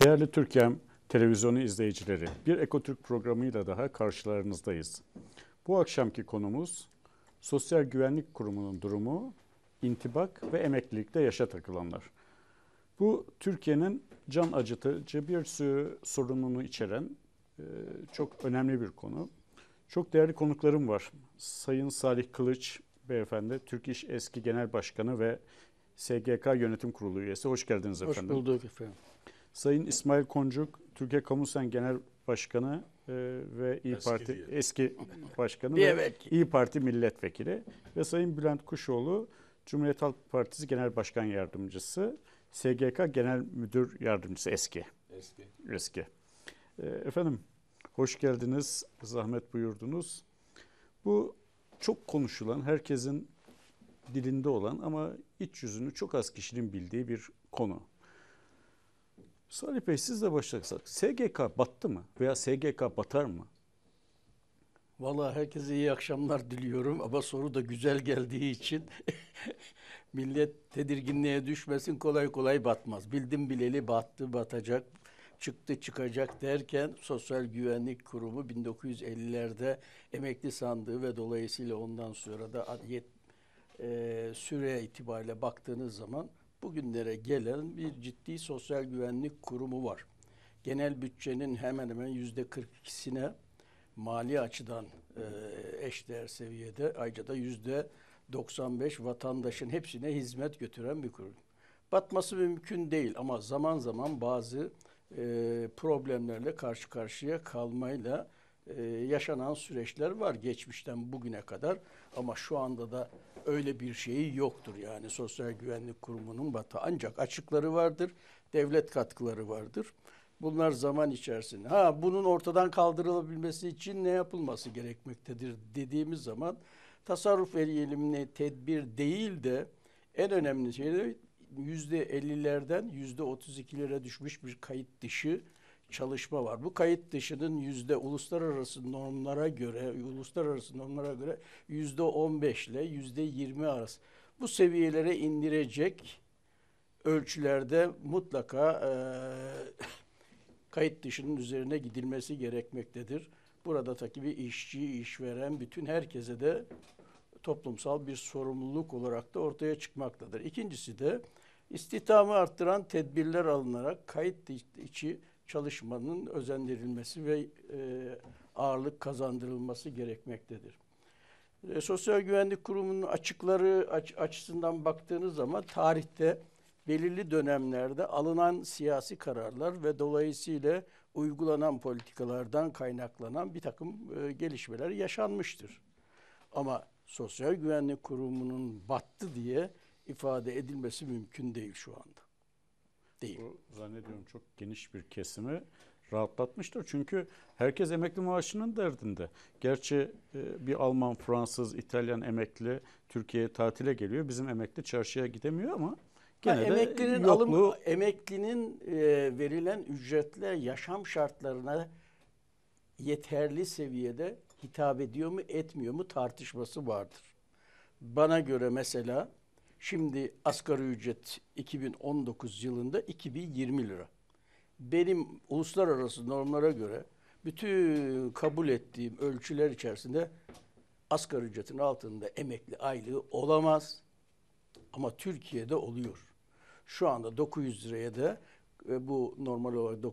Değerli Türkiye'm televizyonu izleyicileri, bir Ekotürk programıyla daha karşılarınızdayız. Bu akşamki konumuz Sosyal Güvenlik Kurumu'nun durumu, intibak ve emeklilikte yaşa takılanlar. Bu Türkiye'nin can acıtıcı bir sürü sorununu içeren çok önemli bir konu. Çok değerli konuklarım var. Sayın Salih Kılıç Beyefendi, Türk İş Eski Genel Başkanı ve SGK Yönetim Kurulu üyesi. Hoş geldiniz efendim. Hoş bulduk efendim. Sayın İsmail Koncuk, Türkiye Kamusen Genel Başkanı ve İyi Parti eski başkanı ve İyi Parti milletvekili ve Sayın Bülent Kuşoğlu, Cumhuriyet Halk Partisi Genel Başkan Yardımcısı, SGK Genel Müdür Yardımcısı eski. Efendim hoş geldiniz, zahmet buyurdunuz. Bu çok konuşulan, herkesin dilinde olan ama iç yüzünü çok az kişinin bildiği bir konu. Salih Bey sizle başlasak. SGK battı mı veya SGK batar mı? Vallahi herkese iyi akşamlar diliyorum ama soru da güzel geldiği için millet tedirginliğe düşmesin, kolay kolay batmaz. Bildim bileli battı, batacak, çıktı çıkacak derken Sosyal Güvenlik Kurumu 1950'lerde emekli sandığı ve dolayısıyla ondan sonra da süre itibariyle baktığınız zaman bugünlere gelen bir ciddi sosyal güvenlik kurumu var. Genel bütçenin hemen hemen %42'sine mali açıdan eşdeğer seviyede, ayrıca da %95 vatandaşın hepsine hizmet götüren bir kurum. Batması mümkün değil ama zaman zaman bazı problemlerle karşı karşıya kalmayla yaşanan süreçler var geçmişten bugüne kadar ama şu anda da öyle bir şeyi yoktur. Yani Sosyal Güvenlik Kurumu'nun batı ancak açıkları vardır, devlet katkıları vardır. Bunlar zaman içerisinde. Bunun ortadan kaldırılabilmesi için ne yapılması gerekmektedir dediğimiz zaman tasarruf eğilimli tedbir değil de en önemli şey de %50'lerden %32'lere düşmüş bir kayıt dışı çalışma var. Bu kayıt dışının uluslararası normlara göre %15 ile %20 arası. Bu seviyelere indirecek ölçülerde mutlaka kayıt dışının üzerine gidilmesi gerekmektedir. Burada tabii işçi, işveren, bütün herkese de toplumsal bir sorumluluk olarak da ortaya çıkmaktadır. İkincisi de istihdamı arttıran tedbirler alınarak kayıt içi çalışmanın özendirilmesi ve ağırlık kazandırılması gerekmektedir. Sosyal Güvenlik Kurumu'nun açıkları açısından baktığınız zaman tarihte belirli dönemlerde alınan siyasi kararlar ve dolayısıyla uygulanan politikalardan kaynaklanan bir takım gelişmeler yaşanmıştır. Ama Sosyal Güvenlik Kurumu'nun battı diye ifade edilmesi mümkün değil şu anda. Değil. Bu zannediyorum çok geniş bir kesimi rahatlatmıştır. Çünkü herkes emekli maaşının derdinde. Gerçi bir Alman, Fransız, İtalyan emekli Türkiye'ye tatile geliyor. Bizim emekli çarşıya gidemiyor ama gene de emeklinin verilen ücretle yaşam şartlarına yeterli seviyede hitap ediyor mu, etmiyor mu tartışması vardır. Bana göre mesela şimdi asgari ücret 2019 yılında 2020 lira. Benim uluslararası normlara göre bütün kabul ettiğim ölçüler içerisinde asgari ücretin altında emekli aylığı olamaz. Ama Türkiye'de oluyor. Şu anda 900 liraya da bu normal olarak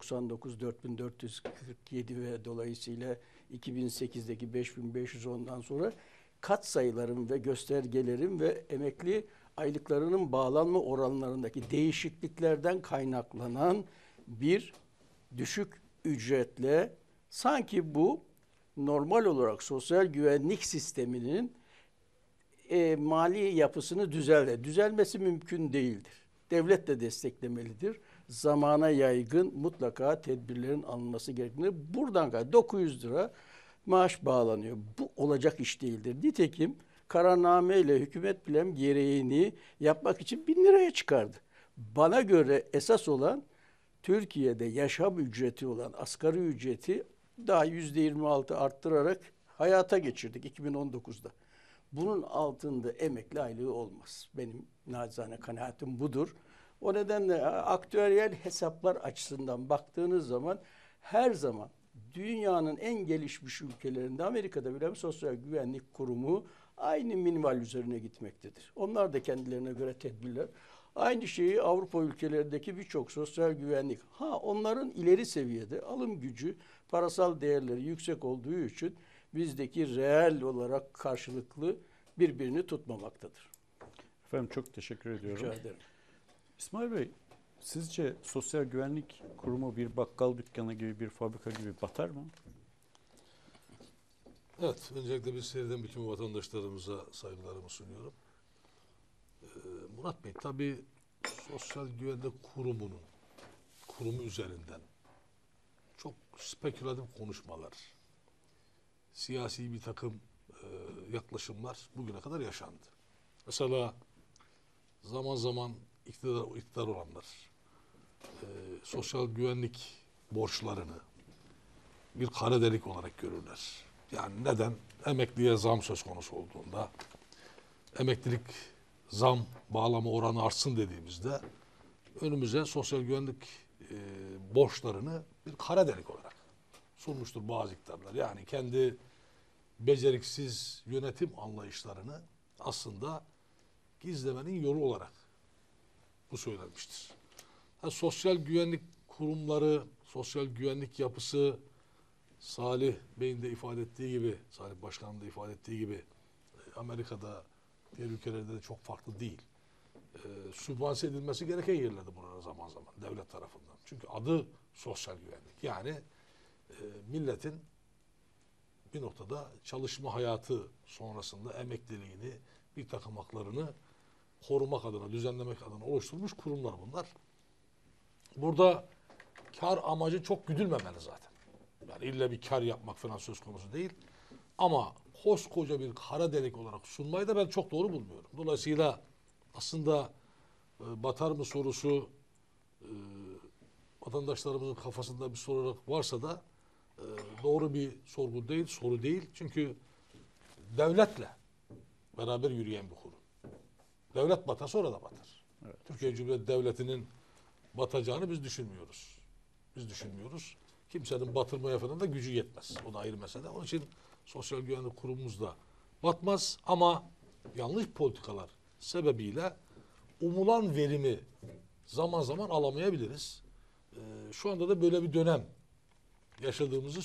99.447 ve dolayısıyla 2008'deki 5.510'dan sonra katsayıların ve göstergelerin ve emekli aylıklarının bağlanma oranlarındaki değişikliklerden kaynaklanan bir düşük ücretle sanki bu normal olarak sosyal güvenlik sisteminin mali yapısını düzelmesi mümkün değildir. Devlet de desteklemelidir. Zamana yaygın mutlaka tedbirlerin alınması gerektiğini buradan 900 lira maaş bağlanıyor. Bu olacak iş değildir. Nitekim kararnameyle hükümet plan gereğini yapmak için 1000 liraya çıkardı. Bana göre esas olan Türkiye'de yaşam ücreti olan asgari ücreti daha %26 arttırarak hayata geçirdik 2019'da. Bunun altında emekli aylığı olmaz. Benim nacizane kanaatim budur. O nedenle aktüeryel hesaplar açısından baktığınız zaman her zaman dünyanın en gelişmiş ülkelerinde Amerika'da bile Sosyal Güvenlik Kurumu aynı minval üzerine gitmektedir. Onlar da kendilerine göre tedbirler. Aynı şeyi Avrupa ülkelerindeki birçok sosyal güvenlik. Onların ileri seviyede alım gücü, parasal değerleri yüksek olduğu için bizdeki reel olarak karşılıklı birbirini tutmamaktadır. Efendim çok teşekkür ediyorum. Rica ederim. İsmail Bey, sizce Sosyal Güvenlik Kurumu bir bakkal dükkanı gibi, bir fabrika gibi batar mı? Evet, öncelikle bir seriden bütün vatandaşlarımıza saygılarımı sunuyorum. Murat Bey, tabii Sosyal Güvenlik kurumu üzerinden çok spekülatif konuşmalar, siyasi bir takım yaklaşımlar bugüne kadar yaşandı. Mesela zaman zaman iktidar olanlar sosyal güvenlik borçlarını bir kara delik olarak görürler. Yani neden? Emekliye zam söz konusu olduğunda, emeklilik zam bağlama oranı artsın dediğimizde önümüze sosyal güvenlik borçlarını bir kara delik olarak sunmuştur bazı iktidarlar. Yani kendi beceriksiz yönetim anlayışlarını aslında gizlemenin yolu olarak bu söylenmiştir. Sosyal güvenlik kurumları, sosyal güvenlik yapısı Salih Bey'in de ifade ettiği gibi, Salih Başkan'ın da ifade ettiği gibi Amerika'da, diğer ülkelerde de çok farklı değil. Sübvanse edilmesi gereken yerlerde burada zaman zaman devlet tarafından. Çünkü adı sosyal güvenlik. Yani milletin bir noktada çalışma hayatı sonrasında emekliliğini, bir takım haklarını korumak adına, düzenlemek adına oluşturulmuş kurumlar bunlar. Burada kar amacı çok güdülmemeli zaten. Yani illa bir kar yapmak falan söz konusu değil. Ama koskoca bir kara delik olarak sunmayı da ben çok doğru bulmuyorum. Dolayısıyla aslında batar mı sorusu vatandaşlarımızın kafasında bir soru olarak varsa da doğru bir soru değil. Çünkü devletle beraber yürüyen bir kurum. Devlet batarsa orada batar. Evet. Türkiye Cumhuriyeti Devleti'nin batacağını biz düşünmüyoruz. Kimsenin batırmaya falan da gücü yetmez. O da ayrı mesele. Onun için sosyal güvenlik kurumumuz da batmaz ama yanlış politikalar sebebiyle umulan verimi zaman zaman alamayabiliriz. Şu anda da böyle bir dönem yaşadığımızı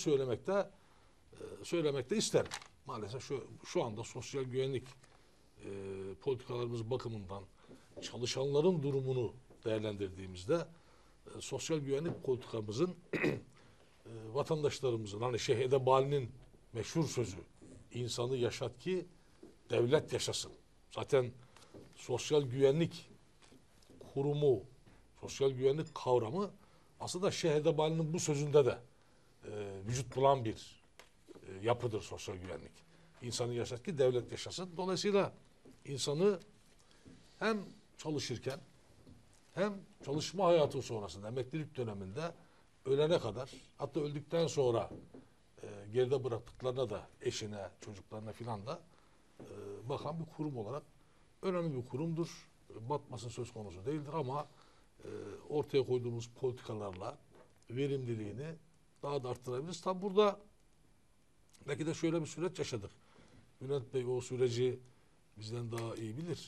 söylemekte isterim. Maalesef şu anda sosyal güvenlik politikalarımız bakımından çalışanların durumunu değerlendirdiğimizde sosyal güvenlik politikamızın vatandaşlarımızın hani Şeyh Edebali'nin meşhur sözü insanı yaşat ki devlet yaşasın. Zaten sosyal güvenlik kurumu, sosyal güvenlik kavramı aslında Şeyh Edebali'nin bu sözünde de vücut bulan bir yapıdır sosyal güvenlik. İnsanı yaşat ki devlet yaşasın. Dolayısıyla insanı hem çalışırken hem çalışma hayatı sonrasında, emeklilik döneminde ölene kadar, hatta öldükten sonra geride bıraktıklarına da eşine, çocuklarına filan da bakan bir kurum olarak önemli bir kurumdur. Batması söz konusu değildir ama ortaya koyduğumuz politikalarla verimliliğini daha da arttırabiliriz. Tabi burada belki de şöyle bir süreç yaşadık. Bülent Bey o süreci bizden daha iyi bilir.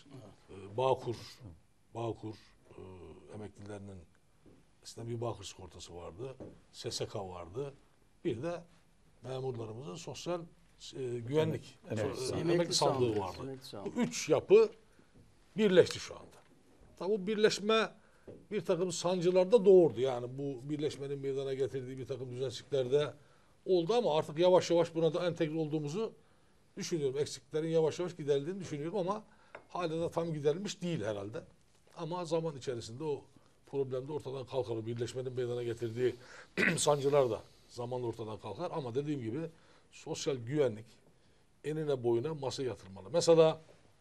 Bağkur emeklilerinin aslında bir Bağkur sigortası vardı. SSK vardı. Bir de memurlarımızın sosyal güvenlik emekli sandığı vardı. Bu üç yapı birleşti şu anda. Tabi bu birleşme bir takım sancılarda doğurdu. Yani bu birleşmenin meydana getirdiği bir takım düzensizliklerde oldu ama artık yavaş yavaş buna da entegre olduğumuzu düşünüyorum. Eksiklerin yavaş yavaş giderildiğini düşünüyorum ama hala da tam giderilmiş değil herhalde. Ama zaman içerisinde o problem de ortadan kalkar. Birleşmenin meydana getirdiği sancılar da zamanla ortadan kalkar. Ama dediğim gibi sosyal güvenlik enine boyuna masaya yatırmalı. Mesela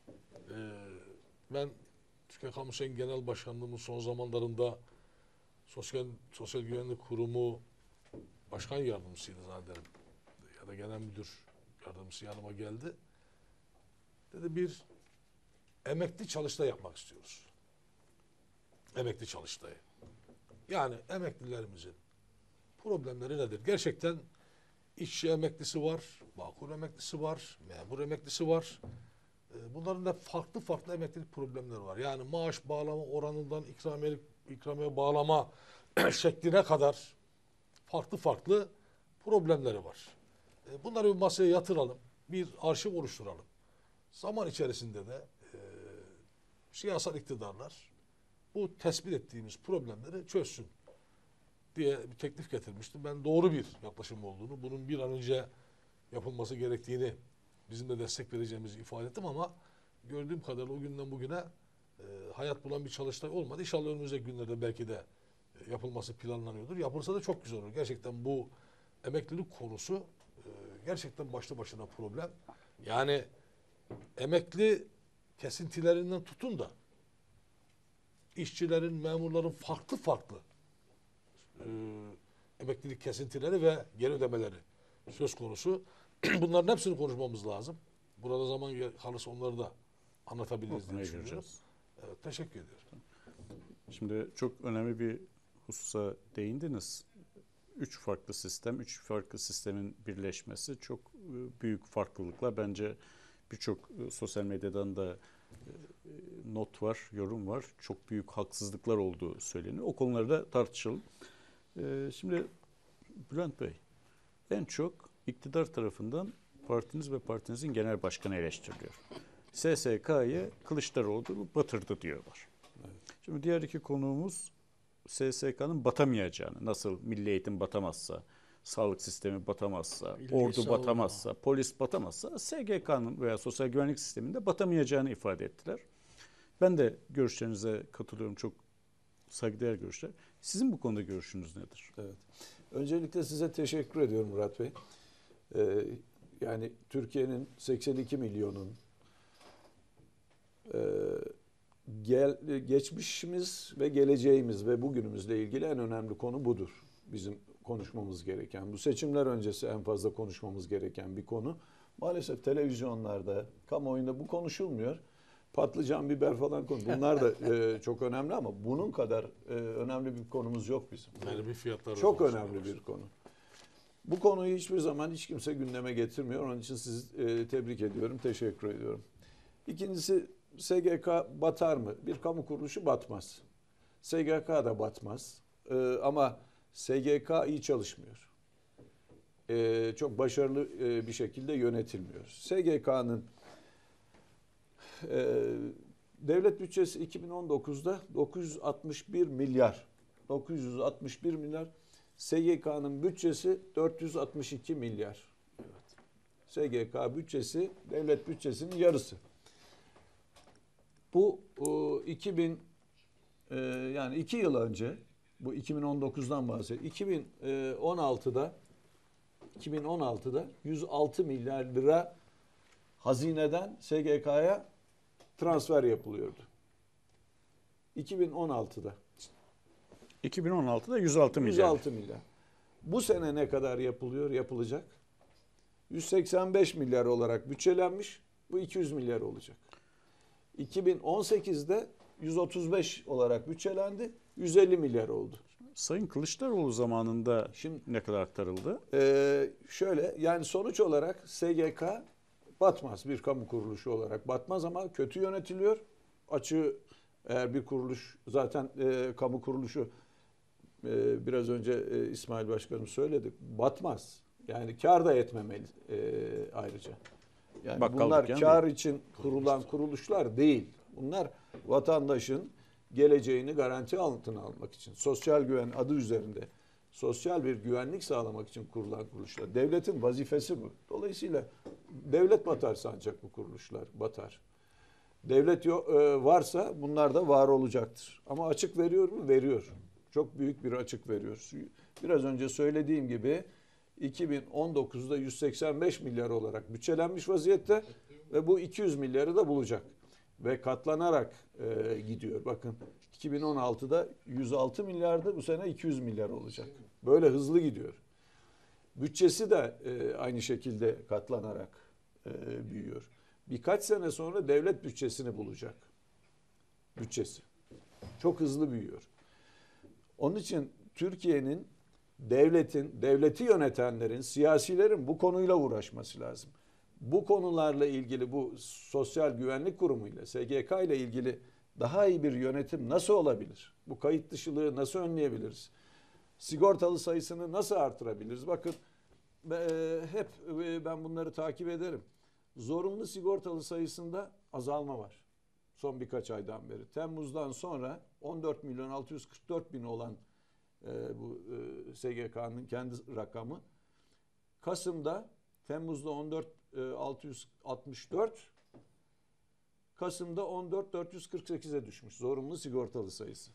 ben Türkiye Kamu Sen Genel Başkanlığımın son zamanlarında Sosyal Güvenlik Kurumu Başkan Yardımcısıydı zannederim. Ya da Genel Müdür Yardımcısı yanıma geldi. Dedi bir emekli çalıştay yapmak istiyoruz. emekli çalıştayı. Yani emeklilerimizin problemleri nedir? Gerçekten işçi emeklisi var, Bağkur emeklisi var, memur emeklisi var. Bunların da farklı farklı emeklilik problemleri var. Yani maaş bağlama oranından ikramiye bağlama şekline kadar farklı farklı problemleri var. Bunları bir masaya yatıralım, bir arşiv oluşturalım. Zaman içerisinde de siyasal iktidarlar bu tespit ettiğimiz problemleri çözsün diye bir teklif getirmiştim. Ben doğru bir yaklaşım olduğunu, bunun bir an önce yapılması gerektiğini, bizim de destek vereceğimizi ifade ettim ama gördüğüm kadarıyla o günden bugüne hayat bulan bir çalıştay olmadı. İnşallah önümüzdeki günlerde belki de yapılması planlanıyordur. Yapılsa da çok güzel olur. Gerçekten bu emeklilik konusu gerçekten başlı başına problem. Yani emekli kesintilerinden tutun da işçilerin, memurların farklı farklı emeklilik kesintileri ve geri ödemeleri söz konusu. Bunların hepsini konuşmamız lazım. Burada zaman kalırsa onları da anlatabiliriz diye düşünüyorum. Evet, teşekkür ediyorum. Şimdi çok önemli bir hususa değindiniz. Üç farklı sistemin birleşmesi çok büyük farklılıklar. Bence birçok sosyal medyadan da not var, yorum var. Çok büyük haksızlıklar olduğu söyleniyor. O konuları da tartışalım. Şimdi Bülent Bey, en çok iktidar tarafından partiniz ve partinizin genel başkanı eleştiriliyor. SSK'yı Kılıçdaroğlu batırdı diyorlar. Evet. Şimdi diğer iki konuğumuz SSK'nın batamayacağını, nasıl milli eğitim batamazsa, sağlık sistemi batamazsa, ordu batamazsa, polis batamazsa SGK'nın veya sosyal güvenlik sisteminde batamayacağını ifade ettiler. Ben de görüşlerinize katılıyorum. Çok saygıdeğer görüşler. Sizin bu konuda görüşünüz nedir? Evet. Öncelikle size teşekkür ediyorum Murat Bey. Yani Türkiye'nin 82 milyonun geçmişimiz ve geleceğimiz ve bugünümüzle ilgili en önemli konu budur. Bizim konuşmamız gereken, bu seçimler öncesi en fazla konuşmamız gereken bir konu. Maalesef televizyonlarda, kamuoyunda bu konuşulmuyor. Patlıcan, biber falan konu. Bunlar da çok önemli ama bunun kadar önemli bir konumuz yok bizim. Yani bir fiyatları çok önemli bir konu. Bu konuyu hiçbir zaman hiç kimse gündeme getirmiyor. Onun için sizi tebrik ediyorum, teşekkür ediyorum. İkincisi, SGK batar mı? Bir kamu kuruluşu batmaz. SGK da batmaz. Ama SGK iyi çalışmıyor. Çok başarılı bir şekilde yönetilmiyor. SGK'nın devlet bütçesi 2019'da 961 milyar. SGK'nın bütçesi 462 milyar. Evet. SGK bütçesi devlet bütçesinin yarısı. Bu yani 2 yıl önce, bu 2019'dan bahsediyorum. 2016'da 106 milyar lira hazineden SGK'ya transfer yapılıyordu. 2016'da 106 milyar. 106 milyar. Bu sene ne kadar yapılacak? 185 milyar olarak bütçelenmiş. Bu 200 milyar olacak. 2018'de 135 olarak bütçelendi. 150 milyar oldu. Sayın Kılıçdaroğlu zamanında şimdi ne kadar aktarıldı? Şöyle, yani sonuç olarak SGK batmaz, bir kamu kuruluşu olarak batmaz ama kötü yönetiliyor. Açığı, eğer bir kuruluş, zaten kamu kuruluşu biraz önce İsmail Başkanım söyledi, batmaz. Yani kar da etmemeli ayrıca. Yani bunlar kar için kurulan kuruluşlar değil. Bunlar vatandaşın geleceğini garanti altına almak için, sosyal güven adı üzerinde sosyal bir güvenlik sağlamak için kurulan kuruluşlar. Devletin vazifesi bu. Dolayısıyla devlet batarsa ancak bu kuruluşlar batar. Devlet varsa bunlar da var olacaktır. Ama açık veriyor mu? Veriyor. Çok büyük bir açık veriyor. Biraz önce söylediğim gibi 2019'da 185 milyar olarak bütçelenmiş vaziyette ve bu 200 milyarı da bulacak. Ve katlanarak gidiyor. Bakın 2016'da 106 milyardı, bu sene 200 milyar olacak. Böyle hızlı gidiyor. Bütçesi de aynı şekilde katlanarak büyüyor. Birkaç sene sonra devlet bütçesini bulacak. Bütçesi. Çok hızlı büyüyor. Onun için Türkiye'nin devleti yönetenlerin, siyasilerin bu konuyla uğraşması lazım. Bu konularla ilgili bu Sosyal Güvenlik Kurumu ile SGK ile ilgili daha iyi bir yönetim nasıl olabilir? Bu kayıt dışılığı nasıl önleyebiliriz? Sigortalı sayısını nasıl artırabiliriz? Bakın hep ben bunları takip ederim. Zorunlu sigortalı sayısında azalma var. Son birkaç aydan beri. Temmuz'dan sonra 14.644.000 olan bu SGK'nın kendi rakamı. Temmuz'da 14.664, Kasım'da 14.448'e düşmüş zorunlu sigortalı sayısı.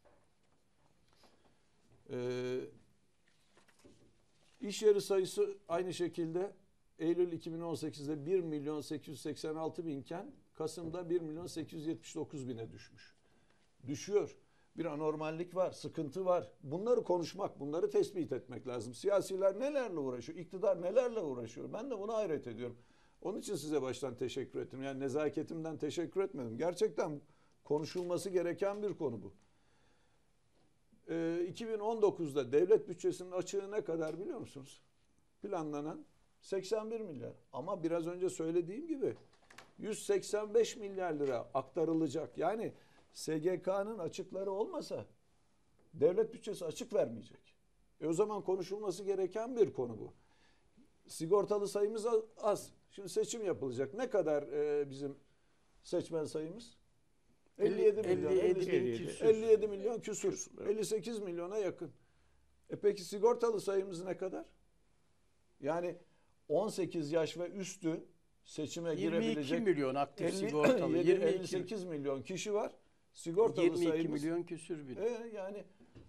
İş yeri sayısı aynı şekilde Eylül 2018'de 1.886.000 iken Kasım'da 1.879.000'e düşmüş. Düşüyor. Bir anormallik var, sıkıntı var. Bunları konuşmak, bunları tespit etmek lazım. Siyasiler nelerle uğraşıyor, iktidar nelerle uğraşıyor? Ben de buna hayret ediyorum. Onun için size baştan teşekkür ettim. Yani nezaketimden teşekkür etmedim. Gerçekten konuşulması gereken bir konu bu. 2019'da devlet bütçesinin açığı ne kadar biliyor musunuz? Planlanan 81 milyar. Ama biraz önce söylediğim gibi 185 milyar lira aktarılacak. Yani SGK'nın açıkları olmasa devlet bütçesi açık vermeyecek. O zaman konuşulması gereken bir konu bu. Sigortalı sayımız az. Şimdi seçim yapılacak. Ne kadar bizim seçmen sayımız? 57 milyon. 57 milyon küsur. 58 milyona yakın. Peki sigortalı sayımız ne kadar? Yani 18 yaş ve üstü seçime 22 girebilecek 22 milyon aktif sigortalı. 58 milyon kişi var. Sigortalı 22 sayımız. milyon küsür bin. Yani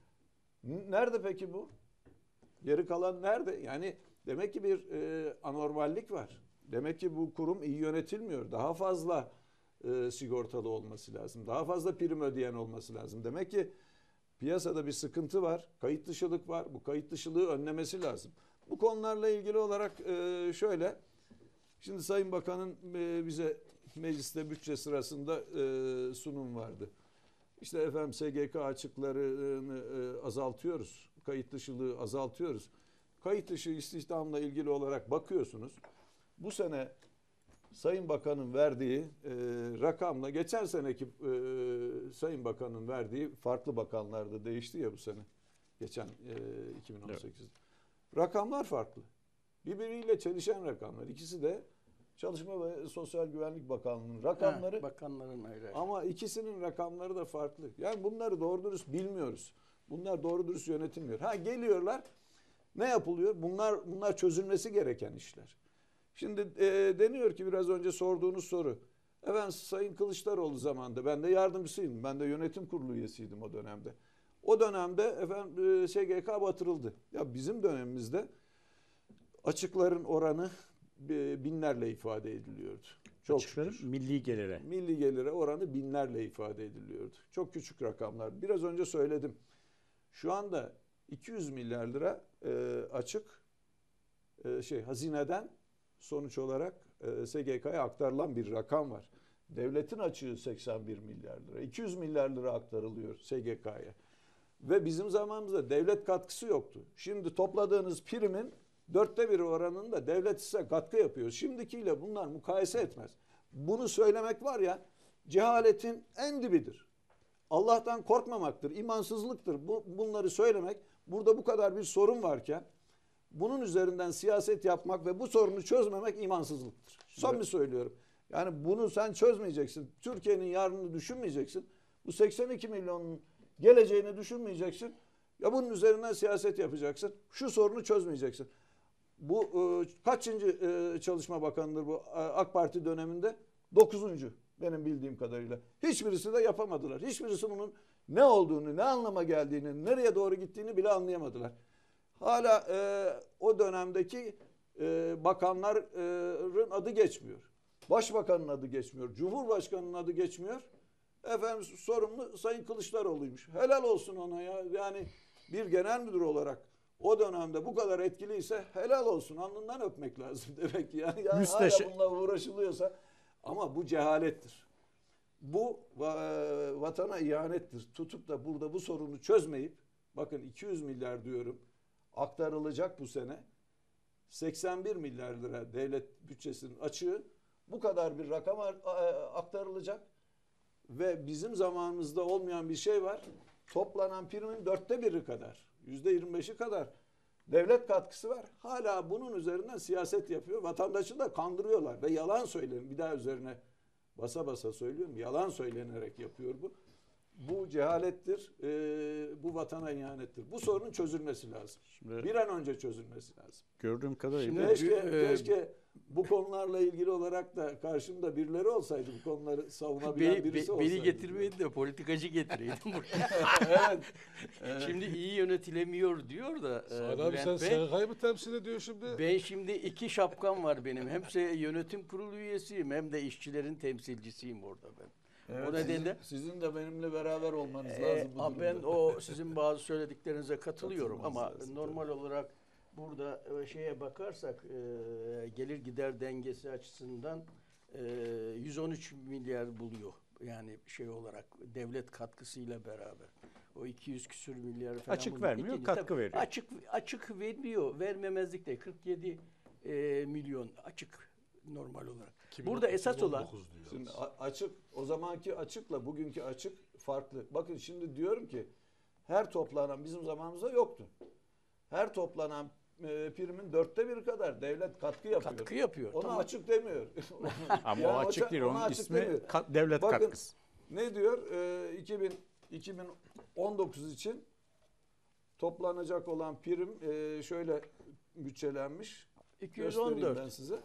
nerede peki bu? Geri kalan nerede? Yani demek ki bir anormallik var. Demek ki bu kurum iyi yönetilmiyor. Daha fazla sigortalı olması lazım. Daha fazla prim ödeyen olması lazım. Demek ki piyasada bir sıkıntı var. Kayıt dışılık var. Bu kayıt dışılığı önlemesi lazım. Bu konularla ilgili olarak şöyle. Şimdi Sayın Bakan'ın bize mecliste bütçe sırasında sunum vardı. İşte efendim SGK açıklarını azaltıyoruz. Kayıt dışılığı azaltıyoruz. Kayıt dışı istihdamla ilgili olarak bakıyorsunuz. Bu sene Sayın Bakan'ın verdiği rakamla geçen seneki Sayın Bakan'ın verdiği farklı bakanlarda değişti ya bu sene. Geçen 2018'de. Evet. Rakamlar farklı. Birbiriyle çelişen rakamlar. İkisi de Çalışma ve Sosyal Güvenlik Bakanlığı'nın rakamları. Bakanların ayrı. Ama ikisinin rakamları da farklı. Yani bunları doğru dürüst bilmiyoruz. Bunlar doğru dürüst yönetilmiyor. Geliyorlar. Ne yapılıyor? Bunlar çözülmesi gereken işler. Şimdi deniyor ki biraz önce sorduğunuz soru. Efendim Sayın Kılıçdaroğlu zamanında ben de yardımcısıydım. Ben de yönetim kurulu üyesiydim o dönemde. O dönemde efendim SGK batırıldı. Ya bizim dönemimizde açıkların oranı binlerle ifade ediliyordu. Çok şükür. Milli gelire. Milli gelire oranı binlerle ifade ediliyordu. Çok küçük rakamlar. Biraz önce söyledim. Şu anda 200 milyar lira açık hazineden sonuç olarak SGK'ya aktarılan bir rakam var. Devletin açığı 81 milyar lira. 200 milyar lira aktarılıyor SGK'ya. Ve bizim zamanımızda devlet katkısı yoktu. Şimdi topladığınız primin 1/4 oranında devlet size katkı yapıyor. Şimdikiyle bunlar mukayese etmez. Bunu söylemek var ya cehaletin en dibidir. Allah'tan korkmamaktır, imansızlıktır. Bunları söylemek burada bu kadar bir sorun varken bunun üzerinden siyaset yapmak ve bu sorunu çözmemek imansızlıktır. Samimi söylüyorum. Yani bunu sen çözmeyeceksin. Türkiye'nin yarını düşünmeyeceksin. Bu 82 milyonun geleceğini düşünmeyeceksin. Ya bunun üzerinden siyaset yapacaksın. Şu sorunu çözmeyeceksin. Bu kaçıncı Çalışma Bakanı'dır bu AK Parti döneminde? 9. benim bildiğim kadarıyla. Hiçbirisi de yapamadılar. Hiçbirisi bunun ne olduğunu, ne anlama geldiğini, nereye doğru gittiğini bile anlayamadılar. Hala o dönemdeki bakanların adı geçmiyor. Başbakanın adı geçmiyor. Cumhurbaşkanının adı geçmiyor. Efendim sorumlu Sayın Kılıçdaroğlu'ymuş. Helal olsun ona ya. Yani bir genel müdür olarak o dönemde bu kadar etkiliyse helal olsun. Alnından öpmek lazım demek ki. Yani hala bununla uğraşılıyorsa ama bu cehalettir. Bu vatana ihanettir. Tutup da burada bu sorunu çözmeyip, bakın 200 milyar diyorum, aktarılacak bu sene. 81 milyar lira devlet bütçesinin açığı, bu kadar bir rakam aktarılacak. Ve bizim zamanımızda olmayan bir şey var. Toplanan primin 1/4 kadar, %25'i kadar devlet katkısı var. Hala bunun üzerinden siyaset yapıyor. Vatandaşı da kandırıyorlar ve yalan söyleyin. Bir daha üzerine basa basa söylüyorum. Yalan söylenerek yapıyor bu. Bu cehalettir. Bu vatana ihanettir. Bu sorunun çözülmesi lazım. Şimdi, bir an önce çözülmesi lazım. Gördüğüm kadarıyla Keşke bu konularla ilgili olarak da karşımda birileri olsaydı, bu konuları savunabilen birisi olsaydı. Beni getirmeyin de politikacı getireydim buraya. Evet. Şimdi iyi yönetilemiyor diyor da. Sadi abi sen Bülent Bey, SGK'yı mı temsil ediyor şimdi? ben şimdi 2 şapkam var benim. Hem yönetim kurulu üyesiyim hem de işçilerin temsilcisiyim orada ben. Evet, O nedenle sizin de benimle beraber olmanız lazım bu durumda. ben o sizin bazı söylediklerinize katılıyorum ama Katılmanız lazım, normal olarak burada şeye bakarsak gelir gider dengesi açısından 113 milyar buluyor. Yani şey olarak devlet katkısıyla beraber. O 200 küsür milyar falan. Açık vermiyor, katkı veriyor. Açık veriyor. Vermemezlik de 47 milyon açık normal olarak. Burada esas olan şimdi açık, o zamanki açıkla bugünkü açık farklı. Bakın şimdi diyorum ki her toplanan, bizim zamanımızda yoktu. Her toplanan primin 1/4 kadar devlet katkı yapıyor. Katkı yapıyor. Ona tamam. açık demiyor. ama Yani o açık değil. Onun açık ismi demiyor. devlet Bakın, katkısı. ne diyor? 2019 için toplanacak olan prim şöyle bütçelenmiş. 214. Göstereyim ben size.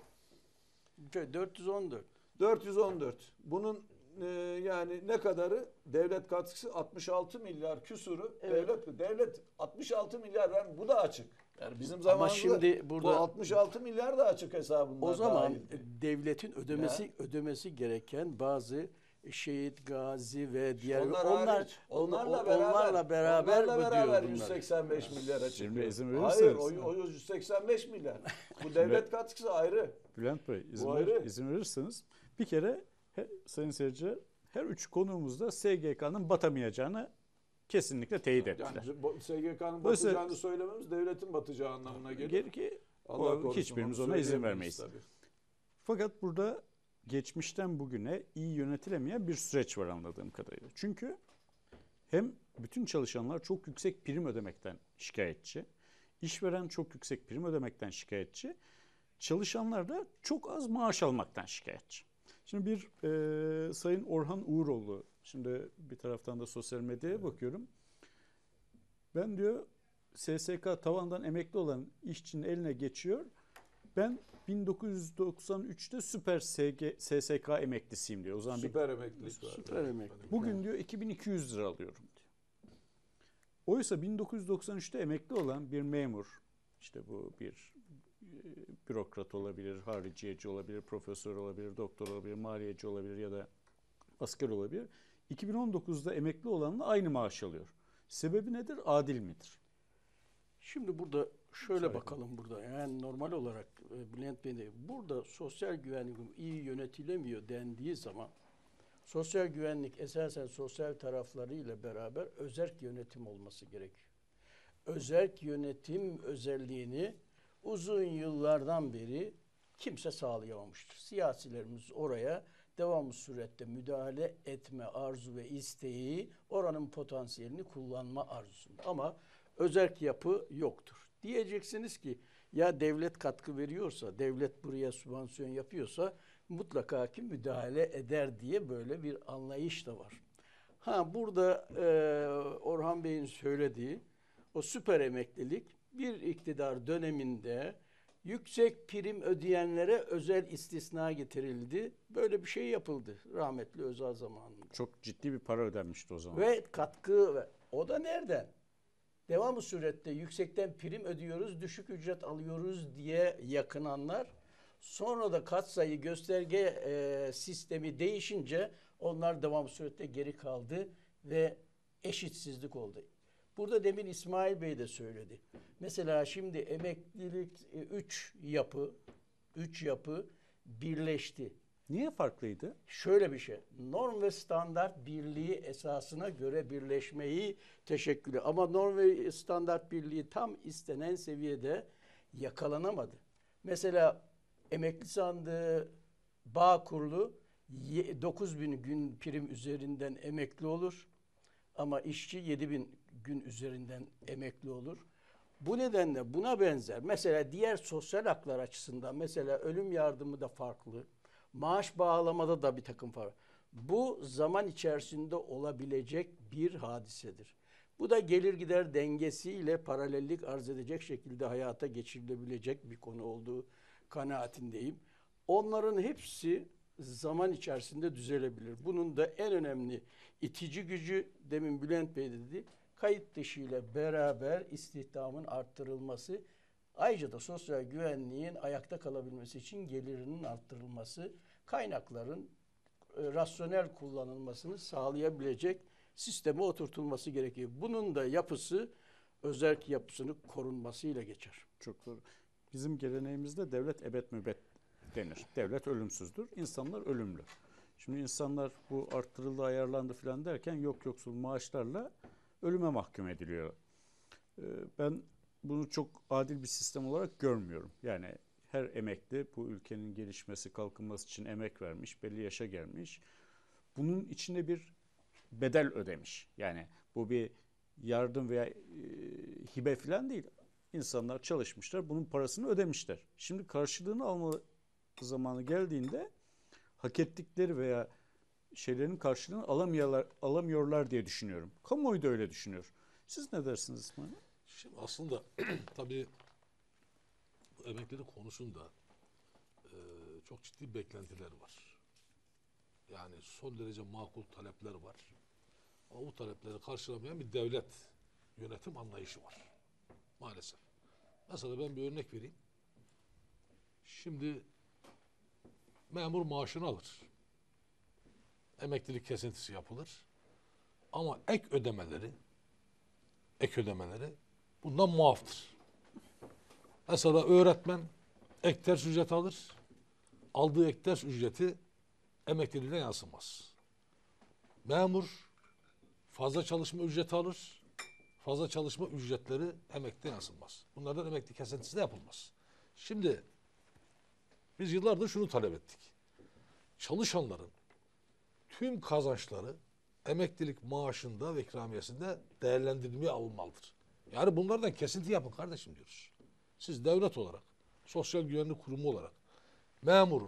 414. 414. Bunun yani ne kadarı? Devlet katkısı 66 milyar küsuru. Evet. Devlet 66 milyar, bu da açık. Yani bizim Ama zamanımızda şimdi burada bu 66 milyar da açık hesabında. o zaman dahildi. devletin ödemesi gereken bazı şehit, gazi ve diğer onlarla beraber beraber bunlar. 185 milyar açık. Şimdi diyor. izin Hayır, verirseniz. o 185 milyar. Bu devlet katkısı ayrı. Bülent Bey Bu ayrı. izin verirseniz bir kere sayın seyirciler, her üç konuğumuzda SGK'nın batamayacağını kesinlikle teyit ettiler. Yani SGK'nın Dolayısıyla- batacağını söylememiz devletin batacağı anlamına gelir. Gelir ki Allah korusun, hiçbirimiz onu ona izin söyleyemeyiz vermeyiz. tabii. Fakat burada geçmişten bugüne iyi yönetilemeyen bir süreç var anladığım kadarıyla. Çünkü hem bütün çalışanlar çok yüksek prim ödemekten şikayetçi, işveren çok yüksek prim ödemekten şikayetçi, çalışanlar da çok az maaş almaktan şikayetçi. Şimdi bir Sayın Orhan Uğuroğlu, şimdi bir taraftan da sosyal medyaya bakıyorum. Ben diyor SSK tavandan emekli olan işçinin eline geçiyor. Ben 1993'te süper SSK emeklisiyim diyor. O zaman Süper emeklilik var. Süper emekli. bugün diyor 2200 lira alıyorum diyor. Oysa 1993'te emekli olan bir memur, işte bu bir bürokrat olabilir, hariciyeci olabilir, profesör olabilir, doktor olabilir, maliyeci olabilir ya da asker olabilir. 2019'da emekli olanla aynı maaş alıyor. Sebebi nedir? Adil midir? Şimdi burada şöyle bakalım burada. Yani normal olarak Bülent Bey de burada sosyal güvenlik iyi yönetilemiyor dendiği zaman sosyal güvenlik esasen sosyal taraflarıyla beraber özerk yönetim olması gerekiyor. Özerk yönetim özelliğini uzun yıllardan beri kimse sağlayamamıştır. Siyasilerimiz oraya devamlı surette müdahale etme arzu ve isteği, oranın potansiyelini kullanma arzusunda. Ama özerk yapı yoktur. Diyeceksiniz ki ya devlet katkı veriyorsa, devlet buraya sübvansiyon yapıyorsa mutlaka ki müdahale eder diye böyle bir anlayış da var. Burada Orhan Bey'in söylediği o süper emeklilik bir iktidar döneminde yüksek prim ödeyenlere özel istisna getirildi. Böyle bir şey yapıldı rahmetli Özal zamanında. Çok ciddi bir para ödenmişti o zaman. Ve katkı, o da nereden? Devamlı surette yüksekten prim ödüyoruz, düşük ücret alıyoruz diye yakınanlar, sonra da katsayı gösterge sistemi değişince onlar devamlı surette geri kaldı ve eşitsizlik oldu. Burada demin İsmail Bey de söyledi. Mesela şimdi emeklilik 3 yapı birleşti. Niye farklıydı? Şöyle bir şey. Norm ve standart birliği esasına göre birleşmeyi teşekkülü. Ama norm ve standart birliği tam istenen seviyede yakalanamadı. Mesela emekli sandığı Bağkurlu 9.000 gün prim üzerinden emekli olur. Ama işçi 7.000 gün üzerinden emekli olur. Bu nedenle buna benzer mesela diğer sosyal haklar açısından mesela ölüm yardımı da farklı. Maaş bağlamada da bir takım fark. Bu zaman içerisinde olabilecek bir hadisedir. Bu da gelir gider dengesiyle paralellik arz edecek şekilde hayata geçirilebilecek bir konu olduğu kanaatindeyim. Onların hepsi zaman içerisinde düzelebilir. Bunun da en önemli itici gücü demin Bülent Bey dedi. Kayıt dışı ile beraber istihdamın arttırılması, ayrıca da sosyal güvenliğin ayakta kalabilmesi için gelirinin arttırılması, kaynakların rasyonel kullanılmasını sağlayabilecek sisteme oturtulması gerekiyor. Bunun da yapısı özerk yapısının korunmasıyla geçer. Çok doğru. Bizim geleneğimizde devlet ebed mübet denir. Devlet ölümsüzdür. İnsanlar ölümlü. Şimdi insanlar bu arttırıldı, ayarlandı filan derken yoksul maaşlarla ölüme mahkum ediliyor. Ben bunu çok adil bir sistem olarak görmüyorum. Yani her emekli bu ülkenin gelişmesi, kalkınması için emek vermiş, belli yaşa gelmiş. Bunun içinde bir bedel ödemiş. Yani bu bir yardım veya hibe filan değil. İnsanlar çalışmışlar, bunun parasını ödemişler. Şimdi karşılığını alma zamanı geldiğinde hak ettikleri veya şeylerin karşılığını alamıyorlar diye düşünüyorum. Kamuoyu da öyle düşünüyor. Siz ne dersiniz İsmail? Şimdi aslında tabii bu emeklilik konusunda çok ciddi beklentiler var. Yani son derece makul talepler var. Ama bu talepleri karşılamayan bir devlet yönetim anlayışı var. Maalesef. Mesela ben bir örnek vereyim. Şimdi memur maaşını alır. Emeklilik kesintisi yapılır. Ama ek ödemeleri bundan muaftır. Mesela öğretmen ek ders ücret alır. Aldığı ek ders ücreti emekliliğine yansımaz. Memur fazla çalışma ücreti alır. Fazla çalışma ücretleri emekliliğe yansımaz. Bunlardan emeklilik kesintisi de yapılmaz. Şimdi biz yıllardır şunu talep ettik. Çalışanların tüm kazançları emeklilik maaşında ve ikramiyesinde değerlendirilmeye alınmalıdır. Yani bunlardan kesinti yapın kardeşim diyoruz. Siz devlet olarak, sosyal güvenlik kurumu olarak memurun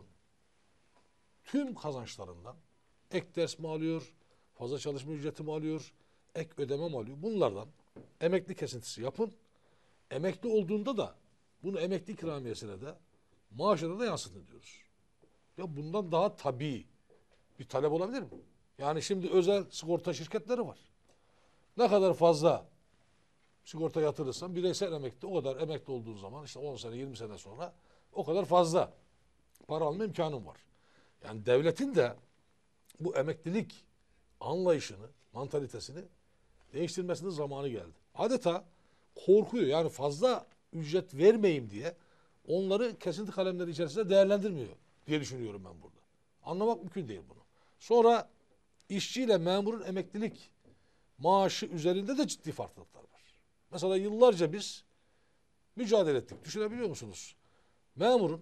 tüm kazançlarından ek ders mi alıyor, fazla çalışma ücreti mi alıyor, ek ödeme mi alıyor? Bunlardan emekli kesintisi yapın. Emekli olduğunda da bunu emekli ikramiyesine de maaşına da yansıtın diyoruz. Ya bundan daha tabii bir talep olabilir mi? Yani şimdi özel sigorta şirketleri var. Ne kadar fazla sigorta yatırırsan bireysel emekli o kadar emekli olduğun zaman işte 10 sene 20 sene sonra o kadar fazla para alma imkanın var. Yani devletin de bu emeklilik anlayışını, mantalitesini değiştirmesinin zamanı geldi. Adeta korkuyor. Yani fazla ücret vermeyeyim diye onları kesinti kalemleri içerisinde değerlendirmiyor diye düşünüyorum ben burada. Anlamak mümkün değil bunu. Sonra işçiyle memurun emeklilik maaşı üzerinde de ciddi farklılıklar var. Mesela yıllarca biz mücadele ettik. Düşünebiliyor musunuz? Memurun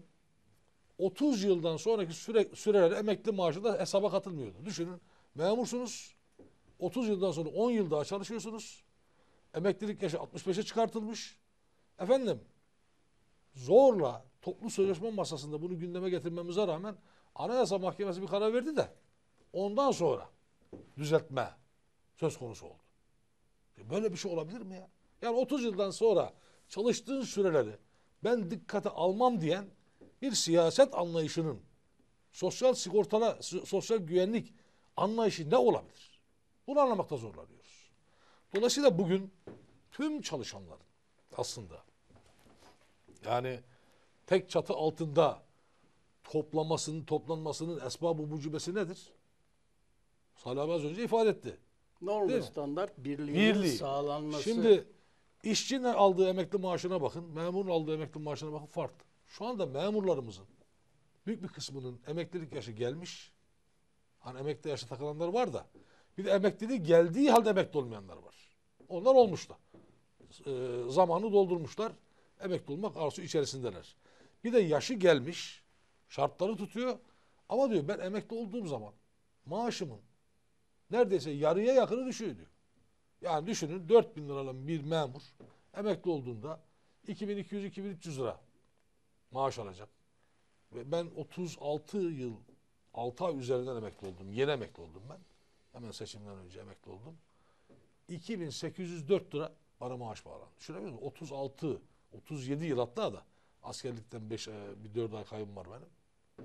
30 yıldan sonraki süreler emekli maaşı da hesaba katılmıyordu. Düşünün, memursunuz, 30 yıldan sonra 10 yıl daha çalışıyorsunuz. Emeklilik yaşı 65'e çıkartılmış. Efendim, zorla toplu sözleşme masasında bunu gündeme getirmemize rağmen Anayasa Mahkemesi bir karar verdi de ondan sonra düzeltme söz konusu oldu. Böyle bir şey olabilir mi ya? Yani 30 yıldan sonra çalıştığın süreleri ben dikkate almam diyen bir siyaset anlayışının sosyal sigortala, sosyal güvenlik anlayışı ne olabilir? Bunu anlamakta zorlanıyoruz. Dolayısıyla bugün tüm çalışanların aslında yani tek çatı altında toplanmasının esbab-ı mucibesi nedir? Salih abi az önce ifade etti. Norm ve standart birliğinin sağlanması. Şimdi işçinin aldığı emekli maaşına bakın, memurun aldığı emekli maaşına bakın farklı. Şu anda memurlarımızın büyük bir kısmının emeklilik yaşı gelmiş. Hani emekli yaşa takılanlar var da bir de emekliliği geldiği halde emekli olmayanlar var. Onlar olmuşlar. Zamanı doldurmuşlar. Emekli olmak arzusu içerisindeler. Bir de yaşı gelmiş. Şartları tutuyor. Ama diyor ben emekli olduğum zaman maaşımın neredeyse yarıya yakını düşüyor diyor. Yani düşünün 4.000 liralık bir memur emekli olduğunda 2.200-2.300 lira maaş alacak. Ve ben 36 yıl 6 ay üzerinden emekli oldum. Yeni emekli oldum ben. Hemen seçimden önce emekli oldum. 2.804 lira bana maaş bağlandı. Düşünebiliyor musun? 37 yıl hatta da askerlikten bir 4 ay kaybım var benim.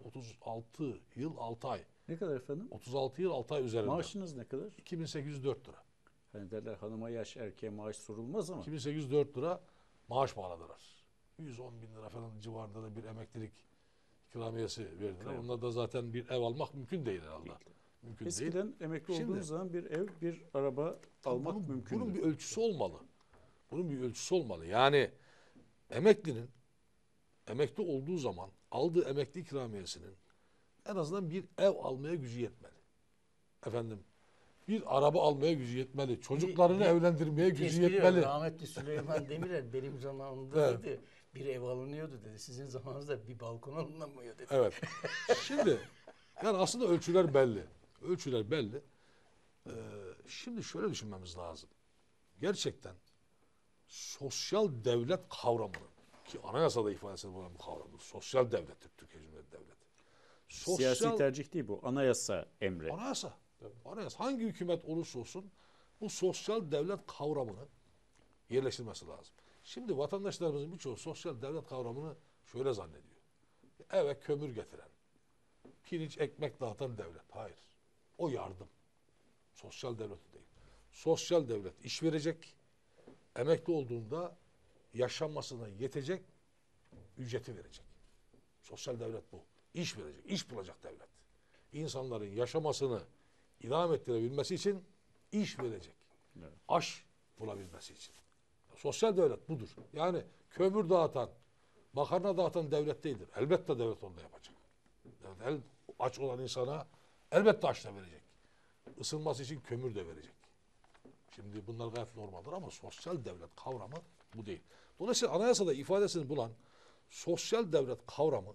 36 yıl 6 ay. Ne kadar efendim? 36 yıl 6 ay üzerinden. Maaşınız ne kadar? 2.804 lira. Hani derler hanıma yaş erkeğe maaş sorulmaz ama. 2.804 lira maaş bağladılar. 110 bin lira falan civarında da bir emeklilik ikramiyesi verdiler. Evet. Onda da zaten bir ev almak mümkün değil herhalde. Değil. Mümkün Eskiden değil. emekli Şimdi- olduğunuz zaman bir ev, bir araba almak mümkün. Bunun bir ölçüsü olmalı. Bunun bir ölçüsü olmalı. Yani emeklinin emekli olduğu zaman aldığı emekli ikramiyesinin en azından bir ev almaya gücü yetmeli. Efendim bir araba almaya gücü yetmeli. Çocuklarını evlendirmeye gücü Tespit ediyorum. yetmeli. Rahmetli Süleyman Demirel benim zamanımda Evet. dedi bir ev alınıyordu dedi. Sizin zamanınızda bir balkon alınamıyor dedi. Evet. Şimdi yani aslında ölçüler belli. Ölçüler belli. Şimdi şöyle düşünmemiz lazım. Gerçekten sosyal devlet kavramının ki anayasada ifadesi bulan bu kavramdır. Sosyal devlet, Türkiye Cumhuriyeti Devleti. Siyasi tercih değil bu. Anayasa emri. Anayasa. Anayasa. Hangi hükümet olursa olsun bu sosyal devlet kavramını yerleştirmesi lazım. Şimdi vatandaşlarımızın birçoğu sosyal devlet kavramını şöyle zannediyor. Eve kömür getiren, pirinç ekmek dağıtan devlet. Hayır. O yardım. Sosyal devlet değil. Sosyal devlet iş verecek. Emekli olduğunda yaşanmasına yetecek ücreti verecek. Sosyal devlet bu. İş verecek. İş bulacak devlet. İnsanların yaşamasını idame ettirebilmesi için iş verecek. Evet. Aş bulabilmesi için. Sosyal devlet budur. Yani kömür dağıtan, makarna dağıtan devlet değildir. Elbette devlet onu da yapacak. Yani aç olan insana elbette aş da verecek. Isınması için kömür de verecek. Şimdi bunlar gayet normaldir ama sosyal devlet kavramı bu değil. Dolayısıyla anayasada ifadesini bulan sosyal devlet kavramı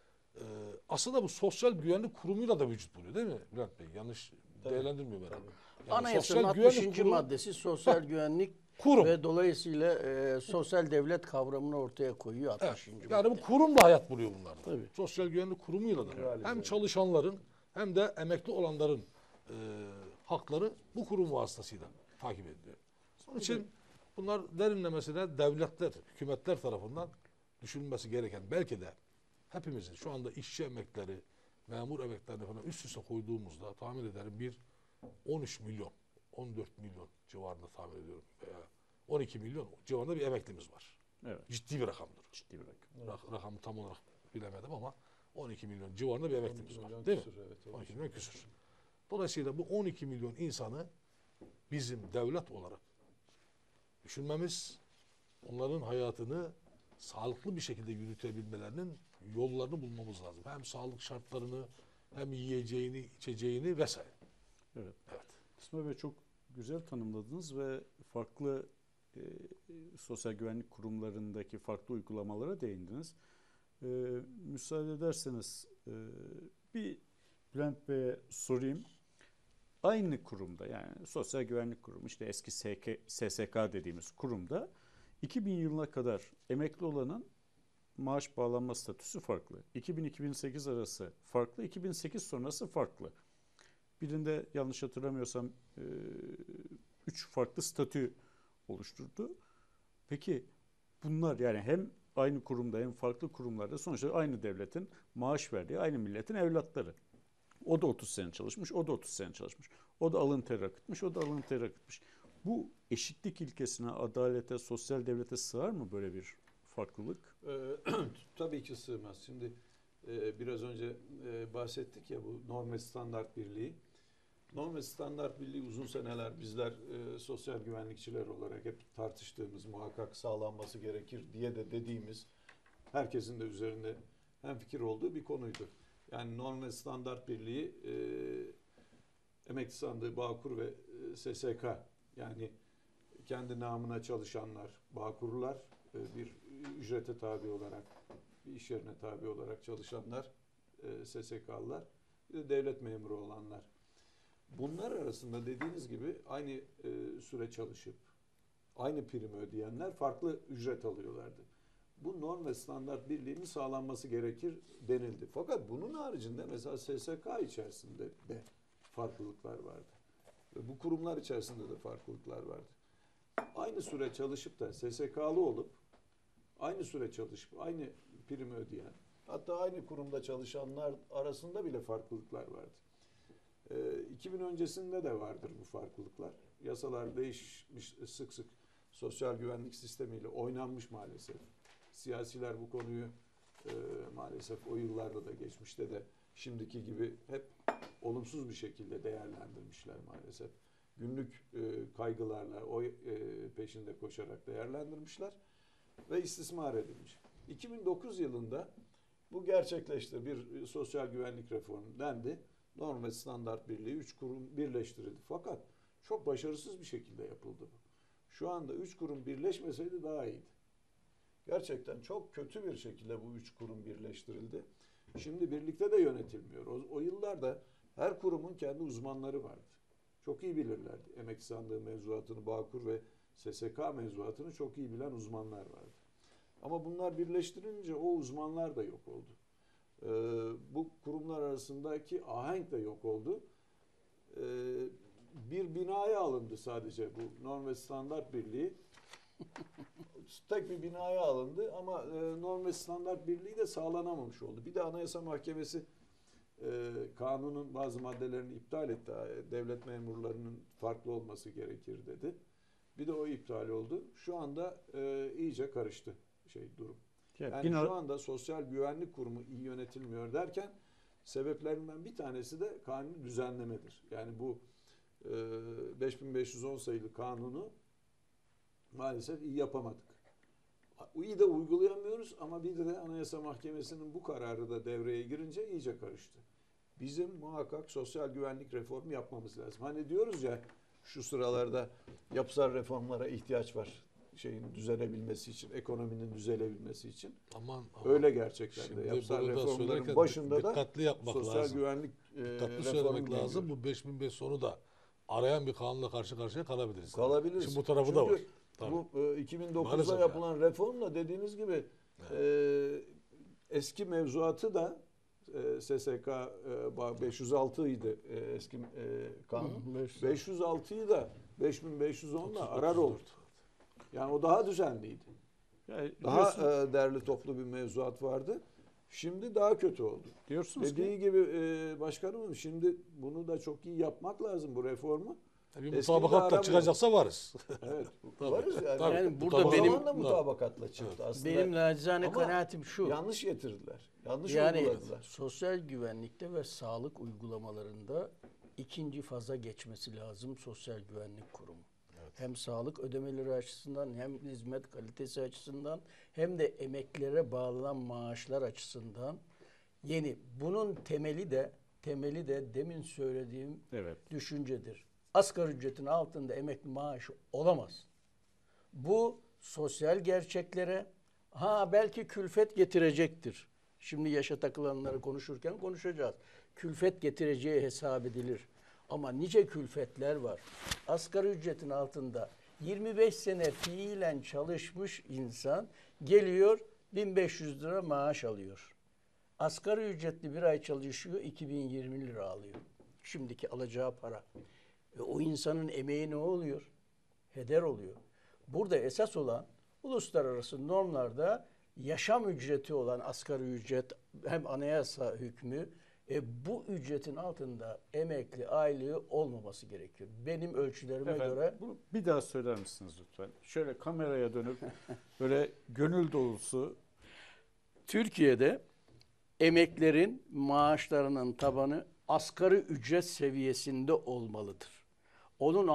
aslında bu sosyal güvenlik kurumuyla da vücut buluyor değil mi Bülent Bey? Yanlış değerlendirmiyor ben. Yani Anayasanın sosyal güvenlik 60. kurumu- maddesi sosyal güvenlik Kurum. ve dolayısıyla sosyal devlet kavramını ortaya koyuyor 60. Evet. madde. Yani bu kurum da hayat buluyor bunlarda. Tabii. Sosyal güvenlik kurumuyla da hem çalışanların hem de emekli olanların hakları bu kurum vasıtasıyla takip ediliyor. Onun için bunlar derinlemesine devletler, hükümetler tarafından düşünülmesi gereken belki de hepimizin şu anda işçi emekleri, memur emeklerini falan üst üste koyduğumuzda tahmin ederim bir 13 milyon, 14 milyon civarında tahmin ediyorum veya 12 milyon civarında bir emeklimiz var. Evet. Ciddi bir rakamdır. Ciddi bir rakam. Rakamı tam olarak bilemedim ama 12 milyon civarında bir emeklimiz var. milyon Değil mi? küsur, evet, 12 milyon küsur. Dolayısıyla bu 12 milyon insanı bizim devlet olarak düşünmemiz, onların hayatını sağlıklı bir şekilde yürütebilmelerinin yollarını bulmamız lazım. Hem sağlık şartlarını, hem yiyeceğini, içeceğini vesaire. Evet. Evet. İsmail Bey çok güzel tanımladınız ve farklı sosyal güvenlik kurumlarındaki farklı uygulamalara değindiniz. Müsaade ederseniz bir Bülent Bey'e sorayım. Aynı kurumda yani Sosyal Güvenlik Kurumu işte eski SSK dediğimiz kurumda 2000 yılına kadar emekli olanın maaş bağlanma statüsü farklı. 2000-2008 arası farklı, 2008 sonrası farklı. Birinde yanlış hatırlamıyorsam 3 farklı statü oluşturdu. Peki bunlar yani hem aynı kurumda hem farklı kurumlarda sonuçta aynı devletin maaş verdiği aynı milletin evlatları. O da 30 sene çalışmış, o da 30 sene çalışmış. O da alın ter akıtmış, o da alın ter akıtmış. Bu eşitlik ilkesine, adalete, sosyal devlete sığar mı böyle bir farklılık? Tabii ki sığmaz. Şimdi biraz önce bahsettik ya bu norm ve standart birliği. Norm ve standart birliği uzun seneler bizler sosyal güvenlikçiler olarak hep tartıştığımız, muhakkak sağlanması gerekir diye de dediğimiz, herkesin de üzerinde hemfikir olduğu bir konuydu. Yani Norm ve Standart Birliği, Emekli Sandığı, Bağkur ve SSK, yani kendi namına çalışanlar, Bağkurlar, bir ücrete tabi olarak, bir iş yerine tabi olarak çalışanlar, SSK'lılar, bir de devlet memuru olanlar. Bunlar arasında dediğiniz gibi aynı süre çalışıp aynı primi ödeyenler farklı ücret alıyorlardı. Bu norm ve standart birliğinin sağlanması gerekir denildi. Fakat bunun haricinde mesela SSK içerisinde de farklılıklar vardı. Ve bu kurumlar içerisinde de farklılıklar vardı. Aynı süre çalışıp da SSK'lı olup aynı süre çalışıp aynı primi ödeyen, hatta aynı kurumda çalışanlar arasında bile farklılıklar vardı. 2000 öncesinde de vardır bu farklılıklar. Yasalar değişmiş, sık sık sosyal güvenlik sistemiyle oynanmış maalesef. Siyasiler bu konuyu maalesef o yıllarda da geçmişte de şimdiki gibi hep olumsuz bir şekilde değerlendirmişler maalesef. Günlük kaygılarla peşinde koşarak değerlendirmişler ve istismar edilmiş. 2009 yılında bu gerçekleşti. Bir sosyal güvenlik reformu dendi. Norm ve Standart Birliği 3 kurum birleştirildi. Fakat çok başarısız bir şekilde yapıldı bu. Şu anda 3 kurum birleşmeseydi daha iyiydi. Gerçekten çok kötü bir şekilde bu 3 kurum birleştirildi. Şimdi birlikte de yönetilmiyor. O yıllarda her kurumun kendi uzmanları vardı. Çok iyi bilirlerdi. Emekli Sandığı mevzuatını, Bağkur ve SSK mevzuatını çok iyi bilen uzmanlar vardı. Ama bunlar birleştirilince o uzmanlar da yok oldu. Bu kurumlar arasındaki ahenk de yok oldu. Bir binaya alındı sadece bu Norm ve Standart Birliği. Tek bir binaya alındı ama Norm ve Standart Birliği de sağlanamamış oldu. Bir de Anayasa Mahkemesi kanunun bazı maddelerini iptal etti. Devlet memurlarının farklı olması gerekir dedi. Bir de o iptal oldu. Şu anda iyice karıştı durum. Yani şu anda Sosyal Güvenlik Kurumu iyi yönetilmiyor derken sebeplerinden bir tanesi de kanuni düzenlemedir. Yani bu 5510 sayılı kanunu maalesef iyi yapamadık. İyi de uygulayamıyoruz ama bir de Anayasa Mahkemesi'nin bu kararı da devreye girince iyice karıştı. Bizim muhakkak sosyal güvenlik reformu yapmamız lazım. Hani diyoruz ya şu sıralarda yapısal reformlara ihtiyaç var. Düzelebilmesi için, ekonominin düzelebilmesi için. Aman. Öyle gerçekten de. Şimdi Yapısal burada reformların başında da dikkatli yapmak sosyal lazım. güvenlik Dikkatli söylemek lazım. Bu 5005 sonu da arayan bir kanunla karşı karşıya kalabiliriz. Kalabiliriz. Şimdi bu tarafı çünkü da var. Bu 2009'da Maalesef yapılan reformla dediğiniz gibi eski mevzuatı da SSK 506 idi eski kanun. 506'yı da 5510'la arar oldu. Yani o daha düzenliydi. Yani daha derli toplu bir mevzuat vardı. Şimdi daha kötü oldu. Diyorsunuz dediği gibi başkanım, şimdi bunu da çok iyi yapmak lazım bu reformu. Bir mutabakatla çıkacaksa varız. Evet. Varız yani. Tabii. Yani burada o benim zaman da mutabakatla çıktı aslında. Benim nacizane kanaatim şu. Yanlış getirdiler. Yanlış yani uyguladılar. Sosyal güvenlikte ve sağlık uygulamalarında ikinci faza geçmesi lazım Sosyal Güvenlik Kurumu. Evet. Hem sağlık ödemeleri açısından hem hizmet kalitesi açısından hem de emeklilere bağlanan maaşlar açısından yeni. Bunun temeli de demin söylediğim düşüncedir. Asgari ücretin altında emekli maaşı olamaz. Bu sosyal gerçeklere belki külfet getirecektir. Şimdi yaşa takılanları konuşurken konuşacağız. Külfet getireceği hesap edilir. Ama nice külfetler var. Asgari ücretin altında 25 sene fiilen çalışmış insan geliyor 1500 lira maaş alıyor. Asgari ücretli bir ay çalışıyor 2020 lira alıyor. Şimdiki alacağı para. O insanın emeği ne oluyor? Heder oluyor. Burada esas olan uluslararası normlarda yaşam ücreti olan asgari ücret hem anayasa hükmü bu ücretin altında emekli aylığı olmaması gerekiyor. Benim ölçülerime göre. Bunu bir daha söyler misiniz lütfen? Şöyle kameraya dönüp böyle gönül dolusu. Türkiye'de emeklerin maaşlarının tabanı asgari ücret seviyesinde olmalıdır. Onun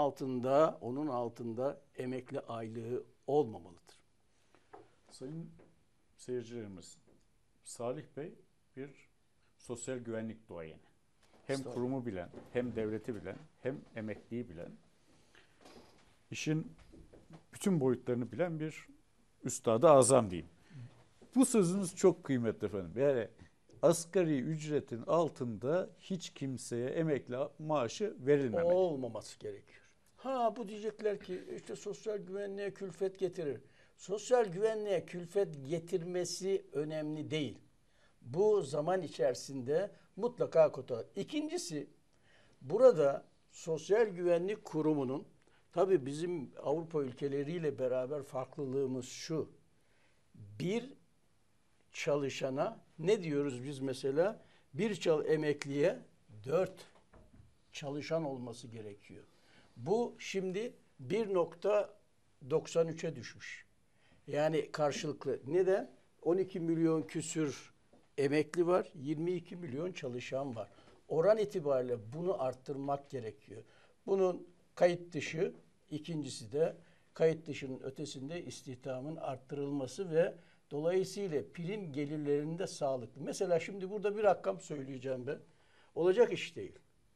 altında emekli aylığı olmamalıdır. Sayın seyircilerimiz, Salih Bey bir sosyal güvenlik duayeni. Hem kurumu bilen, hem devleti bilen, hem emekliyi bilen, işin bütün boyutlarını bilen bir üstad-ı azam diyeyim. Bu sözünüz çok kıymetli efendim. Yani asgari ücretin altında hiç kimseye emekli maaşı verilmemeli. Olmaması gerekiyor. Ha bu diyecekler ki işte sosyal güvenliğe külfet getirir. Sosyal güvenliğe külfet getirmesi önemli değil. Bu zaman içerisinde mutlaka kota. İkincisi, burada Sosyal Güvenlik Kurumu'nun tabii bizim Avrupa ülkeleriyle beraber farklılığımız şu. Bir çalışana ne diyoruz biz mesela? Bir emekliye 4 çalışan olması gerekiyor. Bu şimdi 1,93'e düşmüş. Yani karşılıklı. Neden? 12 milyon küsür emekli var, 22 milyon çalışan var. Oran itibariyle bunu arttırmak gerekiyor. Bunun kayıt dışı, ikincisi de kayıt dışının ötesinde istihdamın arttırılması ve dolayısıyla prim gelirlerinde sağlıklı. Mesela şimdi burada bir rakam söyleyeceğim ben. Olacak iş değil.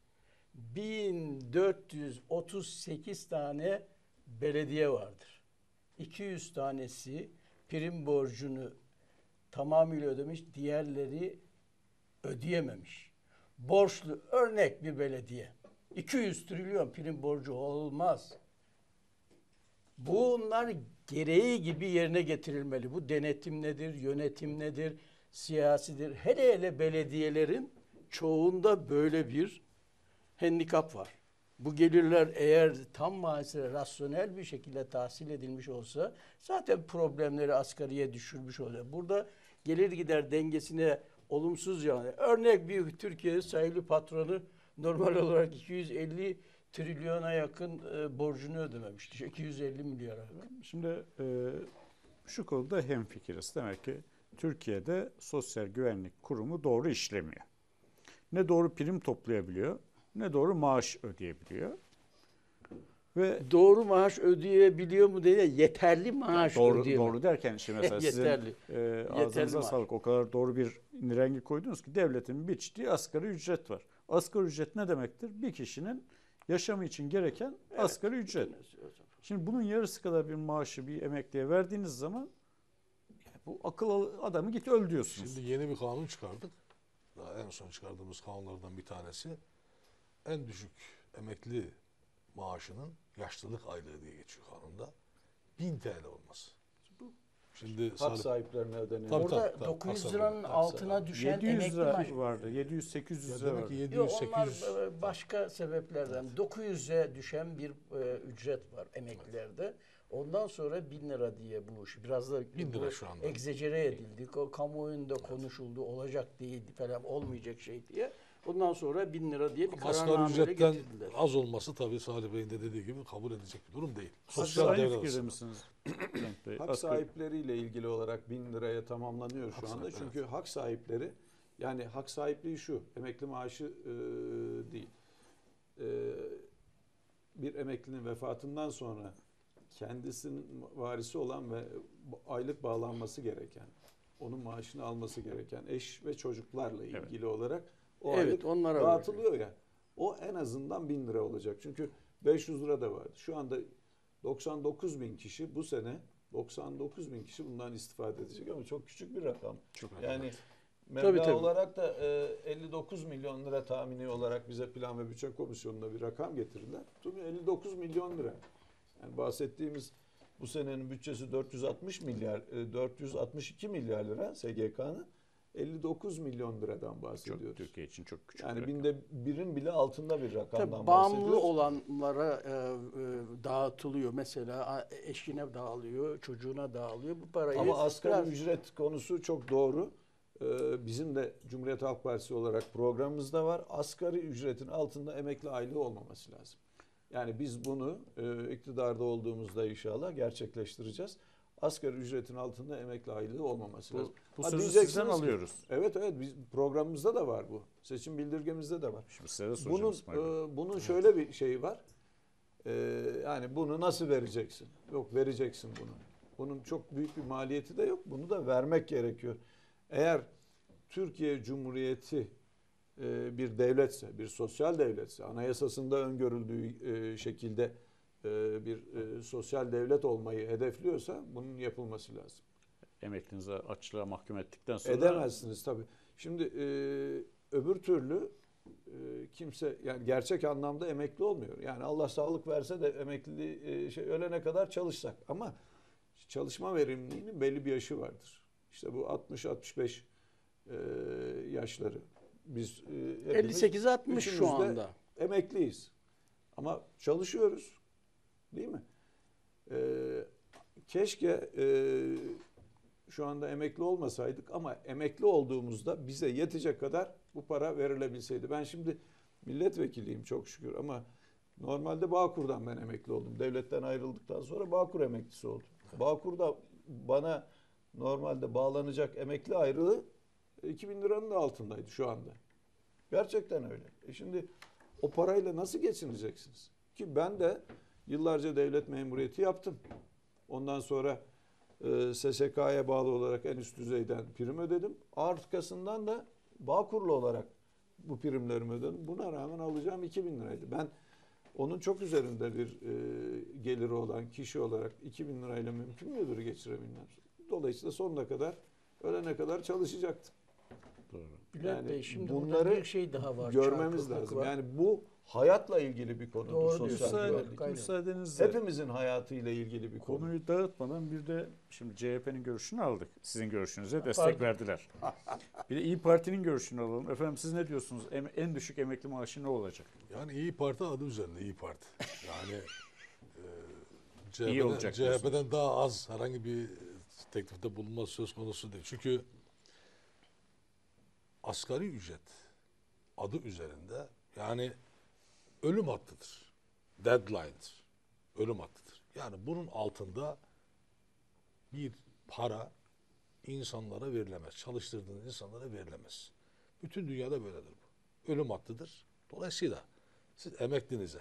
1438 tane belediye vardır. 200 tanesi prim borcunu tamamıyla ödemiş, diğerleri ödeyememiş. Borçlu örnek bir belediye. 200 trilyon prim borcu olmaz. Bunlar gereği gibi yerine getirilmeli. Bu denetim nedir, yönetim nedir, siyasidir. Hele hele belediyelerin çoğunda böyle bir handikap var. Bu gelirler eğer tam manasıyla rasyonel bir şekilde tahsil edilmiş olsa zaten problemleri asgariye düşürmüş oluyor. Burada gelir gider dengesine olumsuz yani. Örnek bir Türkiye sayılı patronu normal olarak 250 trilyona yakın borcunu ödememişti. 250 milyara. Şimdi şu konuda hemfikiriz. Demek ki Türkiye'de Sosyal Güvenlik Kurumu doğru işlemiyor. Ne doğru prim toplayabiliyor, ne doğru maaş ödeyebiliyor. Ve doğru maaş ödeyebiliyor mu diye yeterli maaş ödeyemiyor. Doğru derken şimdi mesela yeterli. Sizin ağzınıza sağlık. O kadar doğru bir nirengi koydunuz ki devletin biçtiği asgari ücret var. Asgari ücret ne demektir? Bir kişinin yaşamı için gereken asgari ücret. Şimdi bunun yarısı kadar bir maaşı bir emekliye verdiğiniz zaman bu akıl adamı git öl diyorsunuz. Şimdi yeni bir kanun çıkardık. Daha en son çıkardığımız kanunlardan bir tanesi. En düşük emekli maaşının yaşlılık aylığı diye geçiyor kanunda. 1000 TL olması. Şimdi Hak sahiplerine ödeniyor. Orada 900 liranın altına düşen 700 emekli lira maaşı vardı. 700-800 lira demek vardı. ki 700 Yok, 800 onlar başka sebeplerden. 900'e düşen bir ücret var emeklilerde. Ondan sonra 1000 lira diye bu iş biraz da 1000 lira şu anda. egzecere edildi. O kamuoyunda konuşuldu. Olacak değil falan, olmayacak şey diye. Ondan sonra 1000 lira diye bir asgari kararnameyle ücretten getirdiler. az olması tabii Salih Bey'in de dediği gibi kabul edilecek bir durum değil. Sosyal devlet fikirde arasında. misiniz? Bülent Bey? Hak sahipleriyle ilgili olarak 1000 liraya tamamlanıyor şu anda. sahipleri, Çünkü hak sahipleri, yani hak sahipliği şu, emekli maaşı değil. Bir emeklinin vefatından sonra kendisinin varisi olan ve aylık bağlanması gereken, onun maaşını alması gereken eş ve çocuklarla ilgili olarak o aylık onlara dağıtılıyor ya. O en azından 1000 lira olacak. Çünkü 500 lira da vardı. Şu anda 99 bin kişi bu sene 99 bin kişi bundan istifade edecek ama çok küçük bir rakam. Çok yani Tabii. meblağ olarak da 59 milyon lira tahmini olarak bize Plan ve Bütçe Komisyonu'na bir rakam getirdiler. 59 milyon lira. Yani bahsettiğimiz bu senenin bütçesi 462 milyar lira SGK'nın. 59 milyon liradan bahsediyoruz. Türkiye için çok küçük. Yani binde birin bile altında bir rakamdan Tabii, bahsediyoruz. bağımlı olanlara dağıtılıyor. Mesela eşine dağılıyor, çocuğuna dağılıyor. Bu parayı Ama asgari biraz ücret konusu çok doğru. Bizim de Cumhuriyet Halk Partisi olarak programımızda var. Asgari ücretin altında emekli aylığı olmaması lazım. Yani biz bunu iktidarda olduğumuzda inşallah gerçekleştireceğiz. Asgari ücretin altında emekli aylığı olmaması lazım. Bu Ha, sözü diyeceksiniz sizden ki, alıyoruz. Evet biz programımızda da var bu. Seçim bildirgemizde de var. Şimdi size de soracağım İsmail Bey. Bunun şöyle bir şeyi var. Yani bunu nasıl vereceksin? Yok, vereceksin bunu. Bunun çok büyük bir maliyeti de yok. Bunu da vermek gerekiyor. Eğer Türkiye Cumhuriyeti bir devletse, bir sosyal devletse, anayasasında öngörüldüğü şekilde bir sosyal devlet olmayı hedefliyorsa bunun yapılması lazım. Emeklinizi açlığa mahkum ettikten sonra... Edemezsiniz tabii. Şimdi öbür türlü kimse yani gerçek anlamda emekli olmuyor. Yani Allah sağlık verse de emekli ölene kadar çalışsak ama çalışma verimliliğinin belli bir yaşı vardır. İşte bu 60-65 yaşları. Biz 58-60 şu anda. Emekliyiz. Ama çalışıyoruz. Değil mi? Keşke şu anda emekli olmasaydık ama emekli olduğumuzda bize yetecek kadar bu para verilebilseydi. Ben şimdi milletvekiliyim çok şükür ama normalde Bağkur'dan ben emekli oldum. Devletten ayrıldıktan sonra Bağkur emeklisi oldum. Bağkur'da bana normalde bağlanacak emekli aylığı 2000 liranın da altındaydı şu anda. Gerçekten öyle. Şimdi o parayla nasıl geçineceksiniz? Ki ben de yıllarca devlet memuriyeti yaptım. Ondan sonra SSK'ya bağlı olarak en üst düzeyden prim ödedim. Arkasından da Bağkurlu olarak bu primlerimi ödedim. Buna rağmen alacağım 2000 liraydı. Ben onun çok üzerinde bir geliri olan kişi olarak 2000 lirayla mümkün müdür geçirebilmem? Dolayısıyla sonuna kadar, ölene kadar çalışacaktım. Doğru. Bülent Bey, şimdi bunları bir şey daha var. görmemiz lazım. Yani bu hayatla ilgili bir konudur. Doğru Sosyal güvenlik. Müsaadenizle Hepimizin hayatıyla ilgili bir konu. konuyu dağıtmadan bir de şimdi CHP'nin görüşünü aldık. Sizin görüşünüze destek verdiler. Bir de İyi Parti'nin görüşünü alalım. Efendim siz ne diyorsunuz? En düşük emekli maaşı ne olacak? Yani İyi Parti adı üzerinde İyi Parti. Yani İyi olacak CHP'den daha az herhangi bir teklifte bulunması söz konusu değil. Çünkü asgari ücret adı üzerinde yani ölüm hattıdır. Deadline'dır. Ölüm hattıdır. Yani bunun altında bir para insanlara verilemez. Çalıştırdığınız insanlara verilemez. Bütün dünyada böyledir bu. Ölüm hattıdır. Dolayısıyla siz emeklinize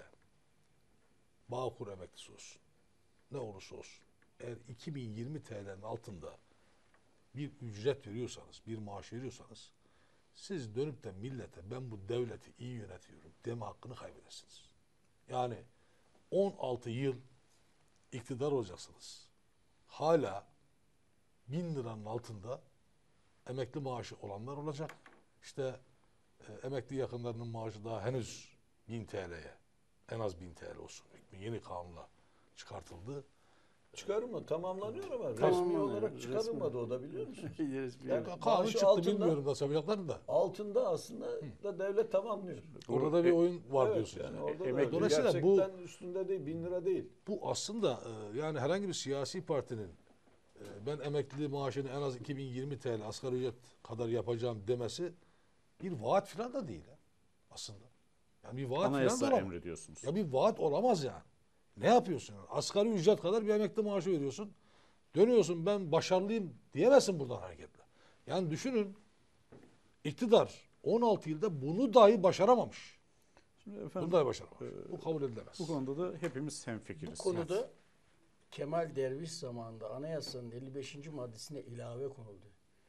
Bağkur emeklisi olsun. Ne olursa olsun. Eğer 2020 TL'nin altında bir ücret veriyorsanız, bir maaş veriyorsanız siz dönüp de millete ben bu devleti iyi yönetiyorum deme hakkını kaybedersiniz. Yani 16 yıl iktidar olacaksınız. Hala 1000 liranın altında emekli maaşı olanlar olacak. İşte emekli yakınlarının maaşı daha henüz 1000 TL'ye, en az 1000 TL olsun. Yeni kanunla çıkartıldı. Çıkarılmadı. Tamamlanıyor ama resmi olarak çıkarılmadı o da biliyor musunuz? Yani Kanun çıktı bilmiyorum nasıl yapacaklarını da. Altında aslında da devlet tamamlıyor. Orada da bir oyun var Evet, diyorsunuz. yani orada Emek- da Dolayısıyla gerçekten üstünde değil, 1000 lira değil. Bu aslında yani herhangi bir siyasi partinin ben emekli maaşını en az 2020 TL asgari ücret kadar yapacağım demesi bir vaat falan da değil aslında. Yani bir vaat falan da Anayasa olamaz. emrediyorsunuz. Ya bir vaat olamaz yani. Ne yapıyorsun? Yani? Asgari ücret kadar bir emekli maaşı veriyorsun. Dönüyorsun ben başarılıyım diyemezsin buradan hareketle. Yani düşünün iktidar 16 yılda bunu dahi başaramamış. Şimdi Bunu efendim, dahi başaramamış. Bu kabul edilemez. bu konuda da hepimiz hemfikiriz. Bu konuda Kemal Derviş zamanında anayasanın 55. maddesine ilave konuldu.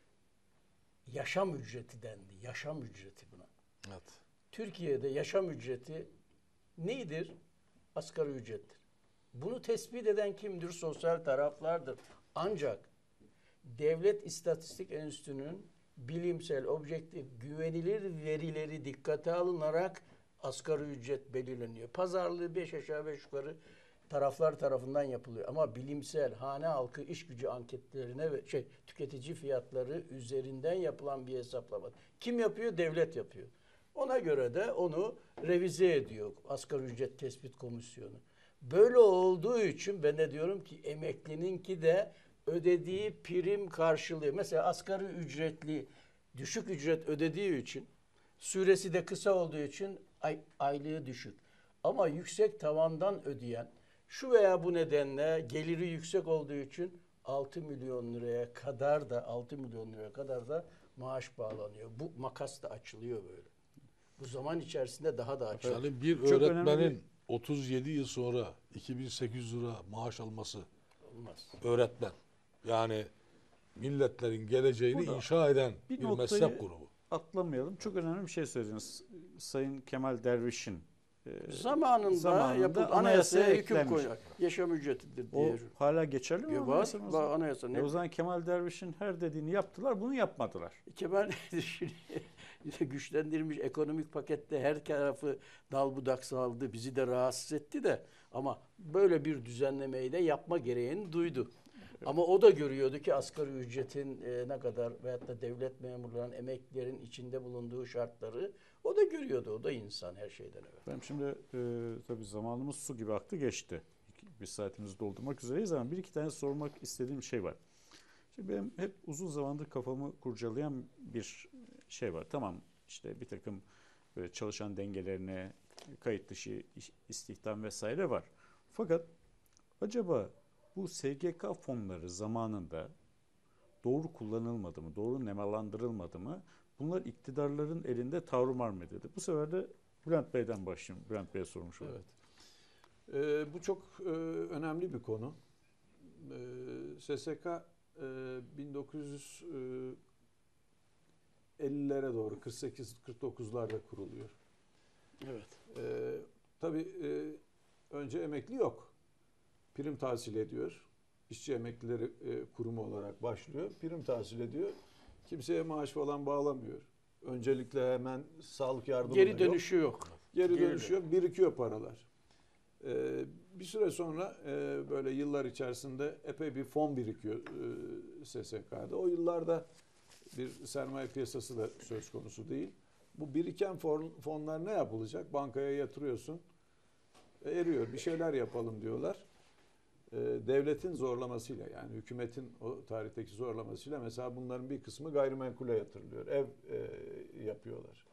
Yaşam ücreti dendi. Yaşam ücreti buna. Evet. Türkiye'de yaşam ücreti nedir? Asgari ücrettir. Bunu tespit eden kimdir? Sosyal taraflardır. Ancak Devlet İstatistik Enstitüsü'nün bilimsel, objektif, güvenilir verileri dikkate alınarak asgari ücret belirleniyor. Pazarlığı 5 aşağı 5 yukarı taraflar tarafından yapılıyor. Ama bilimsel, hane halkı iş gücü anketlerine ve tüketici fiyatları üzerinden yapılan bir hesaplama. Kim yapıyor? Devlet yapıyor. Ona göre de onu revize ediyor Asgari Ücret Tespit Komisyonu. Böyle olduğu için ben de diyorum ki emeklininki de ödediği prim karşılıyor. Mesela asgari ücretli düşük ücret ödediği için süresi de kısa olduğu için aylığı düşük. Ama yüksek tavandan ödeyen şu veya bu nedenle geliri yüksek olduğu için 6 milyon liraya kadar da maaş bağlanıyor. Bu makas da açılıyor böyle. Bu zaman içerisinde daha da açılıyor. Yani bir Çok öğretmenin önemli 37 yıl sonra 2800 lira maaş alması Olmaz. öğretmen. Yani milletlerin geleceğini Burada inşa eden bir bir noktayı meslek grubu. atlamayalım. Çok önemli bir şey söylediniz. Sayın Kemal Derviş'in Zamanında yapıp anayasaya hüküm eklenmiş. koyar. Yaşam ücretidir O diye. hala geçerli mi? Var, anayasamız? var anayasa. O zaman Kemal Derviş'in her dediğini yaptılar, bunu yapmadılar. Kemal güçlendirilmiş ekonomik pakette her tarafı dal budak saldı, bizi de rahatsız etti de ama böyle bir düzenlemeyi de yapma gereğini duydu. Ama o da görüyordu ki asgari ücretin ne kadar veyahut da devlet memurlarının, emeklilerin içinde bulunduğu şartları o da görüyordu. O da insan her şeyden evvel. Benim şimdi tabii zamanımız su gibi aktı geçti. Bir saatimizi doldurmak üzereyiz ama bir iki tane sormak istediğim şey var. Şimdi benim hep uzun zamandır kafamı kurcalayan bir şey var. Tamam işte bir takım böyle çalışan dengelerine, kayıt dışı istihdam vesaire var. Fakat acaba bu SGK fonları zamanında doğru kullanılmadı mı, doğru nemalandırılmadı mı? Bunlar iktidarların elinde tarumar mı edildi? Bu sefer de Bülent Bey'den başlayayım. Bülent Bey'e sormuş olayım. Evet. Bu çok önemli bir konu. SSK 1950'lere doğru 48-49'larda kuruluyor. Evet. Tabii önce emekli yok. Prim tahsil ediyor. İşçi Emeklileri Kurumu olarak başlıyor. Prim tahsil ediyor. Kimseye maaş falan bağlamıyor. Öncelikle hemen sağlık yardımı Geri dönüşü yok. Geri dönüşü yok. Birikiyor paralar. Bir süre sonra böyle yıllar içerisinde epey bir fon birikiyor SSK'da. O yıllarda bir sermaye piyasası da söz konusu değil. Bu biriken fonlar ne yapılacak? Bankaya yatırıyorsun. Eriyor. Bir şeyler yapalım diyorlar. Devletin zorlamasıyla yani hükümetin o tarihteki zorlamasıyla mesela bunların bir kısmı gayrimenkule yatırılıyor. Ev yapıyorlar.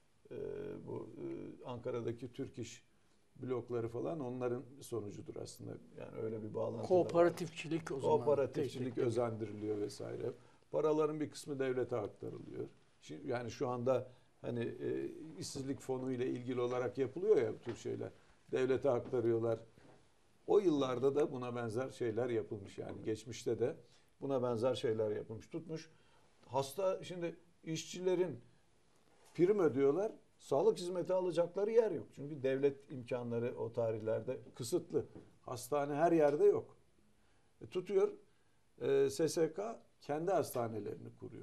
Bu Ankara'daki Türk İş blokları falan onların sonucudur aslında. Yani öyle bir bağlantı Kooperatifçilik o zaman. Kooperatifçilik özendiriliyor vesaire. Paraların bir kısmı devlete aktarılıyor. Şimdi, yani şu anda hani işsizlik fonu ile ilgili olarak yapılıyor ya bu tür şeyler. Devlete aktarıyorlar. O yıllarda da buna benzer şeyler yapılmış. Yani geçmişte de buna benzer şeyler yapılmış. Tutmuş. Şimdi işçilerin prim ödüyorlar. Sağlık hizmeti alacakları yer yok. Çünkü devlet imkanları o tarihlerde kısıtlı. Hastane her yerde yok. Tutuyor SSK kendi hastanelerini kuruyor.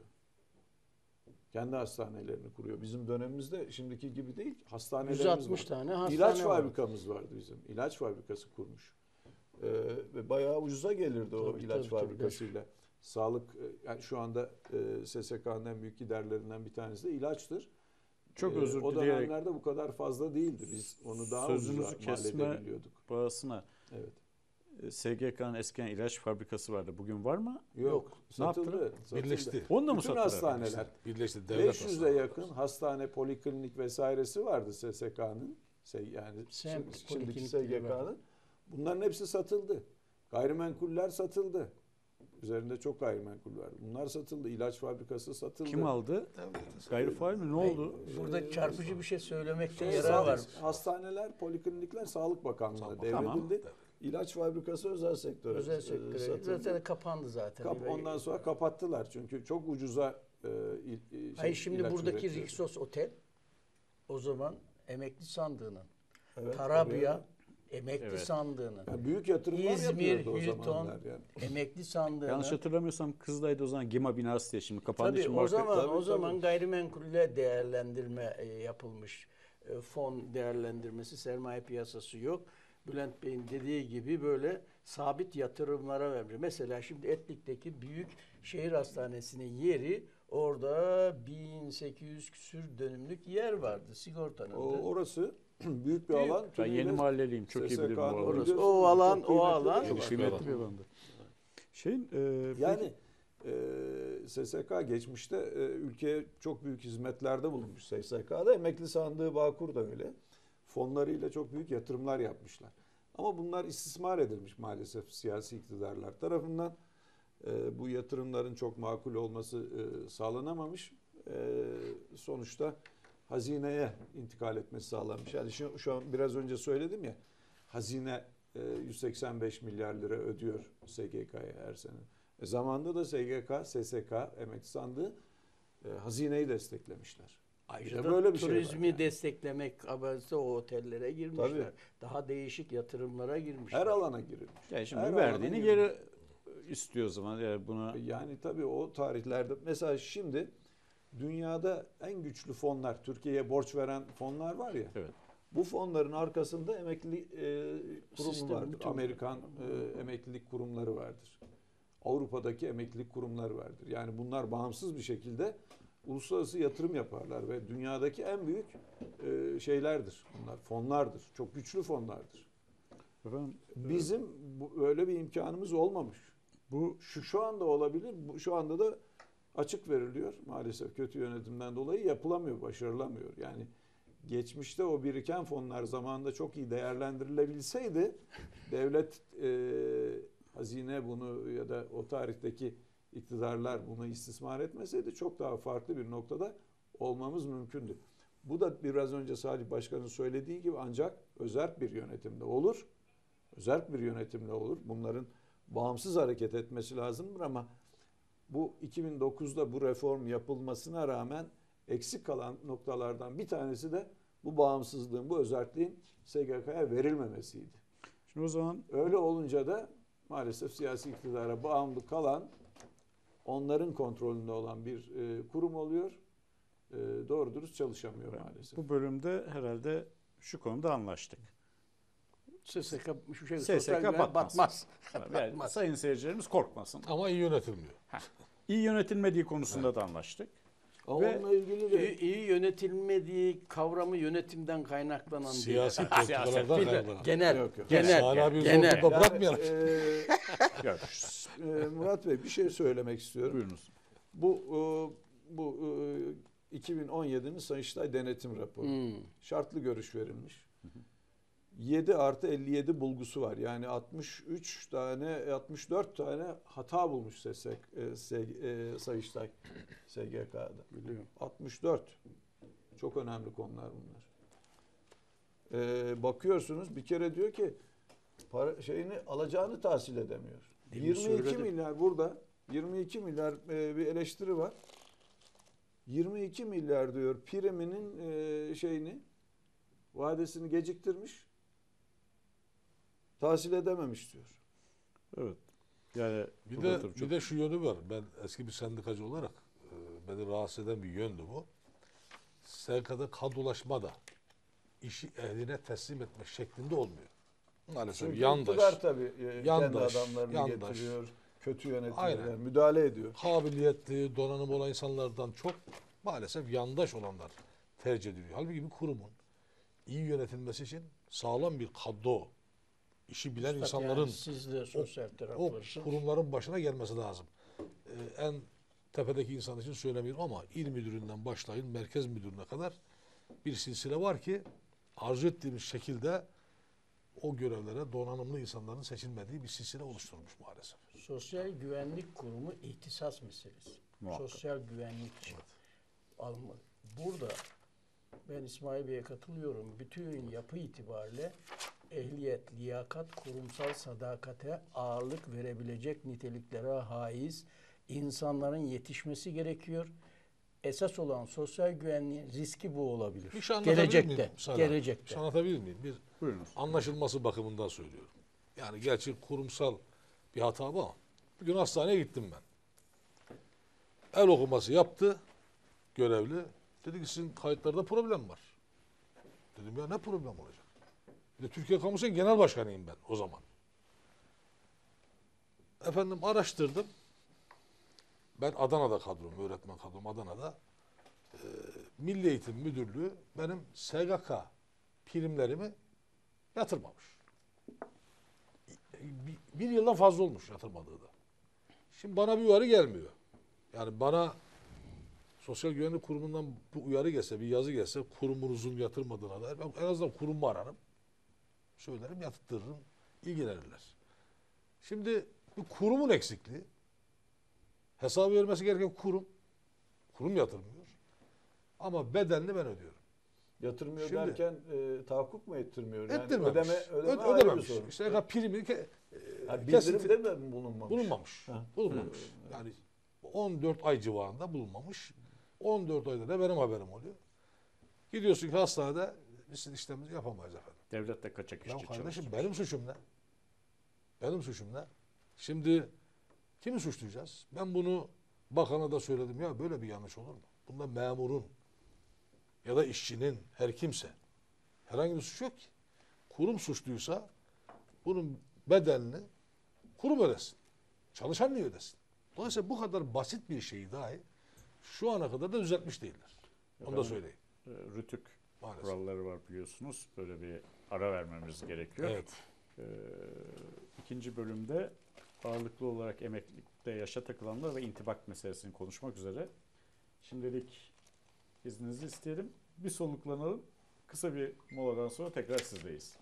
Kendi hastanelerini kuruyor. Bizim dönemimizde şimdiki gibi değil. Hastanelerimiz 160 var. tane hastane İlaç var. fabrikamız vardı bizim. İlaç fabrikası kurmuş. Ve bayağı ucuza gelirdi o ilaç fabrikasıyla. Sağlık yani şu anda SSK'nın en büyük giderlerinden bir tanesi de ilaçtır. Çok özür o dileyerek dönemlerde bu kadar fazla değildi. Biz onu daha sözünüzü ucuza mal kesme edebiliyorduk. bağısına Evet. SGK'nın eskiden ilaç fabrikası vardı. Bugün var mı? Yok. Ne yaptılar? Satıldı. Birleşti. Onu da mı Bütün sattılar? hastaneler. Birleşti. Devlet 500'e hastaneleri. yakın hastane, poliklinik vesairesi vardı SSK'nın. Yani Semt, şimdiki poliklinikleri SGK'nın. Bunların hepsi satıldı. Gayrimenkuller satıldı. Üzerinde çok gayrimenkul vardı. Bunlar satıldı. İlaç fabrikası satıldı. Kim aldı? Gayrifail mi? Ne oldu? Burada çarpıcı bir şey söylemekte Şey, yarar var. hastaneler, poliklinikler Sağlık Bakanlığı'na Sağlık devredildi. Tamam. İlaç fabrikası özel sektöre Özel sektöre. satıldı. Zaten kapandı zaten. Ondan sonra kapattılar çünkü çok ucuza Hayır şimdi ilaç buradaki üretiyordu. Rixos Otel o zaman emekli sandığının. Evet, Tarabya oraya- emekli Evet. sandığının. Yani büyük yatırımlar İzmir, yapıyordu o Hilton zamanlar yani. emekli sandığının. Yanlış hatırlamıyorsam Kızılay'da o zaman GİMA binası diye şimdi kapandığı Tabii için o zaman tabii, o zaman tabii. gayrimenkulle değerlendirme yapılmış. Fon değerlendirmesi, sermaye piyasası yok. Bülent Bey'in dediği gibi böyle sabit yatırımlara vermiş. Mesela şimdi Etlik'teki büyük şehir hastanesinin yeri orada 1800 küsür dönümlük yer vardı sigortanın. Orası büyük bir Büyük. alan. ben yeni Tümüyle mahalleliyim. Çok iyi SSK'nın bilirim bu arada. Orası. biliyorsunuz, O alan, çok o kıymetli alan. bir Çok alan. kıymetli bir alandır. Şeyin, Yani SSK geçmişte ülkeye çok büyük hizmetlerde bulunmuş. SSK'da emekli sandığı Bağkur da öyle. Fonlarıyla çok büyük yatırımlar yapmışlar. Ama bunlar istismar edilmiş maalesef siyasi iktidarlar tarafından. Bu yatırımların çok makul olması sağlanamamış. Sonuçta hazineye intikal etmesi sağlanmış. Yani şu an biraz önce söyledim ya, hazine 185 milyar lira ödüyor SGK'ya her sene. Zamanında da SGK, SSK emekli sandığı hazineyi desteklemişler. Ayrıca İşte da böyle bir şey var turizmi yani. desteklemek abası o otellere girmişler. Tabii. Daha değişik yatırımlara girmişler. Her alana girilmiş. Yani şimdi Her alana verdiğini girilmiş. geri istiyor o zaman. Yani buna Yani tabii o tarihlerde mesela şimdi dünyada en güçlü fonlar, Türkiye'ye borç veren fonlar var ya. evet. Bu fonların arkasında emeklilik kurumu Sistemi vardır. bütün- Amerikan emeklilik kurumları vardır. Avrupa'daki emeklilik kurumları vardır. Yani bunlar bağımsız bir şekilde uluslararası yatırım yaparlar ve dünyadaki en büyük şeylerdir. Bunlar fonlardır. Çok güçlü fonlardır. Efendim, Bizim öyle bir imkanımız olmamış. bu Şu anda olabilir. Şu anda da açık veriliyor. Maalesef kötü yönetimden dolayı yapılamıyor, başarılamıyor. Yani geçmişte o biriken fonlar zamanında çok iyi değerlendirilebilseydi devlet hazine bunu ya da o tarihteki iktidarlar bunu istismar etmeseydi çok daha farklı bir noktada olmamız mümkündü. Bu da biraz önce Salih Başkan'ın söylediği gibi ancak özerk bir yönetimde olur. Özerk bir yönetimle olur. Bunların bağımsız hareket etmesi lazımdır ama bu 2009'da bu reform yapılmasına rağmen eksik kalan noktalardan bir tanesi de bu bağımsızlığın, bu özerkliğin SGK'ya verilmemesiydi. şimdi o zaman Öyle olunca da maalesef siyasi iktidara bağımlı kalan, onların kontrolünde olan bir kurum oluyor. Doğru dürüst çalışamıyor maalesef. bu bölümde herhalde şu konuda anlaştık. SSK şu şey SSK sosyal güven batmaz. batmaz. Yani Batmaz. sayın seyircilerimiz korkmasın. Ama iyi yönetilmiyor. İyi yönetilmediği konusunda da anlaştık. Ama Ve onunla ilgili de İyi yönetilmediği kavramı yönetimden kaynaklanan Siyasi değil. politikalardan Değil de kaynaklanan. genel, Yok, yok. genel, Salih abi genel. zorunda bırakmayalım. Yok, Murat Bey bir şey söylemek istiyorum. buyurunuz. Bu 2017'nin Sayıştay denetim raporu. Şartlı görüş verilmiş. 7+57 bulgusu var. Yani 64 tane hata bulmuş Sayıştay SGK'da. Biliyorum. 64. Çok önemli konular bunlar. Bakıyorsunuz bir kere diyor ki alacağını tahsil edemiyor. Demin 22 söyledim. milyar burada. 22 milyar bir eleştiri var. 22 milyar diyor priminin vadesini geciktirmiş. Tahsil edememiş diyor. Evet. Yani Bir de şu yönü var. Ben eski bir sendikacı olarak beni rahatsız eden bir yöndü bu. SGK'da kadrolaşma da işi ehline teslim etmek şeklinde olmuyor. Maalesef Çünkü yandaş, iktidar tabii yandaş, kendi adamlarını yandaş. getiriyor. Kötü yönetiyor. Aynen. Yani müdahale ediyor. kabiliyetli, donanım olan insanlardan çok maalesef yandaş olanlar tercih ediliyor. Halbuki bir kurumun iyi yönetilmesi için sağlam bir kadro, işi bilen insanların Yani siz de sosyal o taraflarsınız. kurumların başına gelmesi lazım. En tepedeki insan için söylemiyorum ama il müdüründen başlayın merkez müdürüne kadar bir silsile var ki arzu ettiğimiz şekilde o görevlere donanımlı insanların seçilmediği bir silsile oluşturmuş maalesef. Sosyal Güvenlik Kurumu ihtisas meselesi. Muhakkak. Sosyal güvenlik için alınmalı. Burada ben İsmail Bey'e katılıyorum. Bütün yapı itibariyle ehliyet, liyakat, kurumsal sadakate ağırlık verebilecek niteliklere haiz insanların yetişmesi gerekiyor. Esas olan sosyal güvenliğin riski bu olabilir. Bir şey anlatabilir miyim? Gelecekte. Sana? Gelecekte. Bir şey anlatabilir miyim? Bir Buyurunuz. anlaşılması bakımından söylüyorum. Yani gerçi kurumsal bir hata bu ama bugün hastaneye gittim ben. El okuması yaptı görevli. Dedi ki sizin kayıtlarda problem var. Dedim ya ne problem olacak? Bir de Türkiye Kamusu'nun genel başkanıyım ben o zaman. Efendim araştırdım. Ben Adana'da kadrom, öğretmen kadrom Adana'da. Milli Eğitim Müdürlüğü benim SGK primlerimi yatırmamış. Bir yıldan fazla olmuş yatırmadığı da. Şimdi bana bir uyarı gelmiyor. Yani bana Sosyal Güvenlik Kurumu'ndan bu uyarı gelse, bir yazı gelse kurumunuzun yatırmadığına dair ben en azından kurumu ararım. Söylerim, yatırtırırım, ilgilenirler. Şimdi bu kurumun eksikliği, hesap vermesi gereken kurum yatırmıyor. Ama bedelini ben ödüyorum. Yatırmıyor Şimdi- derken tahakkuk mu ettirmiyor? Yani Ettirmemiş. ödeme ayrı bir Ödememiş. sorun. İşte primi Yani kesinti- bildirimde mi bulunmamış? bulunmamış. Ha. Bulunmamış. Yani 14 ay civarında bulunmamış. 14 ayda da benim haberim oluyor. Gidiyorsun ki hastanede biz sizin işlemimizi yapamayız efendim. Devlet de kaçak Ya işçi kardeşim çalıştırmış. benim suçum ne? Benim suçum ne? Şimdi kimi suçlayacağız? Ben bunu bakana da söyledim. Ya böyle bir yanlış olur mu? Bunda memurun ya da işçinin her kimse herhangi bir suç yok ki. Kurum suçluysa bunun bedelini kurum ödesin. Çalışan niye ödesin? Dolayısıyla bu kadar basit bir şeyi dahi şu ana kadar da düzeltmiş değiller. Onu da söyleyeyim. Rütük Maalesef. kuralları var biliyorsunuz. Böyle bir ara vermemiz gerekiyor. Evet. İkinci bölümde ağırlıklı olarak emeklilikte yaşa takılanlar ve intibak meselesini konuşmak üzere. Şimdilik izninizi isteyelim. Bir soluklanalım. Kısa bir moladan sonra tekrar sizdeyiz.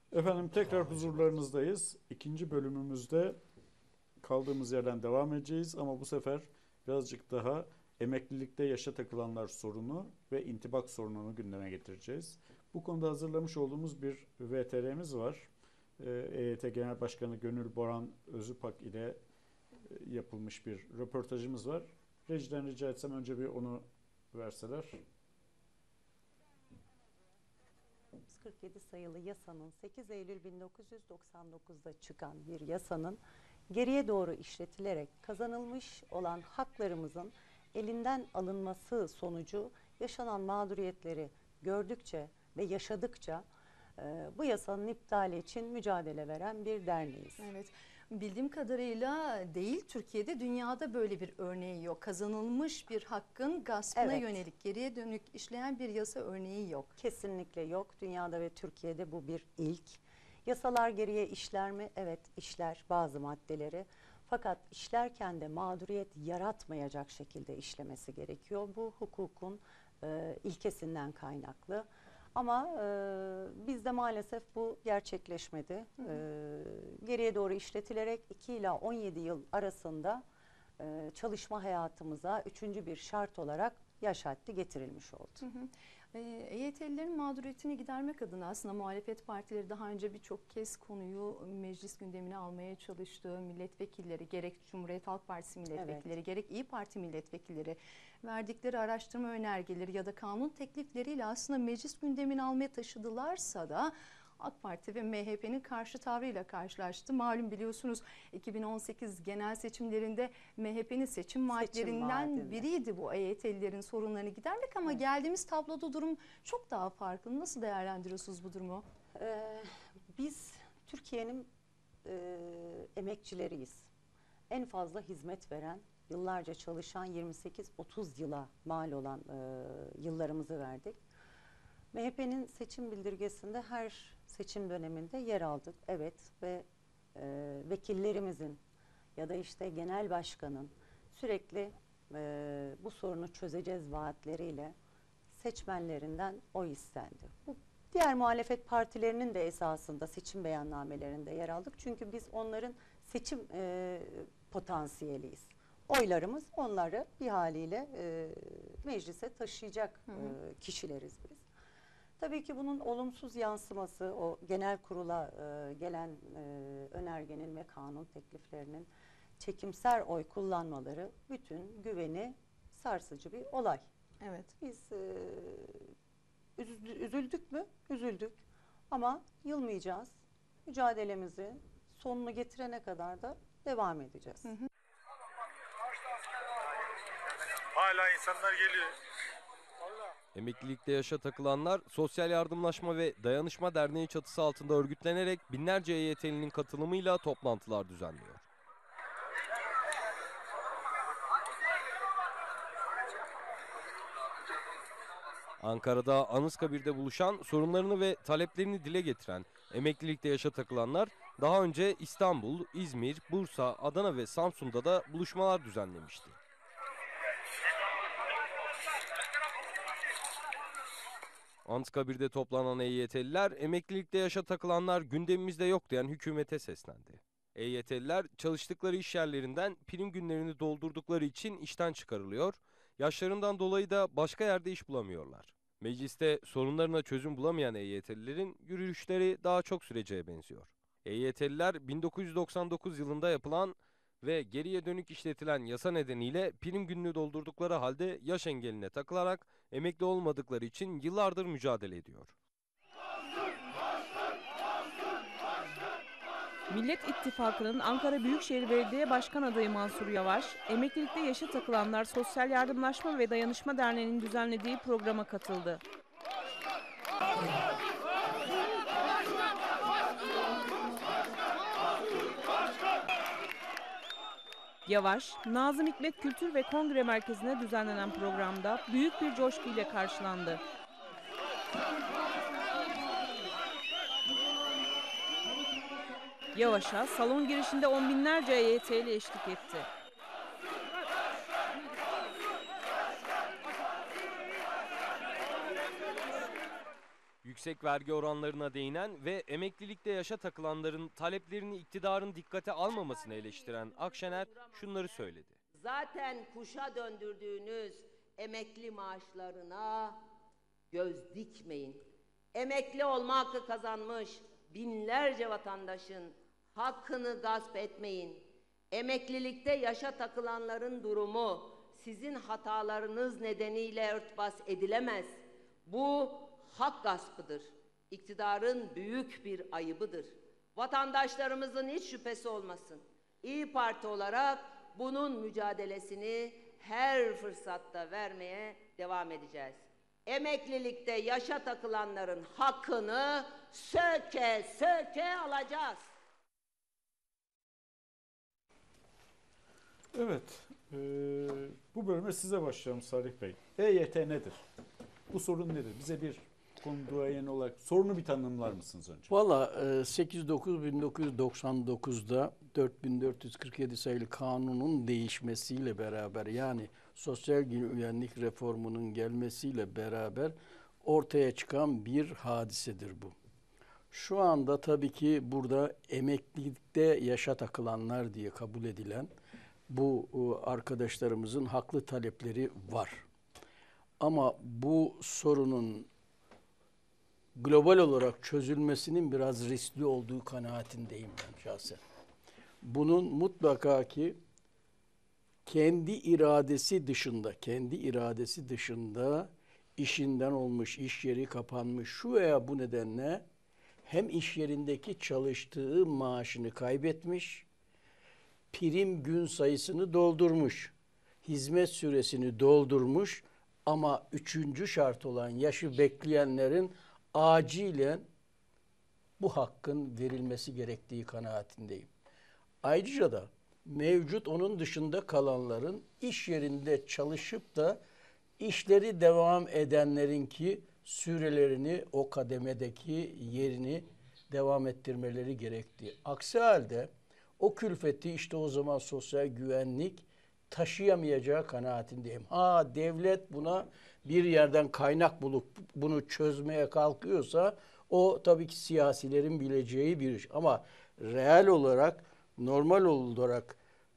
Efendim tekrar huzurlarınızdayız. İkinci bölümümüzde kaldığımız yerden devam edeceğiz ama bu sefer birazcık daha emeklilikte yaşa takılanlar sorunu ve intibak sorununu gündeme getireceğiz. Bu konuda hazırlamış olduğumuz bir VTR'miz var. EYT Genel Başkanı Gönül Boran Özüpak ile yapılmış bir röportajımız var. Rejiden rica etsem önce bir onu verseler. 47 sayılı yasanın 8 Eylül 1999'da çıkan bir yasanın geriye doğru işletilerek kazanılmış olan haklarımızın elinden alınması sonucu yaşanan mağduriyetleri gördükçe ve yaşadıkça bu yasanın iptali için mücadele veren bir derneğiz. Evet. Bildiğim kadarıyla değil, Türkiye'de, dünyada böyle bir örneği yok. Kazanılmış bir hakkın gaspına yönelik geriye dönük işleyen bir yasa örneği yok. Kesinlikle yok. Dünyada ve Türkiye'de bu bir ilk. Yasalar geriye işler mi? Evet, işler bazı maddeleri. Fakat işlerken de mağduriyet yaratmayacak şekilde işlemesi gerekiyor. Bu hukukun ilkesinden kaynaklı. Ama bizde maalesef bu gerçekleşmedi. Geriye doğru işletilerek 2 ila 17 yıl arasında çalışma hayatımıza 3. bir şart olarak yaş haddi getirilmiş oldu. EYT'lilerin mağduriyetini gidermek adına aslında muhalefet partileri daha önce birçok kez konuyu meclis gündemine almaya çalıştı. Milletvekilleri, gerek Cumhuriyet Halk Partisi milletvekilleri, gerek İYİ Parti milletvekilleri verdikleri araştırma önergeleri ya da kanun teklifleriyle aslında meclis gündemine almaya taşıdılarsa da AK Parti ve MHP'nin karşı tavrıyla karşılaştı. Malum, biliyorsunuz 2018 genel seçimlerinde MHP'nin seçim vaatlerinden biriydi bu EYT'lilerin sorunlarını gidermek, ama geldiğimiz tabloda durum çok daha farklı. Nasıl değerlendiriyorsunuz bu durumu? Biz Türkiye'nin emekçileriyiz. En fazla hizmet veren, yıllarca çalışan, 28-30 yıla mal olan yıllarımızı verdik. MHP'nin seçim bildirgesinde her seçim döneminde yer aldık. Evet, ve vekillerimizin ya da işte genel başkanın sürekli bu sorunu çözeceğiz vaatleriyle seçmenlerinden oy istendi. Bu diğer muhalefet partilerinin de esasında seçim beyannamelerinde yer aldık. Çünkü biz onların seçim potansiyeliyiz. Oylarımız onları bir haliyle meclise taşıyacak kişileriz biz. Tabii ki bunun olumsuz yansıması, o genel kurula gelen önergenin ve kanun tekliflerinin çekimser oy kullanmaları bütün güveni sarsıcı bir olay. Evet. Biz üzüldük mü? Üzüldük. Ama yılmayacağız. Mücadelemizi sonunu getirene kadar da devam edeceğiz. Hala insanlar geliyor. Emeklilikte yaşa takılanlar Sosyal Yardımlaşma ve Dayanışma Derneği çatısı altında örgütlenerek binlerce EYT'linin katılımıyla toplantılar düzenliyor. Ankara'da Anıtkabir'de buluşan, sorunlarını ve taleplerini dile getiren emeklilikte yaşa takılanlar daha önce İstanbul, İzmir, Bursa, Adana ve Samsun'da da buluşmalar düzenlemişti. Anıtkabir'de toplanan EYT'liler, emeklilikte yaşa takılanlar gündemimizde yok diyen hükümete seslendi. EYT'liler çalıştıkları iş yerlerinden prim günlerini doldurdukları için işten çıkarılıyor, yaşlarından dolayı da başka yerde iş bulamıyorlar. Mecliste sorunlarına çözüm bulamayan EYT'lilerin yürüyüşleri daha çok süreceğe benziyor. EYT'liler 1999 yılında yapılan ve geriye dönük işletilen yasa nedeniyle prim gününü doldurdukları halde yaş engeline takılarak emekli olmadıkları için yıllardır mücadele ediyor. Millet İttifakı'nın Ankara Büyükşehir Belediye Başkan adayı Mansur Yavaş, emeklilikte yaşa takılanlar Sosyal Yardımlaşma ve Dayanışma Derneği'nin düzenlediği programa katıldı. Yavaş, Nazım Hikmet Kültür ve Kongre Merkezi'nde düzenlenen programda büyük bir coşkuyla karşılandı. Yavaş'a salon girişinde on binlerce EYT'li eşlik etti. Yüksek yüksek vergi oranlarına değinen ve emeklilikte yaşa takılanların taleplerini iktidarın dikkate almamasını eleştiren Akşener şunları söyledi. Zaten kuşa döndürdüğünüz emekli maaşlarına göz dikmeyin. Emekli olma hakkı kazanmış binlerce vatandaşın hakkını gasp etmeyin. Emeklilikte yaşa takılanların durumu sizin hatalarınız nedeniyle örtbas edilemez. Bu hak gaspıdır. İktidarın büyük bir ayıbıdır. Vatandaşlarımızın hiç şüphesi olmasın. İYİ Parti olarak bunun mücadelesini her fırsatta vermeye devam edeceğiz. Emeklilikte yaşa takılanların hakkını söke söke alacağız. Evet, bu bölüme size başlayalım Salih Bey. EYT nedir? Bu sorun nedir? Bize bir konu duayen olarak sorunu bir tanımlar mısınız önce? Valla 8-9-1999'da 4447 sayılı kanunun değişmesiyle beraber, yani sosyal güvenlik reformunun gelmesiyle beraber ortaya çıkan bir hadisedir bu. Şu anda tabii ki burada emeklilikte yaşa takılanlar diye kabul edilen bu arkadaşlarımızın haklı talepleri var. Ama bu sorunun global olarak çözülmesinin biraz riskli olduğu kanaatindeyim ben şahsen. Bunun mutlaka ki kendi iradesi dışında işinden olmuş, iş yeri kapanmış, şu veya bu nedenle hem iş yerindeki çalıştığı maaşını kaybetmiş, prim gün sayısını doldurmuş, hizmet süresini doldurmuş ama 3. şart olan yaşı bekleyenlerin acilen bu hakkın verilmesi gerektiği kanaatindeyim. Ayrıca da mevcut onun dışında kalanların iş yerinde çalışıp da işleri devam edenlerin ki sürelerini, o kademedeki yerini devam ettirmeleri gerektiği. Aksi halde o külfeti işte o zaman sosyal güvenlik taşıyamayacağı kanaatindeyim. Devlet buna bir yerden kaynak bulup bunu çözmeye kalkıyorsa o tabii ki siyasilerin bileceği bir iş. Ama reel olarak, normal olarak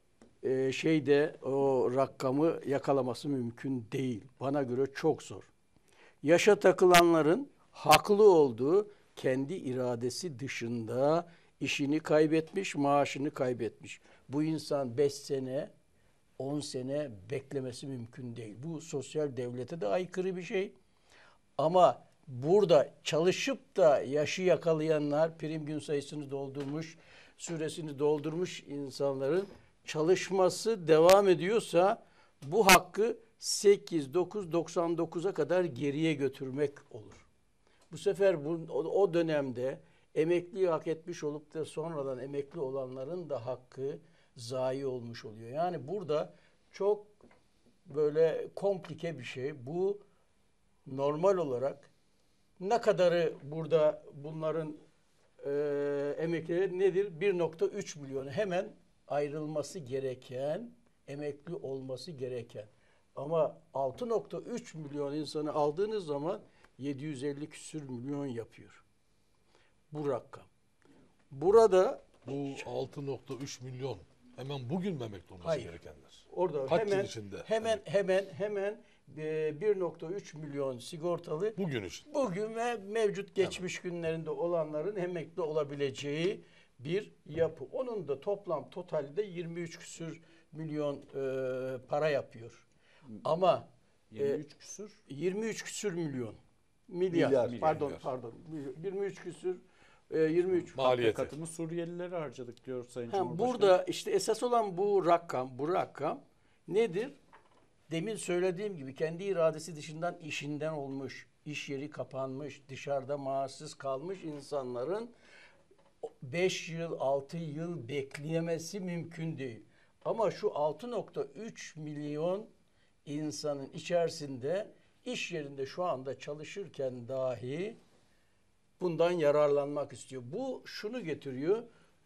o rakamı yakalaması mümkün değil. Bana göre çok zor. Yaşa takılanların haklı olduğu kendi iradesi dışında işini kaybetmiş, maaşını kaybetmiş. Bu insan 5 sene, 10 sene beklemesi mümkün değil. Bu sosyal devlete de aykırı bir şey. Ama burada çalışıp da yaşı yakalayanlar, prim gün sayısını doldurmuş, süresini doldurmuş insanların çalışması devam ediyorsa bu hakkı 8-9-99'a kadar geriye götürmek olur. Bu sefer o dönemde emekliyi hak etmiş olup da sonradan emekli olanların da hakkı zayi olmuş oluyor. Yani burada çok böyle komplike bir şey. Bu normal olarak ne kadarı burada bunların emeklileri nedir? 1.3 milyon hemen ayrılması gereken, emekli olması gereken. Ama 6.3 milyon insanı aldığınız zaman 750 küsür milyon yapıyor. Bu rakam. Burada bu 6.3 milyon hemen bugün mü emekli olması gerekenler? Orada kaç yıl içinde? Hemen 1.3 milyon sigortalı bugün için. Bugün ve mevcut geçmiş günlerinde olanların emekli olabileceği bir yapı. Onun da toplam totalde 23 küsür milyon para yapıyor. Ama 23 küsür milyon. Milyar. Pardon. 23 küsür 23 katını Suriyelilere harcadık diyor Sayın Cumhurbaşkanı. Burada işte esas olan bu rakam nedir? Demin söylediğim gibi kendi iradesi dışından işinden olmuş, iş yeri kapanmış, dışarıda maaşsız kalmış insanların 5 yıl, 6 yıl bekleyemesi mümkün değil. Ama şu 6.3 milyon insanın içerisinde iş yerinde şu anda çalışırken dahi bundan yararlanmak istiyor. Bu şunu getiriyor,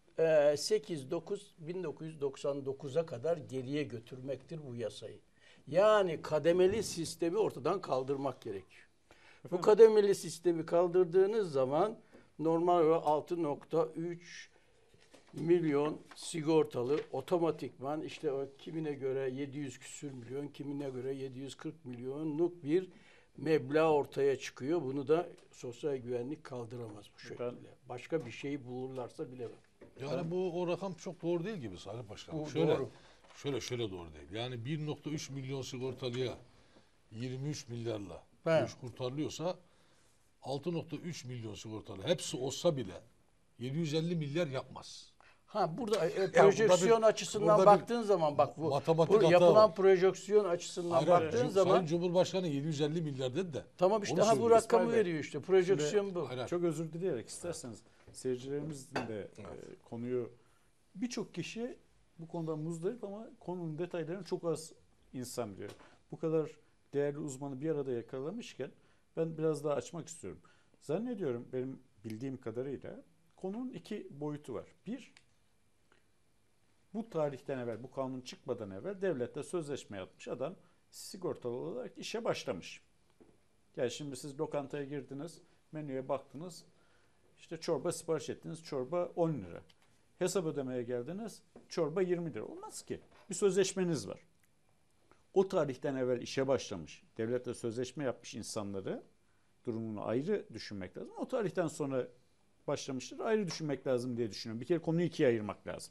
1999'a kadar geriye götürmektir bu yasayı. Yani kademeli sistemi ortadan kaldırmak gerekiyor. Bu kademeli sistemi kaldırdığınız zaman normal olarak 6,3 milyon sigortalı otomatikman işte o kimine göre 700 küsür milyon, kimine göre 740 milyonluk bir meblağ ortaya çıkıyor. Bunu da sosyal güvenlik kaldıramaz bu şekilde. Başka bir şey bulurlarsa bilemem. Yani bu o rakam çok doğru değil gibi Salih Başkan. Doğru. Şöyle doğru değil. Yani 1,3 milyon sigortalıya 23 milyarla He. bu iş kurtarılıyorsa 6,3 milyon sigortalı hepsi olsa bile 750 milyar yapmaz. Ha burada projeksiyon açısından baktığın zaman bak bu yapılan projeksiyon açısından baktığın zaman Sayın Cumhurbaşkanı 750 milyar dedi de. Tamam işte bu rakamı veriyor işte. Projeksiyon bu. Çok özür dileyerek isterseniz seyircilerimizin de konuyu birçok kişi bu konudan muzdarip ama konunun detaylarını çok az insan biliyor. Bu kadar değerli uzmanı bir arada yakalamışken ben biraz daha açmak istiyorum. Zannediyorum benim bildiğim kadarıyla konunun iki boyutu var. Bir, bu tarihten evvel, bu kanun çıkmadan evvel devletle sözleşme yapmış adam sigortalı olarak işe başlamış. Yani şimdi siz lokantaya girdiniz, menüye baktınız, işte çorba sipariş ettiniz, çorba 10 lira. Hesap ödemeye geldiniz, çorba 20 lira. Olmaz ki. Bir sözleşmeniz var. O tarihten evvel işe başlamış, devletle sözleşme yapmış insanları durumunu ayrı düşünmek lazım. O tarihten sonra başlamıştır, ayrı düşünmek lazım diye düşünüyorum. Bir kere konuyu ikiye ayırmak lazım.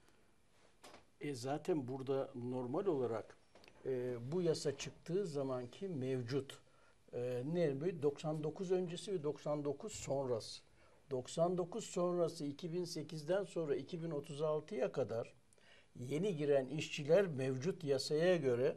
Zaten burada normal olarak bu yasa çıktığı zamanki mevcut ne 99 öncesi ve 99 sonrası. 99 sonrası 2008'den sonra 2036'ya kadar yeni giren işçiler mevcut yasaya göre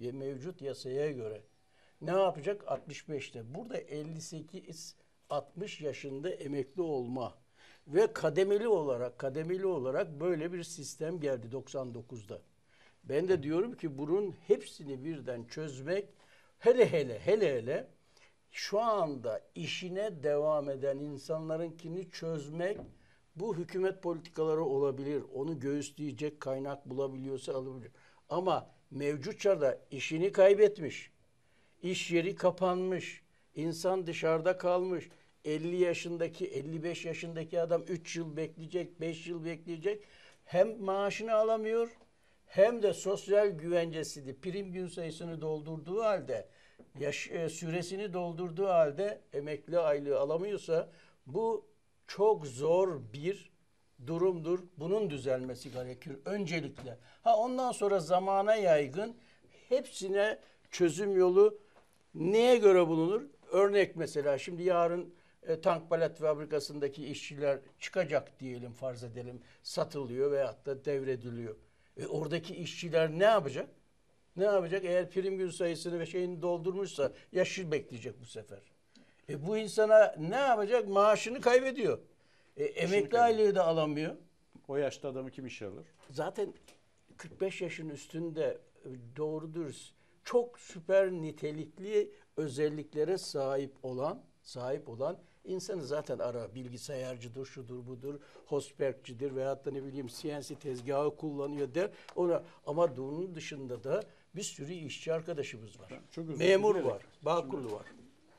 ne yapacak? 65'te. Burada 58-60 yaşında emekli olma ve kademeli olarak böyle bir sistem geldi 99'da. Ben de diyorum ki bunun hepsini birden çözmek hele şu anda işine devam eden insanlarınkini çözmek bu hükümet politikaları olabilir. Onu göğüsleyecek kaynak bulabiliyorsa alabilir. Ama mevcut çağda işini kaybetmiş, iş yeri kapanmış, insan dışarıda kalmış, 50 yaşındaki, 55 yaşındaki adam 3 yıl bekleyecek, 5 yıl bekleyecek. Hem maaşını alamıyor hem de sosyal güvencesini, prim gün sayısını doldurduğu halde, süresini doldurduğu halde emekli aylığı alamıyorsa bu çok zor bir durumdur. Bunun düzelmesi gerekir öncelikle. Ondan sonra zamana yaygın hepsine çözüm yolu neye göre bulunur? Örnek mesela şimdi yarın tank palet fabrikasındaki işçiler çıkacak diyelim, farz edelim, satılıyor veyahut da devrediliyor. Oradaki işçiler ne yapacak? Ne yapacak? Eğer prim gün sayısını ve şeyini doldurmuşsa yaşı bekleyecek bu sefer. Bu insana ne yapacak? Maaşını kaybediyor. Emekli aylığı da alamıyor. O yaşta adamı kim işe alır? Zaten 45 yaşın üstünde doğru dürüst çok süper nitelikli özelliklere sahip olan insanı zaten ara. Bilgisayarcıdır, şudur budur, hosperkçidir veyahut da ne bileyim CNC tezgahı kullanıyor der. Ama bunun dışında da bir sürü işçi arkadaşımız var. Memur var, Bağkurlu var.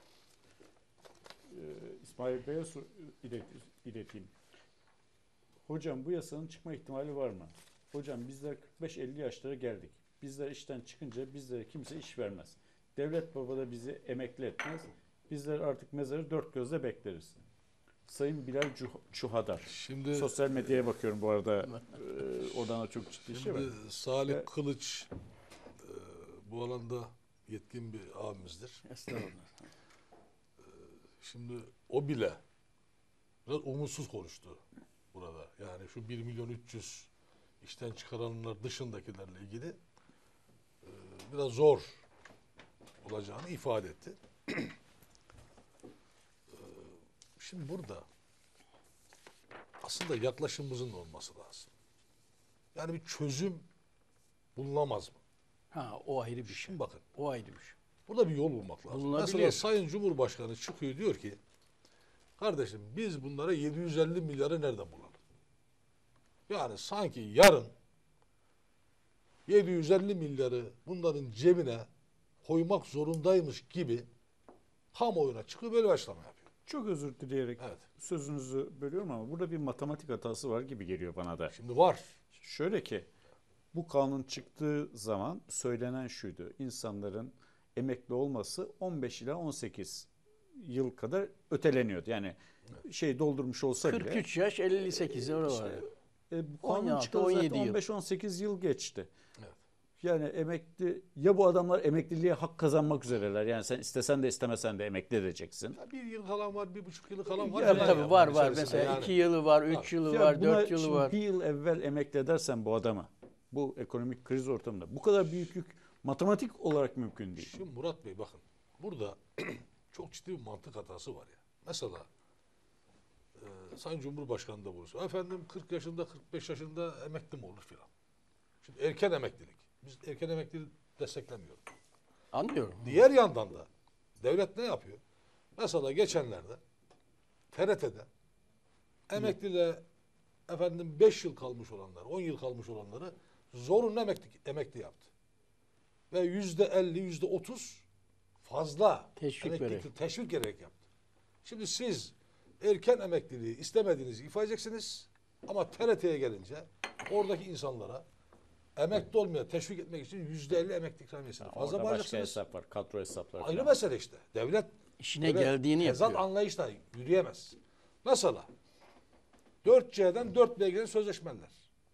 İsmail Bey'e ileteyim. Hocam bu yasanın çıkma ihtimali var mı? Hocam bizler 45-50 yaşlara geldik. Bizler işten çıkınca bizlere kimse iş vermez. Devlet baba da bizi emekli etmez. Bizler artık mezarı dört gözle bekleriz. Sayın Bilal Çuhadar. Şimdi sosyal medyaya bakıyorum bu arada. Oradan da çok ciddi şey var. Salih Kılıç bu alanda yetkin bir abimizdir. Estağfurullah. Şimdi o bile biraz umutsuz konuştu burada. Yani şu 1.300.000 işten çıkaranlar dışındakilerle ilgili biraz zor olacağını ifade etti. Şimdi burada aslında yaklaşımımızın olması lazım. Yani bir çözüm bulunamaz mı? O ayrı bir şey. Şimdi bakın. O ayrı bir şey. Burada bir yol bulmak lazım. Mesela Sayın Cumhurbaşkanı çıkıyor diyor ki kardeşim biz bunlara 750 milyarı nereden bulalım? Yani sanki yarın 750 milyarı bunların cebine koymak zorundaymış gibi kamuoyuna çıkıp böyle açıklama yapıyor. Çok özür dileyerek Evet. sözünüzü bölüyorum ama burada bir matematik hatası var gibi geliyor bana da. Şimdi var. Şöyle ki bu kanun çıktığı zaman söylenen şuydu. İnsanların emekli olması 15 ila 18 yıl kadar öteleniyordu. Yani şey doldurmuş olsa bile. 43 yaş 58 oralar. Bu kanun 16, çıkalı 17 zaten yıl. 15-18 yıl geçti. Evet. Yani emekli ya bu adamlar emekliliğe hak kazanmak üzereler. Yani sen istesen de istemesen de emekli edeceksin. Ya 1 yıl kalan var, 1,5 yılı kalan var. Tabii falan tabii ya var bunun var. içerisinde Mesela yani. 2 yılı var, 3 yılı Ya var, buna 4 yılı şimdi var. bir yıl evvel emekli edersen bu adamı bu ekonomik kriz ortamında bu kadar büyük yük matematik olarak mümkün değil. Şimdi Murat Bey bakın burada çok ciddi bir mantık hatası var ya. Mesela Sayın Cumhurbaşkanı da bulursa efendim 40 yaşında 45 yaşında emekli mi olur filan. Şimdi erken emeklilik. Biz erken emekliliği desteklemiyoruz. Anlıyorum. Diğer yandan da devlet ne yapıyor? Mesela geçenlerde TRT'de emekliliğe efendim 5 yıl kalmış olanlar, 10 yıl kalmış olanları zorunlu emekli yaptı. Ve %50, %30 fazla Teşvik vererek. teşvik vererek yaptı. Şimdi siz erken emekliliği istemediğinizi ifade edeceksiniz ama TRT'ye gelince oradaki insanlara emekli olmaya teşvik etmek için %50 emekli ikramiyesini fazla Orada başka bağlayacaksınız. hesap var, kadro hesapları. Ayrı falan. mesele işte. Devlet İşine böyle geldiğini tezat yapıyor. anlayışla yürüyemez. Mesela 4C'den 4B'ye gelen sözleşmeler.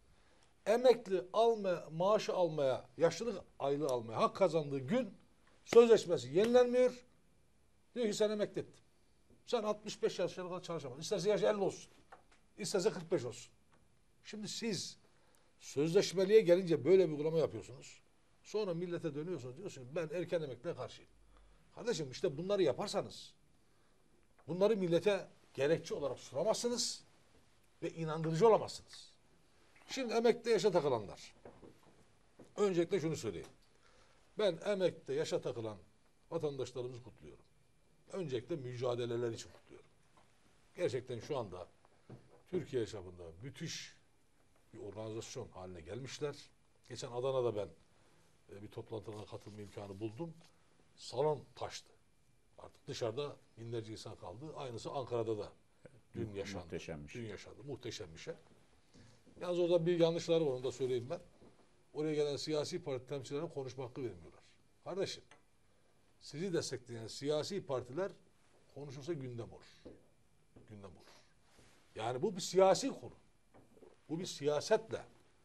Emekli maaşı almaya, yaşlılık aylığı almaya hak kazandığı gün sözleşmesi yenilenmiyor. Diyor ki sen emekli ettin. Sen 65 yaşına kadar çalışamadın. İsterse yaş 50 olsun. İsterse 45 olsun. Şimdi siz sözleşmeliğe gelince böyle bir uygulama yapıyorsunuz. Sonra millete dönüyorsunuz. Diyorsunuz ben erken emekliye karşıyım. Kardeşim işte bunları yaparsanız bunları millete gerekçe olarak sunamazsınız ve inandırıcı olamazsınız. Şimdi emekli yaşa takılanlar. Öncelikle şunu söyleyeyim. Ben emekli yaşa takılan vatandaşlarımızı kutluyorum. Öncelikle mücadeleler için kutluyorum. Gerçekten şu anda Türkiye çapında müthiş bir organizasyon haline gelmişler. Geçen Adana'da ben bir toplantılara katılma imkanı buldum. Salon taştı. Artık dışarıda binlerce insan kaldı. Aynısı Ankara'da da dün yaşandı. Muhteşemmiş. Dün yaşandı. Muhteşem bir şey. Yalnız orada bir yanlışları var, onu da söyleyeyim ben. Oraya gelen siyasi parti temsilcilerine konuşma hakkı vermiyorlar. Kardeşim, sizi destekleyen siyasi partiler konuşursa gündem olur. Gündem olur. Yani bu bir siyasi konu. Bu bir siyasetle,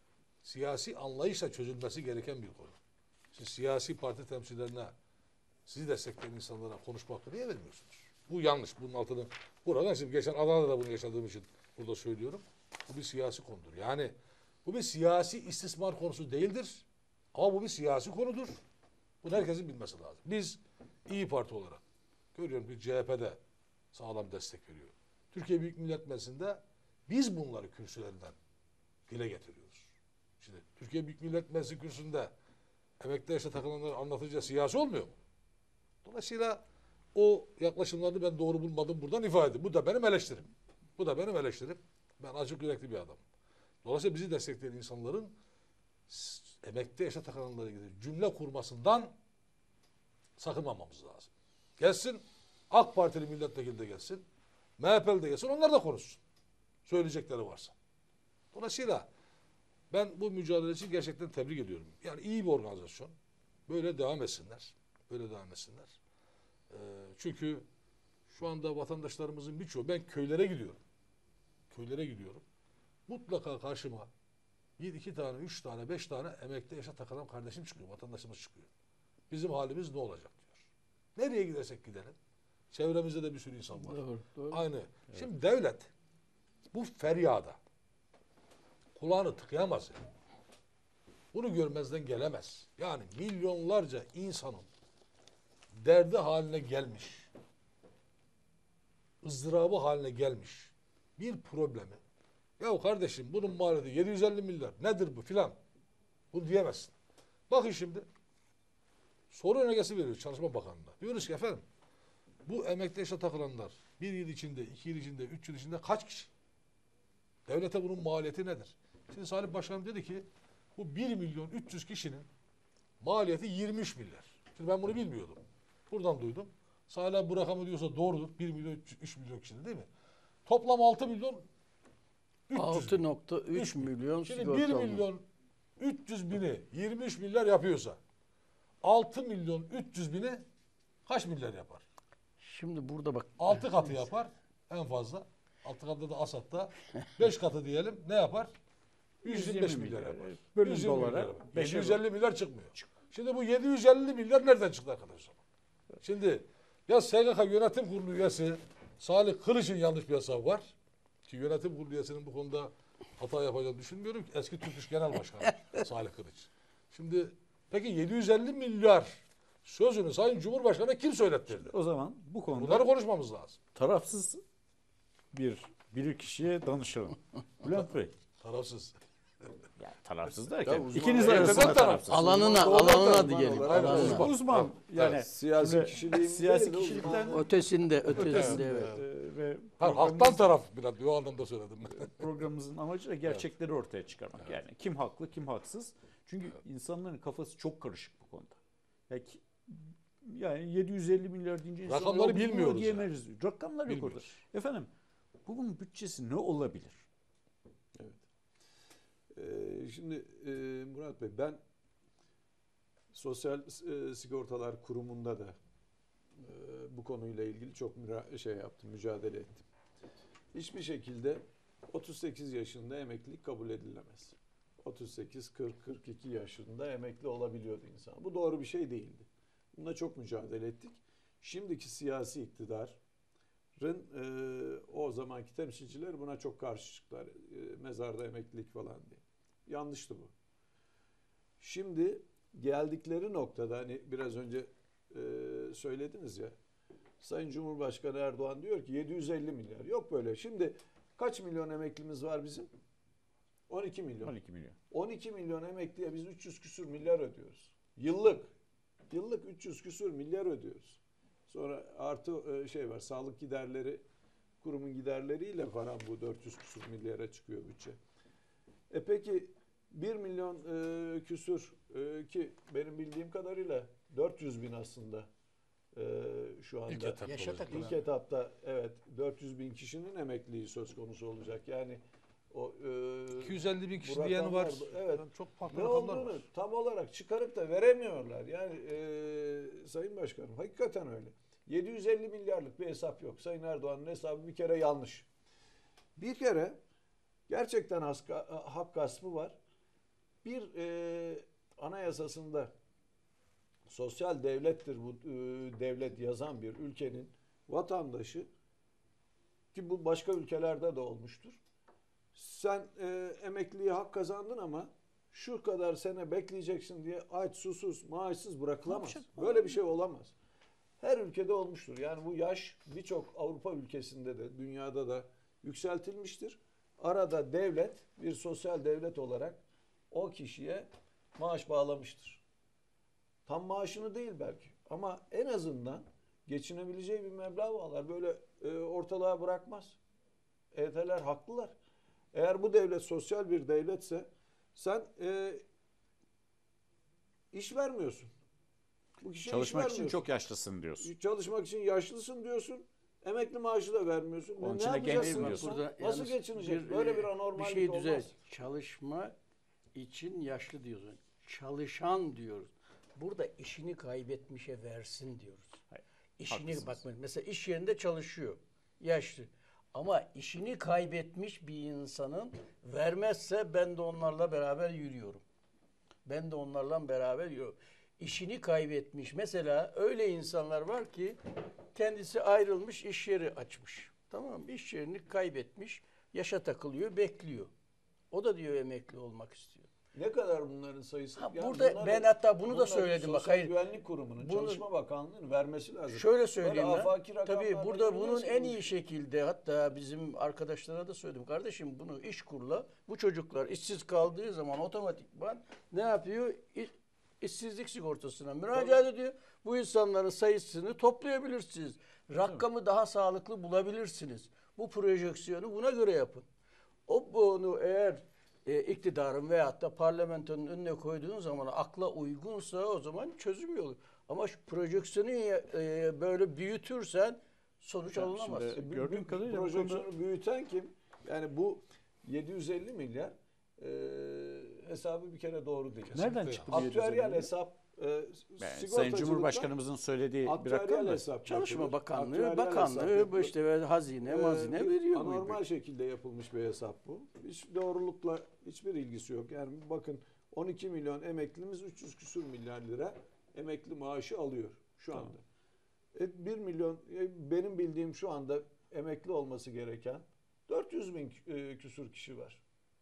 siyasi anlayışla çözülmesi gereken bir konu. Siz siyasi parti temsilcilerine, sizi destekleyen insanlara konuşma hakkı niye vermiyorsunuz? Bu yanlış. Bunun altını buradan şimdi geçen Adana'da da bunu yaşadığım için burada söylüyorum. Bu bir siyasi konudur. Yani bu bir siyasi istismar konusu değildir. Ama bu bir siyasi konudur. Bunu herkesin bilmesi lazım. Biz İyi Parti olarak görüyorum bir CHP'de sağlam destek veriyor. Türkiye Büyük Millet Meclisi'nde biz bunları kürsülerinden dile getiriyoruz. Şimdi Türkiye Büyük Millet Meclisi kürsüsünde emekli yaşa takılanları anlatınca siyasi olmuyor mu? Dolayısıyla o yaklaşımları ben doğru bulmadım, buradan ifade edeyim. Bu da benim eleştirim. Bu da benim eleştirim. Ben açık yürekli bir adamım. Dolayısıyla bizi destekleyen insanların emekli yaşa takılanlara ilgili cümle kurmasından sakınmamamız lazım. Gelsin, AK Partili milletvekili de gelsin, MHP'li de gelsin, onlar da konuşsun. Söyleyecekleri varsa. Dolayısıyla ben bu mücadele için gerçekten tebrik ediyorum. Yani iyi bir organizasyon. Böyle devam etsinler. Böyle devam etsinler. Çünkü şu anda vatandaşlarımızın birçoğu, ben köylere gidiyorum. Köylere gidiyorum. Mutlaka karşıma bir, iki tane, üç tane, beş tane emekli yaşa takılan kardeşim çıkıyor, vatandaşımız çıkıyor. Bizim halimiz ne olacak diyor. Nereye gidersek gidelim. Çevremizde de bir sürü insan var. Doğru. Aynı. Evet. Şimdi devlet bu feryada kulağını tıkayamaz. Yani. Bunu görmezden gelemez. Yani milyonlarca insanın derdi haline gelmiş, ızdırabı haline gelmiş bir problemi. Ya kardeşim bunun maliyeti 750 milyar nedir bu filan. Bunu diyemezsin. Bakın şimdi soru önergesi veriyoruz Çalışma Bakanlığı'na. Diyoruz ki efendim bu emekli yaşa takılanlar bir yıl içinde, 2 yıl içinde, 3 yıl içinde kaç kişi? Devlete bunun maliyeti nedir? Şimdi Salih Başkanım dedi ki bu 1 milyon 300 kişinin maliyeti 23 milyar. Şimdi ben bunu bilmiyordum. Buradan duydum. Salih bu rakamı diyorsa doğrudur. 1 milyon 3 milyon kişide değil mi? Toplam 6 milyon 6.3 milyon Şimdi 1 sigortalı. milyon 300 bini 23 milyar yapıyorsa 6 milyon 300 bini kaç milyar yapar? Şimdi burada bak. 6 katı yapar en fazla. 6 katı da Asat'ta 5 katı diyelim ne yapar? 125 milyar yapar. Bölüm 120 dolara milyar yapar. 5'e 750 milyar çıkmıyor. Şimdi bu 750 milyar nereden çıktı arkadaşlar? Şimdi ya SGK Yönetim Kurulu üyesi Salih Kılıç'ın yanlış bir hesabı var. Ki yönetim kurulu üyesinin bu konuda hata yapacağını düşünmüyorum ki. Eski Türk İş Genel Başkanı Salih Kılıç. Şimdi peki 750 milyar sözünü Sayın Cumhurbaşkanı kim söylettirdi? O zaman bu konuda Bunları konuşmamız lazım. tarafsız bir bilirkişiye danışalım. Bülent Bey. Tarafsız. Yani tarafsız derken Ya uzman- ikiniz Evet, arasında evet, tarafsız. Alanına diyelim. olarak Alanına. Uzman yani Siyasi şimdi kişiliğim siyasi değil, kişilikten Ötesinde ötesinde, evet. ve Halktan taraf biraz o anlamda söyledim. programımızın amacı da gerçekleri ortaya çıkarmak. Yani kim haklı, kim haksız. Çünkü insanların kafası çok karışık bu konuda. Yani 750 milyar deyince insanlar Rakamları "Ya biz bunu bilmiyoruz ödeyemeyiz" diyor. Rakamlar yok orada. Bilmiyoruz. Efendim, bunun bütçesi ne olabilir? Şimdi Murat Bey, ben Sosyal Sigortalar Kurumu'nda da bu konuyla ilgili çok mücadele ettim. Hiçbir şekilde 38 yaşında emeklilik kabul edilemez. 38, 40, 42 yaşında emekli olabiliyordu insan. Bu doğru bir şey değildi. Bununla çok mücadele ettik. Şimdiki siyasi iktidarın o zamanki temsilciler buna çok karşı çıktılar. Mezarda emeklilik falan diye. Yanlıştı bu. Şimdi geldikleri noktada hani biraz önce söylediniz ya, Sayın Cumhurbaşkanı Erdoğan diyor ki 750 milyar. Yok böyle. Şimdi kaç milyon emeklimiz var bizim? 12 milyon. 12 milyon. 12 milyon emekliye biz 300 küsür milyar ödüyoruz. Yıllık 300 küsür milyar ödüyoruz. Sonra artı var, sağlık giderleri, kurumun giderleriyle falan bu 400 küsür milyara çıkıyor bütçe. Peki 1 milyon küsür ki benim bildiğim kadarıyla 400 bin aslında şu anda. İlk etapta evet 400 bin kişinin emekliliği söz konusu olacak. Yani o 250 bin kişi diyen var. Evet. Çok farklı Ne rakamlar olduğunu var. tam olarak çıkarıp da veremiyorlar. Yani Sayın Başkanım hakikaten öyle. 750 milyarlık bir hesap yok. Sayın Erdoğan'ın hesabı bir kere yanlış. Bir kere gerçekten hak gaspı var. Bir anayasasında sosyal devlettir bu devlet yazan bir ülkenin vatandaşı, ki bu başka ülkelerde de olmuştur. Sen emekliliğe hak kazandın ama şu kadar sene bekleyeceksin diye aç, susuz, maaşsız bırakılamaz. Böyle bir şey olamaz. Her ülkede olmuştur. Yani bu yaş birçok Avrupa ülkesinde de dünyada da yükseltilmiştir. Arada devlet bir sosyal devlet olarak o kişiye maaş bağlamıştır. Tam maaşını değil belki ama en azından geçinebileceği bir meblağ bağlar. Böyle ortalığa bırakmaz. EYT'ler haklılar. Eğer bu devlet sosyal bir devletse sen iş vermiyorsun. Bu kişiye Çalışmak iş için vermiyorsun. çok yaşlısın diyorsun. Çalışmak için yaşlısın diyorsun. Emekli maaşı da vermiyorsun. Onun Ne için de yapacaksın genç insan? Burada Nasıl yalnız geçinecek? Böyle bir anormallik şey olmaz. düzelt. Çalışma için yaşlı diyoruz. Çalışan diyoruz. Burada işini kaybetmişe versin diyoruz. Hayır, İşini haklısınız. bak mesela iş yerinde çalışıyor. Yaşlı. Ama işini kaybetmiş bir insanın vermezse ben de onlarla beraber yürüyorum. Ben de onlarla beraber yürüyorum. İşini kaybetmiş. Mesela öyle insanlar var ki kendisi ayrılmış, iş yeri açmış. Tamam mı? İş yerini kaybetmiş, yaşa takılıyor, bekliyor. O da diyor emekli olmak istiyor. Ne kadar bunların sayısı? Ha, Yani burada ben hatta bunu da söyledim. Bak, Sosyal hayır. Güvenlik Kurumu'nun, Bunu- Çalışma Bakanlığı'nın vermesi lazım. Şöyle söyleyeyim Böyle ben. afaki rakamlarla Tabii burada bunun yürümez ki en bu iyi iş. şekilde hatta bizim arkadaşlara da söyledim. Kardeşim bunu İşkur'la bu çocuklar işsiz kaldığı zaman otomatikman ne yapıyor? İşsizlik sigortasına müracaat ediyor. Bu insanların sayısını toplayabilirsiniz. Rakamı daha sağlıklı bulabilirsiniz. Bu projeksiyonu buna göre yapın. Bunu eğer iktidarın veyahut da parlamentonun önüne koyduğun zaman akla uygunsa o zaman çözüm yolu. Ama şu projeksiyonu böyle büyütürsen sonuç alınamaz. Şimdi gördüğüm kadarıyla bu projeksiyonu büyüten kim? Yani bu 750 milyar hesabı bir kere doğru değil. Nereden çıktı bu 750 Aktüeryal milyar? hesap Sayın Cumhurbaşkanımızın söylediği bir rakam mı? Çalışma Bakanlığı bu işte hazine veriyor. Anormal şekilde yapılmış bir hesap bu. Hiç doğrulukla hiçbir ilgisi yok. Yani bakın 12 milyon emeklimiz 300 küsur milyar lira emekli maaşı alıyor şu anda. 1 milyon benim bildiğim şu anda emekli olması gereken 400 bin küsur kişi var.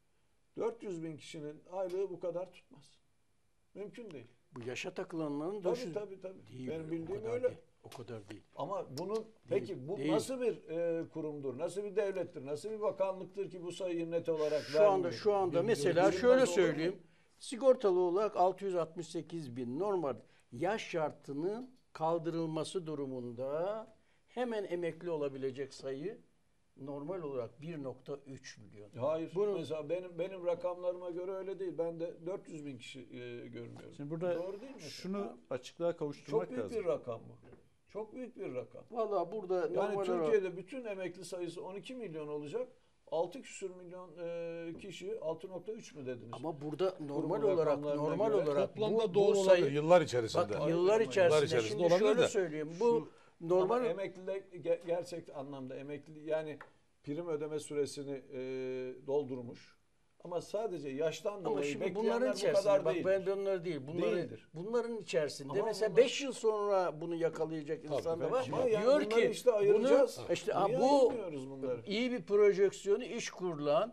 400 bin kişinin aylığı bu kadar tutmaz. Mümkün değil. Bu yaşa takılanların Tabii. Değil, Benim bildiğim o kadar öyle. Değil, o kadar değil. Ama bunun peki bu değil. nasıl bir kurumdur? Nasıl bir devlettir? Nasıl bir bakanlıktır ki bu sayıyı net olarak vermiyor? Şu anda mesela şöyle söyleyeyim. Sigortalı olarak 668 bin normal yaş şartının kaldırılması durumunda hemen emekli olabilecek sayı normal olarak 1.3 milyon. Hayır. Mesela benim rakamlarıma göre öyle değil. Ben de 400 bin kişi görmüyorum. Şimdi burada doğru değil mi? şunu açıklığa kavuşturmak çok büyük lazım. bir rakam bu. Çok büyük bir rakam. Valla burada Yani normal Türkiye'de olarak bütün emekli sayısı 12 milyon olacak. 6 küsur milyon kişi 6.3 mü dediniz? ama burada normal Kurumun olarak rakamlarına göre Toplamda bu doğru sayı olabilir yıllar içerisinde. bak yıllar içerisinde içerisinde şimdi olabilir şöyle de. söyleyeyim. Bu Ama normal emekliler gerçek anlamda emekli yani prim ödeme süresini doldurmuş. Ama sadece yaştan ama dolayı şimdi bekleyenler bunların bu içerisinde kadar bak değil. ben bunlar değil. Değildir. Bunların içerisinde Ama mesela bunlar- 5 yıl sonra bunu yakalayacak insan da var. Ama yani Diyor bunları ki işte ayıracağız. bunu işte Niye bu ayırmıyoruz bunları? iyi bir projeksiyonu iş kurulan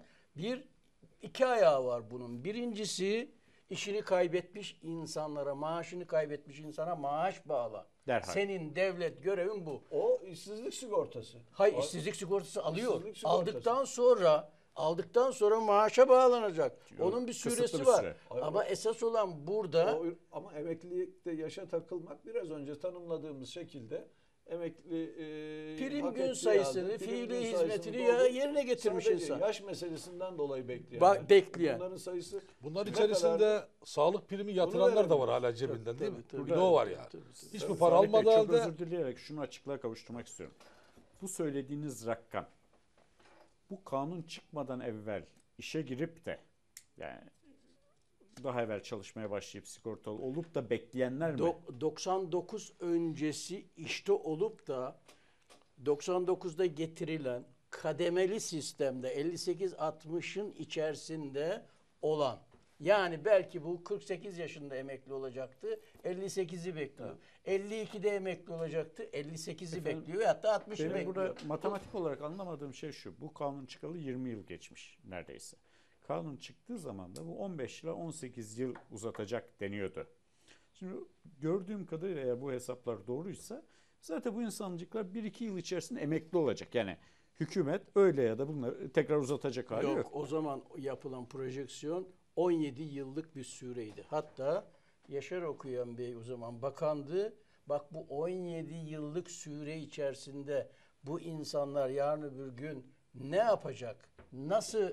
iki ayağı var bunun. Birincisi işini kaybetmiş insanlara, maaşını kaybetmiş insana maaş bağla. Derhal. Senin devlet görevin bu. O işsizlik sigortası. Hayır, işsizlik sigortası alıyor. İşsizlik sigortası. Aldıktan sonra maaşa bağlanacak. Onun bir kısıtlı süresi bir var. süre. Ama esas olan burada Ama emeklilikte yaşa takılmak biraz önce tanımladığımız şekilde emekli prim hak gün ettiği sayısını, halde prim fiili gün hizmetini sayısını yerine getirmiş sadece insan. yaş meselesinden dolayı bekleyen. Bekleyen. Bunların sayısı Bunlar ne içerisinde kadar- sağlık primi yatıranlar da var hala cebinden değil mi? Bir de o var yani. Hiçbir para Salih Bey, almadığı çok halde özür dileyerek şunu açıklığa kavuşturmak istiyorum. Bu söylediğiniz rakam bu kanun çıkmadan evvel işe girip de yani daha evvel çalışmaya başlayıp sigortalı olup da bekleyenler mi? 99 öncesi işte olup da 99'da getirilen kademeli sistemde 58-60'ın içerisinde olan yani belki bu 48 yaşında emekli olacaktı 58'i bekliyor. 52'de emekli olacaktı 58'i bekliyor hatta 60'ı Benim bekliyor. burada matematik olarak anlamadığım şey şu. Bu kanun çıkalı 20 yıl geçmiş neredeyse. Kanun çıktığı zaman da bu 15 ile 18 yıl uzatacak deniyordu. Şimdi gördüğüm kadarıyla eğer bu hesaplar doğruysa zaten bu insancıklar 1-2 yıl içerisinde emekli olacak. Yani hükümet öyle ya da bunları tekrar uzatacak hali yok. O zaman yapılan projeksiyon 17 yıllık bir süreydi. Hatta Yaşar Okuyan Bey o zaman bakandı. Bak bu 17 yıllık süre içerisinde bu insanlar yarın öbür gün ne yapacak? Nasıl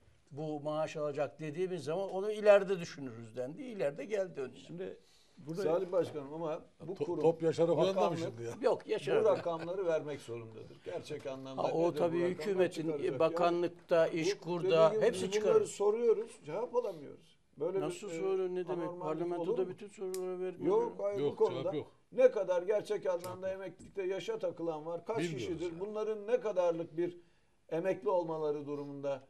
bu maaş alacak dediğimiz zaman onu ileride düşünürüz dendi. İleride geldi önüne. Şimdi burada Salih Başkanım ama bu kurum top Yaşar Okuyan'da mı bakanlık şimdi ya? Yok bu Yaşar. rakamları vermek zorundadır. Gerçek anlamda. O nedir bu tabii rakamlar hükümetin çıkaracak? bakanlıkta, Yani işkurda dediğim gibi hepsi biz çıkarır. bunları soruyoruz, cevap alamıyoruz. Böyle Nasıl bir, soruyor ne demek? anormallik olur Parlamentoda mu? bütün soruları vermiyor. Yok, hayır, Yok, bu konuda cevap yok. ne kadar gerçek anlamda emeklilikte yaşa takılan var, kaç Bilmiyoruz kişidir, yani. bunların ne kadarlık bir emekli olmaları durumunda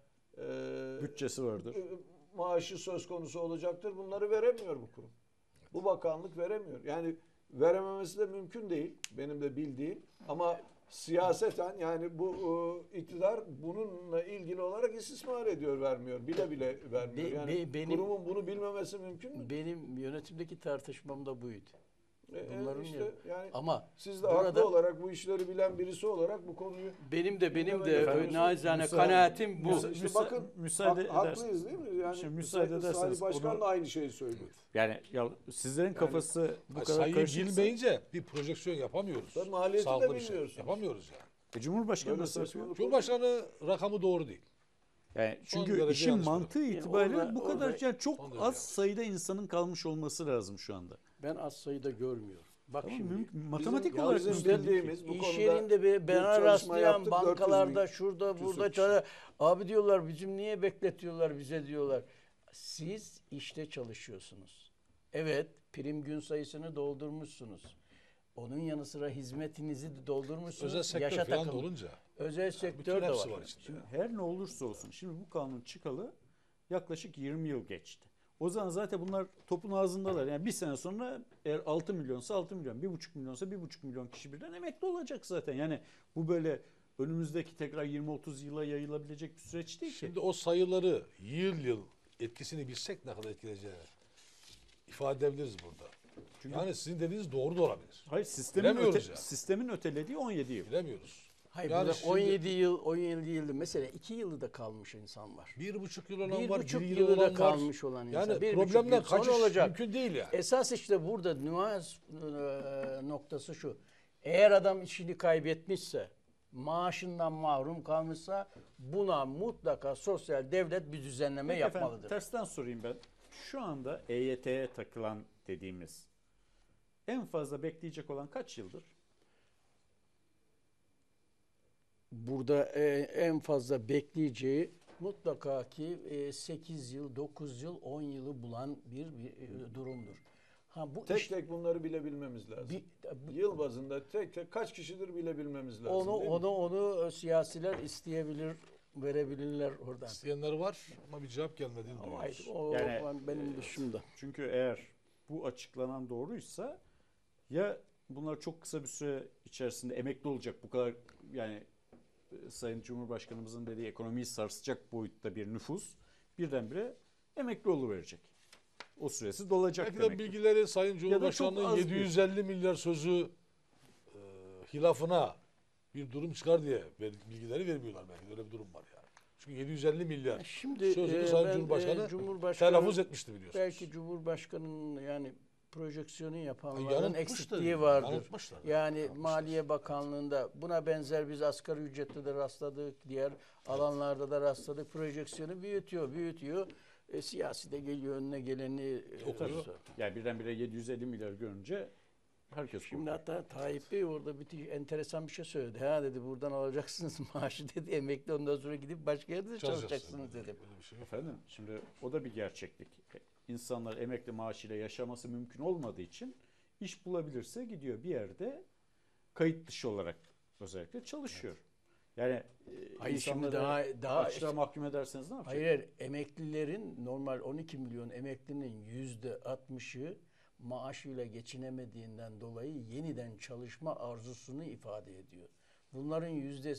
bütçesi vardır. maaşı söz konusu olacaktır. Bunları veremiyor bu kurum. Bu bakanlık veremiyor. Yani verememesi de mümkün değil. Benim de bildiğim. Ama siyaseten yani bu iktidar bununla ilgili olarak istismar ediyor, vermiyor. Bile bile vermiyor. Yani kurumun bunu bilmemesi mümkün mü? Benim yönetimdeki tartışmam da buydu. Bunların İşte yani ama siz de burada haklı olarak bu işleri bilen birisi olarak bu konuyu benim de Efendim, naçizane müsaade- kanaatim bu. müsa- işte bakın müsaade haklıyız değil mi? Yani Şimdi müsaade Salih ederseniz Başkan onu- da aynı şeyi söylüyor. Yani ya sizlerin kafası bu kadar Sayıyı karışıksa bilmeyince bir projeksiyon yapamıyoruz. Tabii maliyeti de Sağlıklı bir şey. bilmiyorsunuz. Yapamıyoruz yani. Cumhurbaşkanı Böyle nasıl saçmalık yapıyor? Cumhurbaşkanı rakamı doğru değil. Yani Son çünkü derece işin yanlış mantığı Yani itibariyle orada- bu kadar orada- yani çok Son derece az yanlış. sayıda insanın kalmış olması lazım şu anda. Ben az sayıda görmüyorum. Bak Tamam, şimdi matematik bizim olarak yalnız mümkün değil. bildiğimiz bu İş konuda yerinde bir bana çalışma rastlayan yaptık, 400 bin bankalarda şurada küsur burada kişi. abi diyorlar bizim niye bekletiyorlar bize diyorlar. Siz işte çalışıyorsunuz. Evet, prim gün sayısını doldurmuşsunuz. Onun yanı sıra hizmetinizi de doldurmuşsunuz. Özel sektör Yaşa falan da takım. olunca Özel bütün sektör de hepsi var. içinde. Şimdi her ne olursa olsun. Şimdi bu kanun çıkalı yaklaşık 20 yıl geçti. O zaman zaten bunlar topun ağzındalar. Yani bir sene sonra eğer 6 milyonsa 6 milyon, 1,5 milyonsa 1,5 milyon kişi birden emekli olacak zaten. Yani bu böyle önümüzdeki tekrar 20-30 yıla yayılabilecek bir süreç değil ki. Şimdi o sayıları yıl etkisini bilsek ne kadar etkileyeceğini ifade edebiliriz burada. Çünkü- Yani sizin dediğiniz doğru da olabilir. Hayır, Bilemiyoruz yani. sistemin ötelediği 17 yıl. Bilemiyoruz. Hayır, Yani burada şimdi 17 yılda mesela 2 yılı da kalmış insan var. 1,5 yıl olan Bir var, buçuk 1 yıl yılı da olan var. kalmış olan insan. Yani 1,5 problemden yıl sonra kaçış olacak. mümkün değil yani. Esas işte burada nüans noktası şu. Eğer adam işini kaybetmişse, maaşından mahrum kalmışsa buna mutlaka sosyal devlet bir düzenleme Peki efendim, yapmalıdır. tersten sorayım ben. Şu anda EYT'ye takılan dediğimiz en fazla bekleyecek olan kaç yıldır? Burada en fazla bekleyeceği mutlaka ki 8 yıl, 9 yıl, 10 yılı bulan bir durumdur. Ha bu Tek iş- tek bunları bilebilmemiz lazım. Yıl bazında tek tek kaç kişidir bilebilmemiz lazım. değil mi? onu siyasiler isteyebilir, verebilirler oradan. İsteyenler var ama bir cevap gelmediğini Ama duyuyoruz. o Yani, benim dışımda. Çünkü eğer bu açıklanan doğruysa ya bunlar çok kısa bir süre içerisinde emekli olacak bu kadar, yani Sayın Cumhurbaşkanımızın dediği ekonomiyi sarsacak boyutta bir nüfus birdenbire emekli oluverecek. O süresi dolacak Belki de demek. bilgileri Sayın çok Cumhurbaşkanı'nın az bir- 750 milyar sözü hilafına bir durum çıkar diye bilgileri vermiyorlar belki de öyle bir durum var yani. Çünkü 750 milyar Şimdi sözünü Sayın Cumhurbaşkanı telaffuz etmişti biliyorsunuz. Belki Cumhurbaşkanı'nın yani projeksiyonu yapanların yanıltmıştır. eksikliği vardır. Yanıltmışlar. Yani Maliye Bakanlığı'nda buna benzer biz asgari ücrette de rastladık, diğer alanlarda da rastladık. Projeksiyonu büyütüyor. Siyasi de geliyor önüne geleni okuyor. Yani birdenbire 750 milyar görünce herkes Şimdi korkuyor. hatta Tayyip Bey orada enteresan bir şey söyledi. Ha dedi buradan alacaksınız maaşı dedi. Emekli ondan sonra gidip başka yerde de çalışacaksınız dedi. Böyle bir şey yok. Efendim şimdi o da bir gerçeklik. İnsanlar emekli maaşıyla yaşaması mümkün olmadığı için iş bulabilirse gidiyor bir yerde kayıt dışı olarak özellikle çalışıyor. Yani Hayır, şimdi insanları daha açlığa mahkum ederseniz ne yapacak? Hayır, emeklilerin normal 12 milyon emeklinin %60'ı maaşıyla geçinemediğinden dolayı yeniden çalışma arzusunu ifade ediyor. Bunların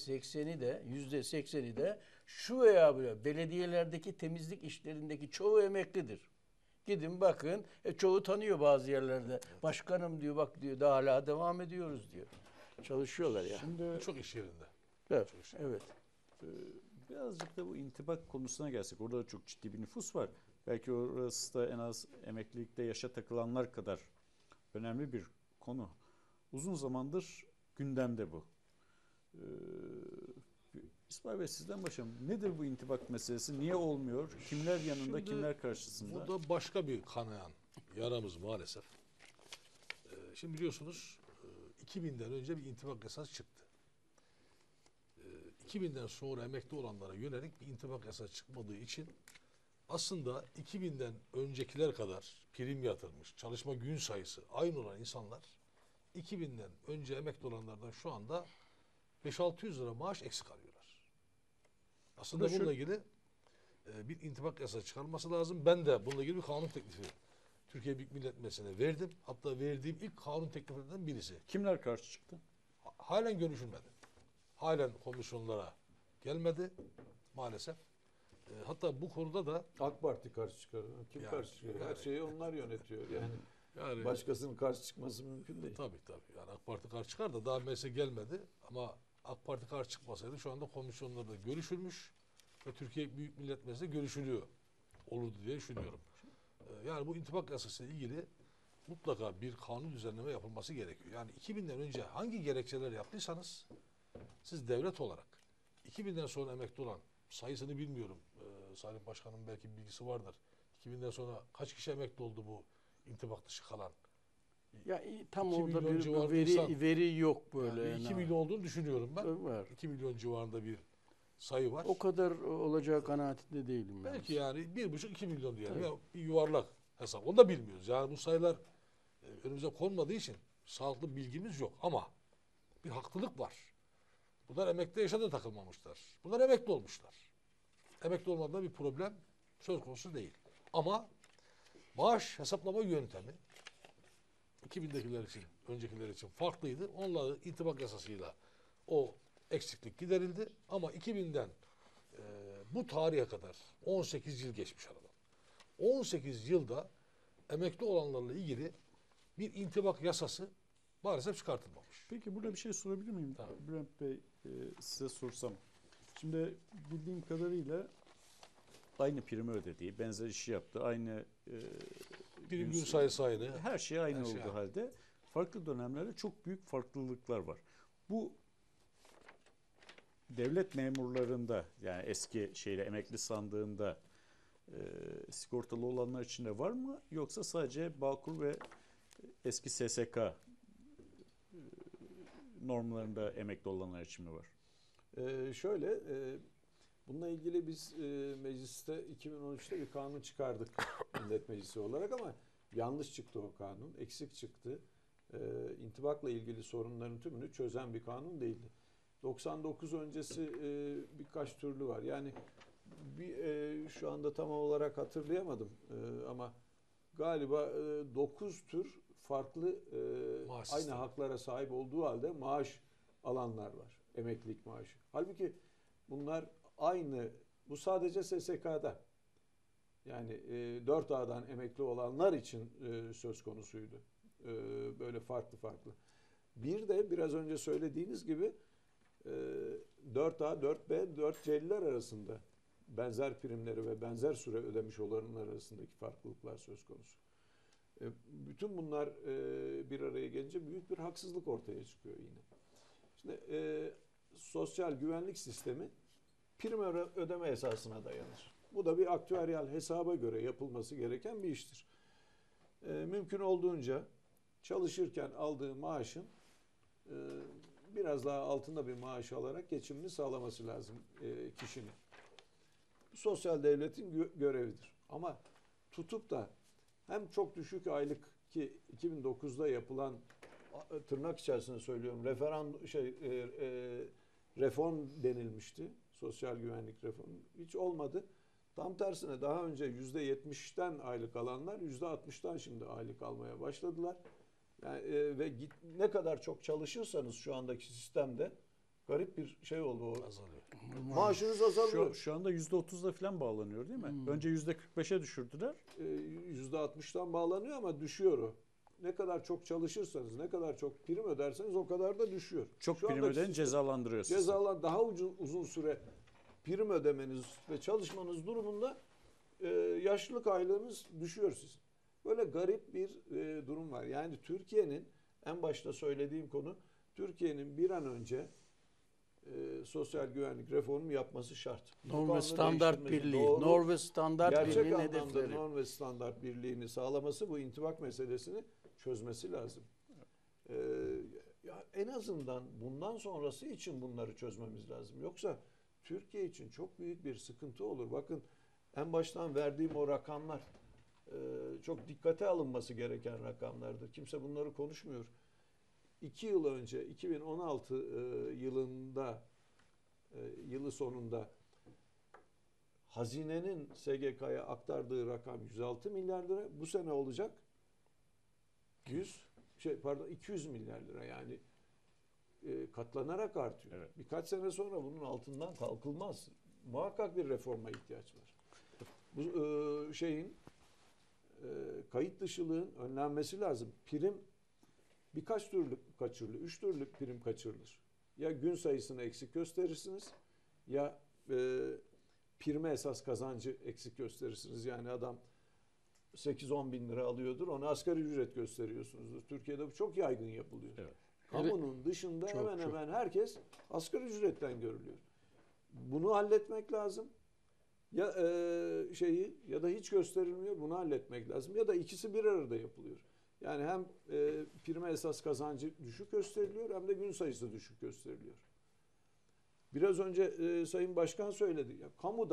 %80'i de şu veya böyle belediyelerdeki temizlik işlerindeki çoğu emeklidir. Gidin bakın, çoğu tanıyor bazı yerlerde. Başkanım diyor, bak diyor, daha hala devam ediyoruz diyor. Çalışıyorlar ya. Şimdi Çok iş yerinde. Evet. Evet. birazcık da bu intibak konusuna gelsek. Orada da çok ciddi bir nüfus var. Belki orası da en az emeklilikte yaşa takılanlar kadar önemli bir konu. Uzun zamandır gündemde bu. İsmail Bey sizden başlayalım. Nedir bu intibak meselesi? Niye olmuyor? Kimler yanında, Şimdi kimler karşısında? Burada başka bir kanayan yaramız maalesef. Şimdi biliyorsunuz 2000'den önce bir intibak yasası çıktı. 2000'den sonra emekli olanlara yönelik bir intibak yasası çıkmadığı için aslında 2000'den öncekiler kadar prim yatırmış, çalışma gün sayısı aynı olan insanlar 2000'den önce emekli olanlardan şu anda 5-600 lira maaş eksik alıyorlar. Aslında Bu da bununla ilgili bir intibak yasası çıkarılması lazım. Ben de bununla ilgili bir kanun teklifi Türkiye Büyük Millet Meclisi'ne verdim. Hatta verdiğim ilk kanun tekliflerinden birisi. Kimler karşı çıktı? Halen görüşülmedi. Halen komisyonlara gelmedi maalesef. Hatta bu konuda da AK Parti karşı çıkar. Kim Yani, karşı çıkıyor? Her şeyi onlar yönetiyor. Yani başkasının karşı çıkması mümkün değil. tabii. Yani AK Parti karşı çıkar da daha meclise gelmedi. Ama AK Parti karşı çıkmasaydı şu anda komisyonlarda görüşülmüş ve Türkiye Büyük Millet Meclisi'nde görüşülüyor olurdu diye düşünüyorum. Yani bu intibak yasası ile ilgili mutlaka bir kanun düzenleme yapılması gerekiyor. Yani 2000'den önce hangi gerekçeler yaptıysanız siz devlet olarak 2000'den sonra emekli olan sayısını bilmiyorum. Sayın Başkan'ın belki bilgisi vardır. 2000'den sonra kaç kişi emekli oldu bu intibak dışı kalan? Ya tam 2 orada milyon bir civarında veri insan. veri yok böyle. Yani 2 milyon olduğunu düşünüyorum ben. Var. 2 milyon civarında bir sayı var. O kadar olacağı kanaatinde değilim ben. Belki yani 1,5-2 milyon diyelim. Ya bir yuvarlak hesap. Onu da bilmiyoruz. Yani bu sayılar önümüze konmadığı için sağlıklı bilgimiz yok. Ama bir haklılık var. Bunlar emekli yaşa da takılmamışlar. Bunlar emekli olmuşlar. Emekli olmadan bir problem söz konusu değil. Ama maaş hesaplama yöntemi 2000'dekiler için, öncekiler için farklıydı. Onlarla intibak yasasıyla o eksiklik giderildi. Ama 2000'den bu tarihe kadar 18 yıl geçmiş aradan. 18 yılda emekli olanlarla ilgili bir intibak yasası maalesef çıkartılmamış. Peki burada bir şey sorabilir miyim? Tabii. Bülent Bey, size sorsam. Şimdi bildiğim kadarıyla aynı primi ödediği, benzer işi yaptı, aynı Prim gün sayısı aynı. her şey aynı Her şey olduğu aynı. halde farklı dönemlerde çok büyük farklılıklar var. Bu devlet memurlarında, yani eski emekli sandığında sigortalı olanlar için de var mı? Yoksa sadece Bağkur ve eski SSK normlarında emekli olanlar için mi var? Şöyle, bununla ilgili biz mecliste 2013'te bir kanun çıkardık Millet Meclisi olarak ama yanlış çıktı o kanun, eksik çıktı. İntibakla ilgili sorunların tümünü çözen bir kanun değildi. 99 öncesi birkaç türlü var. Yani şu anda tam olarak hatırlayamadım ama galiba 9 tür farklı aynı haklara sahip olduğu halde maaş alanlar var. Emeklilik maaşı. Halbuki bunlar aynı. Bu sadece SSK'da. Yani 4A'dan emekli olanlar için söz konusuydu. Böyle farklı farklı. Bir de biraz önce söylediğiniz gibi 4A, 4B, 4C'liler arasında benzer primleri ve benzer süre ödemiş olanlar arasındaki farklılıklar söz konusu. Bütün bunlar bir araya gelince büyük bir haksızlık ortaya çıkıyor yine. Şimdi sosyal güvenlik sistemi prim ödeme esasına dayanır. Bu da bir aktüeryal hesaba göre yapılması gereken bir iştir. Mümkün olduğunca çalışırken aldığı maaşın biraz daha altında bir maaş alarak geçimini sağlaması lazım kişinin. Sosyal devletin görevidir. Ama tutup da hem çok düşük aylık ki 2009'da yapılan tırnak içerisinde söylüyorum reform denilmişti. Sosyal güvenlik reformu. Hiç olmadı. Tam tersine daha önce %70'ten aylık alanlar %60'tan şimdi aylık almaya başladılar. Yani, ve ne kadar çok çalışırsanız şu andaki sistemde garip bir şey oldu o. Azalıyor. Maaşınız azalıyor. Şu anda %30'da falan bağlanıyor değil mi? Önce %45'e düşürdüler. %60'tan bağlanıyor ama düşüyor o. Ne kadar çok çalışırsanız, ne kadar çok prim öderseniz o kadar da düşüyor. Çok Şu prim andaki öden cezalandırıyor sizi. daha uzun süre prim ödemeniz ve çalışmanız durumunda yaşlılık aylığınız düşüyor sizin. Böyle garip bir durum var. Yani Türkiye'nin en başta söylediğim konu Türkiye'nin bir an önce sosyal güvenlik reformu yapması şart. Norm ve Standart Birliği. Norm ve Standart Gerçek Birliği'nin anlamda hedefleri. norm ve standart birliğini sağlaması, bu intibak meselesini çözmesi lazım. Ya en azından bundan sonrası için bunları çözmemiz lazım. Yoksa Türkiye için çok büyük bir sıkıntı olur. Bakın en baştan verdiğim o rakamlar çok dikkate alınması gereken rakamlardır. Kimse bunları konuşmuyor. 2 yıl önce 2016 yılı sonunda hazinenin SGK'ya aktardığı rakam 106 milyar lira. Bu sene olacak 200 milyar lira, yani katlanarak artıyor. Evet. Birkaç sene sonra bunun altından kalkılmaz. Muhakkak bir reforma ihtiyaç var. Bu kayıt dışılığın önlenmesi lazım. Prim birkaç türlü kaçırılır. 3 türlü prim kaçırılır. Ya gün sayısını eksik gösterirsiniz ya prime esas kazancı eksik gösterirsiniz. Yani adam 8-10 bin lira alıyordur. Ona asgari ücret gösteriyorsunuzdur. Türkiye'de bu çok yaygın yapılıyor. Evet. Kamunun dışında hemen herkes asgari ücretten görülüyor. Bunu halletmek lazım. Ya ya da hiç gösterilmiyor. Bunu halletmek lazım. Ya da ikisi bir arada yapılıyor. Yani hem prime esas kazancı düşük gösteriliyor hem de gün sayısı düşük gösteriliyor. Biraz önce Sayın Başkan söyledi. Ya,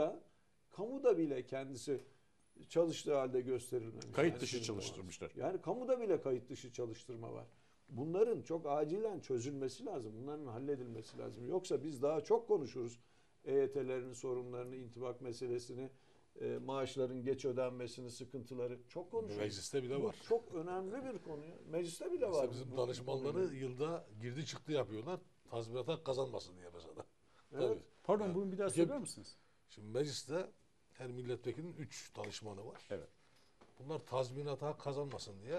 kamuda bile kendisi çalıştığı halde gösterilmemiş. Kayıt dışı çalıştırmışlar. Yani kamuda bile kayıt dışı çalıştırma var. Bunların çok acilen çözülmesi lazım. Bunların halledilmesi lazım. Yoksa biz daha çok konuşuruz. EYT'lerin sorunlarını, intibak meselesini, maaşların geç ödenmesini, sıkıntıları çok konuşuyoruz. Mecliste bile Bu var. çok önemli bir konu. Mecliste bile Mesela var. bizim danışmanları yılda girdi çıktı yapıyorlar. Tazminata kazanmasın diye mesela. Evet. Tabii. Pardon Yani, bunu bir daha söyler misiniz? Şimdi mecliste her milletvekilinin 3 danışmanı var. Evet. Bunlar tazminata kazanmasın diye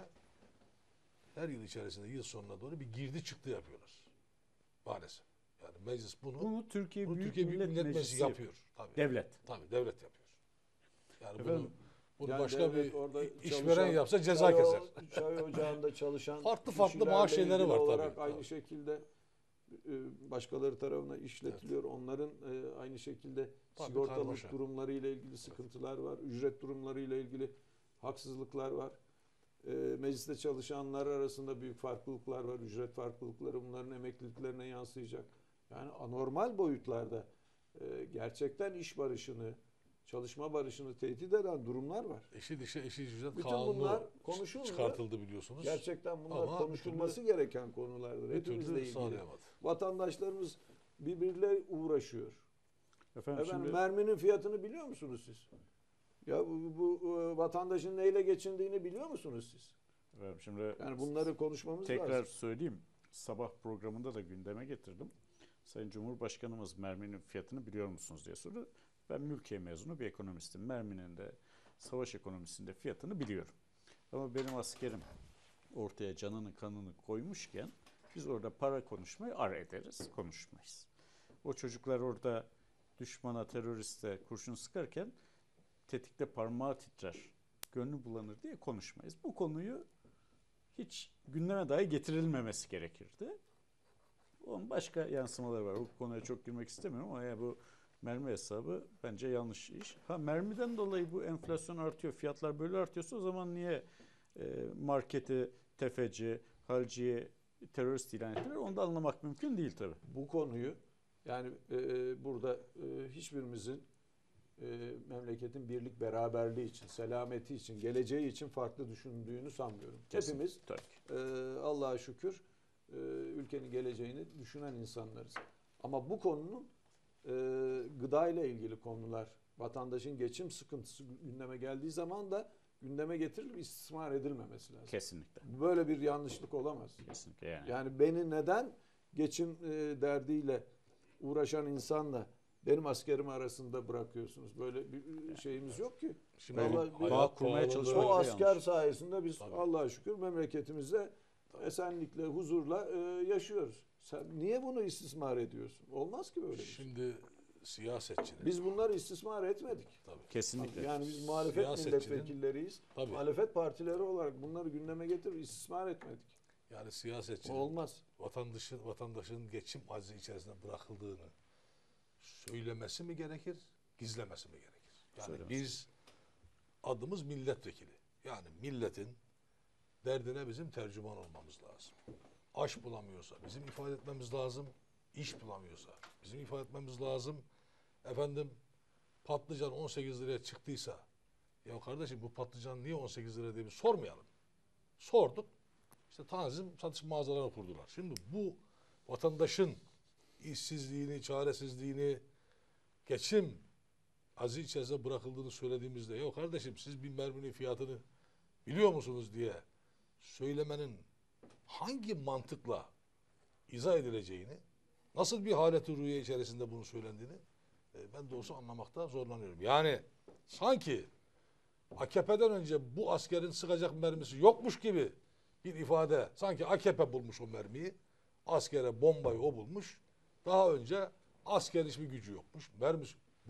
her yıl içerisinde yıl sonuna doğru bir girdi çıktı yapıyorlar. Maalesef. Yani meclis bunu Türkiye Büyük Türkiye Büyük Millet Meclisi Meclisi yapıyor. Tabii. Devlet. Tabii devlet yapıyor. Yani Efendim, bunu Yani başka devlet bir orada işveren çalışan, yapsa ceza keser. Çay ocağında çalışan Farklı farklı kişilerle maaş şeyleri ilgili var olarak tabii. aynı Tabii. şekilde başkaları tarafından işletiliyor. Onların aynı şekilde Tabii, sigortalı karmaşa. durumları ile ilgili sıkıntılar var. Ücret durumları ile ilgili haksızlıklar var. Mecliste çalışanlar arasında büyük farklılıklar var. Ücret farklılıkları bunların emekliliklerine yansıyacak. Yani anormal boyutlarda gerçekten iş barışını, çalışma barışını tehdit eden durumlar var. Eşit işe eşit ücret Bütün kanunu bunlar konuşulmuyor. çıkartıldı biliyorsunuz. Gerçekten bunlar Ama konuşulması gereken konulardır. bir Hepimizle türlü ilgili. sağlayamadı. Vatandaşlarımız birbirleriyle uğraşıyor. Efendim, şimdi merminin fiyatını biliyor musunuz siz? Ya bu vatandaşın neyle geçindiğini biliyor musunuz siz? efendim, şimdi Yani bunları konuşmamız tekrar lazım. söyleyeyim. Sabah programında da gündeme getirdim. Sayın Cumhurbaşkanımız merminin fiyatını biliyor musunuz diye sordu. Ben mülkiye mezunu bir ekonomistim. Merminin de savaş ekonomisinde fiyatını biliyorum. Ama benim askerim ortaya canını kanını koymuşken biz orada para konuşmayı ederiz, konuşmayız. O çocuklar orada düşmana, teröriste kurşun sıkarken tetikte parmağı titrer, gönlü bulanır diye konuşmayız. Bu konuyu hiç gündeme dahi getirilmemesi gerekirdi. Onun başka yansımaları var. Bu konuya çok girmek istemiyorum ama ya bu mermi hesabı bence yanlış iş. Mermiden dolayı bu enflasyon artıyor, fiyatlar böyle artıyorsa o zaman niye marketi tefeci, halciye terörist ilan ettiler? Onu da anlamak mümkün değil tabii. Bu konuyu yani burada hiçbirimizin memleketin birlik beraberliği için, selameti için, geleceği için farklı düşündüğünü sanmıyorum. Kesinlikle, Hepimiz tabii. Allah'a şükür ülkenin geleceğini düşünen insanlarız. Ama bu konunun gıda ile ilgili konular, vatandaşın geçim sıkıntısı gündeme geldiği zaman da gündeme getirilip istismar edilmemesi lazım. Kesinlikle. Böyle bir yanlışlık olamaz. Kesinlikle yani. Yani beni neden geçim derdiyle uğraşan insanla benim askerim arasında bırakıyorsunuz? Böyle bir şeyimiz yok ki. Şimdi bağ kurmaya çalışmak O da asker yanlış. sayesinde biz Tabii. Allah'a şükür memleketimizde esenlikle, huzurla yaşıyoruz. Sen niye bunu istismar ediyorsun? Olmaz ki böyle bir şey. Şimdi siyasetçinin Biz bunları istismar etmedik. tabii. Kesinlikle. Yani biz muhalefet Siyasetçinin- milletvekilleriyiz. Tabii. Muhalefet partileri olarak bunları gündeme getirip istismar etmedik. Yani siyasetçinin Olmaz. vatandaşın geçim acısı içerisinde bırakıldığını söylemesi mi gerekir, gizlemesi mi gerekir? Yani Söylemesi. biz adımız milletvekili. Yani milletin derdine bizim tercüman olmamız lazım. Aş bulamıyorsa bizim ifade etmemiz lazım. İş bulamıyorsa bizim ifade etmemiz lazım. Efendim patlıcan 18 liraya çıktıysa ya kardeşim bu patlıcan niye 18 lira diye bir sormayalım. Sorduk. İşte tanzim satış mağazaları kurdular. Şimdi bu vatandaşın işsizliğini, çaresizliğini, geçim acı içerisinde bırakıldığını söylediğimizde yok kardeşim siz bir merminin fiyatını biliyor musunuz diye söylemenin hangi mantıkla izah edileceğini, nasıl bir haleti ruhiye içerisinde bunu söylendiğini ben doğrusu anlamakta zorlanıyorum. Yani sanki AKP'den önce bu askerin sıkacak mermisi yokmuş gibi bir ifade. Sanki AKP bulmuş o mermiyi. Askere bombayı o bulmuş. Daha önce asker hiçbir gücü yokmuş. Mermisi. Bu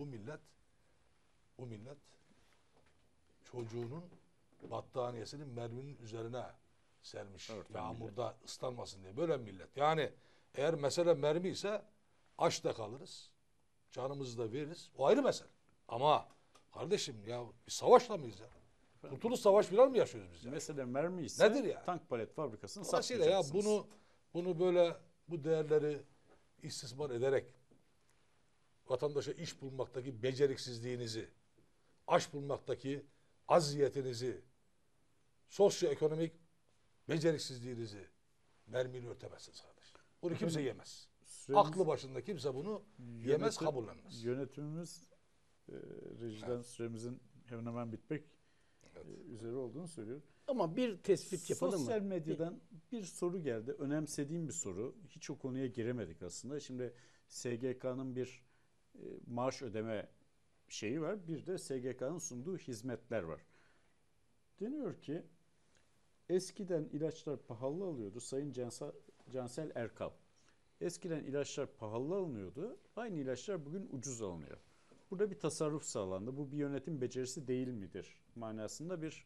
millet çocuğunun battaniyesinin merminin üzerine sermiş. Örten Yağmurda ıslanmasın diye. Böyle millet. Yani eğer mesele mermi ise aç da kalırız. Canımızı da veririz. O ayrı mesele. Ama kardeşim ya bir savaşla mıyız ya? Kurtuluş Savaşı falan mı yaşıyoruz biz? Yani? Mesela mermi ise nedir ya? tank palet fabrikasını Dolayısıyla ya satmayacaksınız. bunu böyle bu değerleri istismar ederek vatandaşa iş bulmaktaki beceriksizliğinizi, aş bulmaktaki aziyetinizi, sosyoekonomik beceriksizliğinizi mermiyle örtemezsiniz kardeşim. Bunu kimse yemez. Aklı başında kimse bunu yemez, kabullenmez. Yönetimimiz rejiden süremizin hemen hemen bitmek üzere olduğunu söylüyor. Ama bir tespit yapalım mı? Sosyal medyadan bir soru geldi. Önemsediğim bir soru. Hiç o konuya giremedik aslında. Şimdi SGK'nın bir maaş ödeme şeyi var. Bir de SGK'nın sunduğu hizmetler var. Deniyor ki eskiden ilaçlar pahalı alıyordu. Sayın Cansel Erkal. Eskiden ilaçlar pahalı alınıyordu. Aynı ilaçlar bugün ucuz alınıyor. Burada bir tasarruf sağlandı. Bu bir yönetim becerisi değil midir? Manasında bir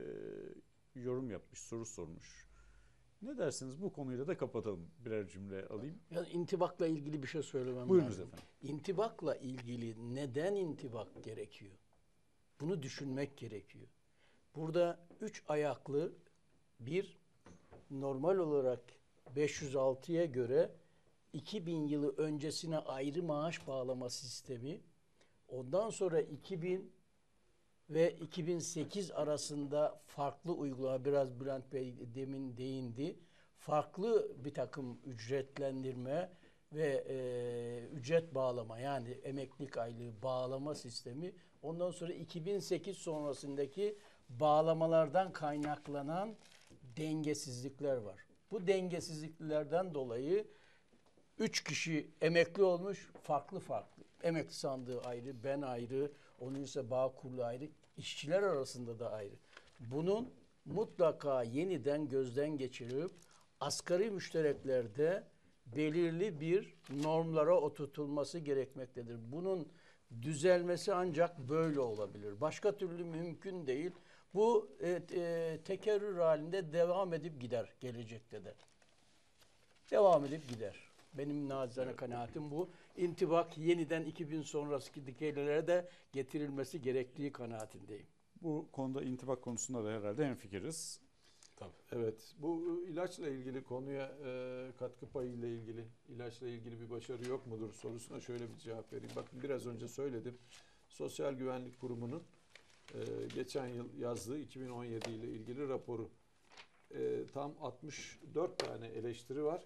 yorum yapmış, soru sormuş. Ne dersiniz? Bu konuyla da kapatalım. Birer cümle alayım. Yani intibakla ilgili bir şey söylemem Buyurunuz lazım. efendim. İntibakla ilgili neden intibak gerekiyor? Bunu düşünmek gerekiyor. Burada 3 ayaklı bir normal olarak 506'ya göre 2000 yılı öncesine ayrı maaş bağlama sistemi, ondan sonra 2000 ve 2008 arasında farklı uygulama, biraz Bülent Bey demin değindi, farklı bir takım ücretlendirme ve ücret bağlama, yani emeklilik aylığı bağlama sistemi, ondan sonra 2008 sonrasındaki bağlamalardan kaynaklanan dengesizlikler var. Bu dengesizliklerden dolayı 3 kişi emekli olmuş, farklı. Emekli sandığı ayrı, ben ayrı, onun ise Bağkurlu ayrı, işçiler arasında da ayrı. Bunun mutlaka yeniden gözden geçirilip asgari müştereklerde belirli bir normlara oturtulması gerekmektedir. Bunun düzelmesi ancak böyle olabilir. Başka türlü mümkün değil. Bu tekerrür halinde devam edip gider gelecekte de. Devam edip gider. Benim nacizane kanaatim bu. İntibak yeniden 2000 sonraki dikeylere de getirilmesi gerektiği kanaatindeyim. Bu konuda intibak konusunda da herhalde hemfikiriz. Tabii. Evet. Bu ilaçla ilgili konuya katkı payı ile ilgili, ilaçla ilgili bir başarı yok mudur sorusuna şöyle bir cevap vereyim. Bakın biraz önce söyledim. Sosyal Güvenlik Kurumu'nun geçen yıl yazdığı 2017 ile ilgili raporu. Tam 64 tane eleştiri var.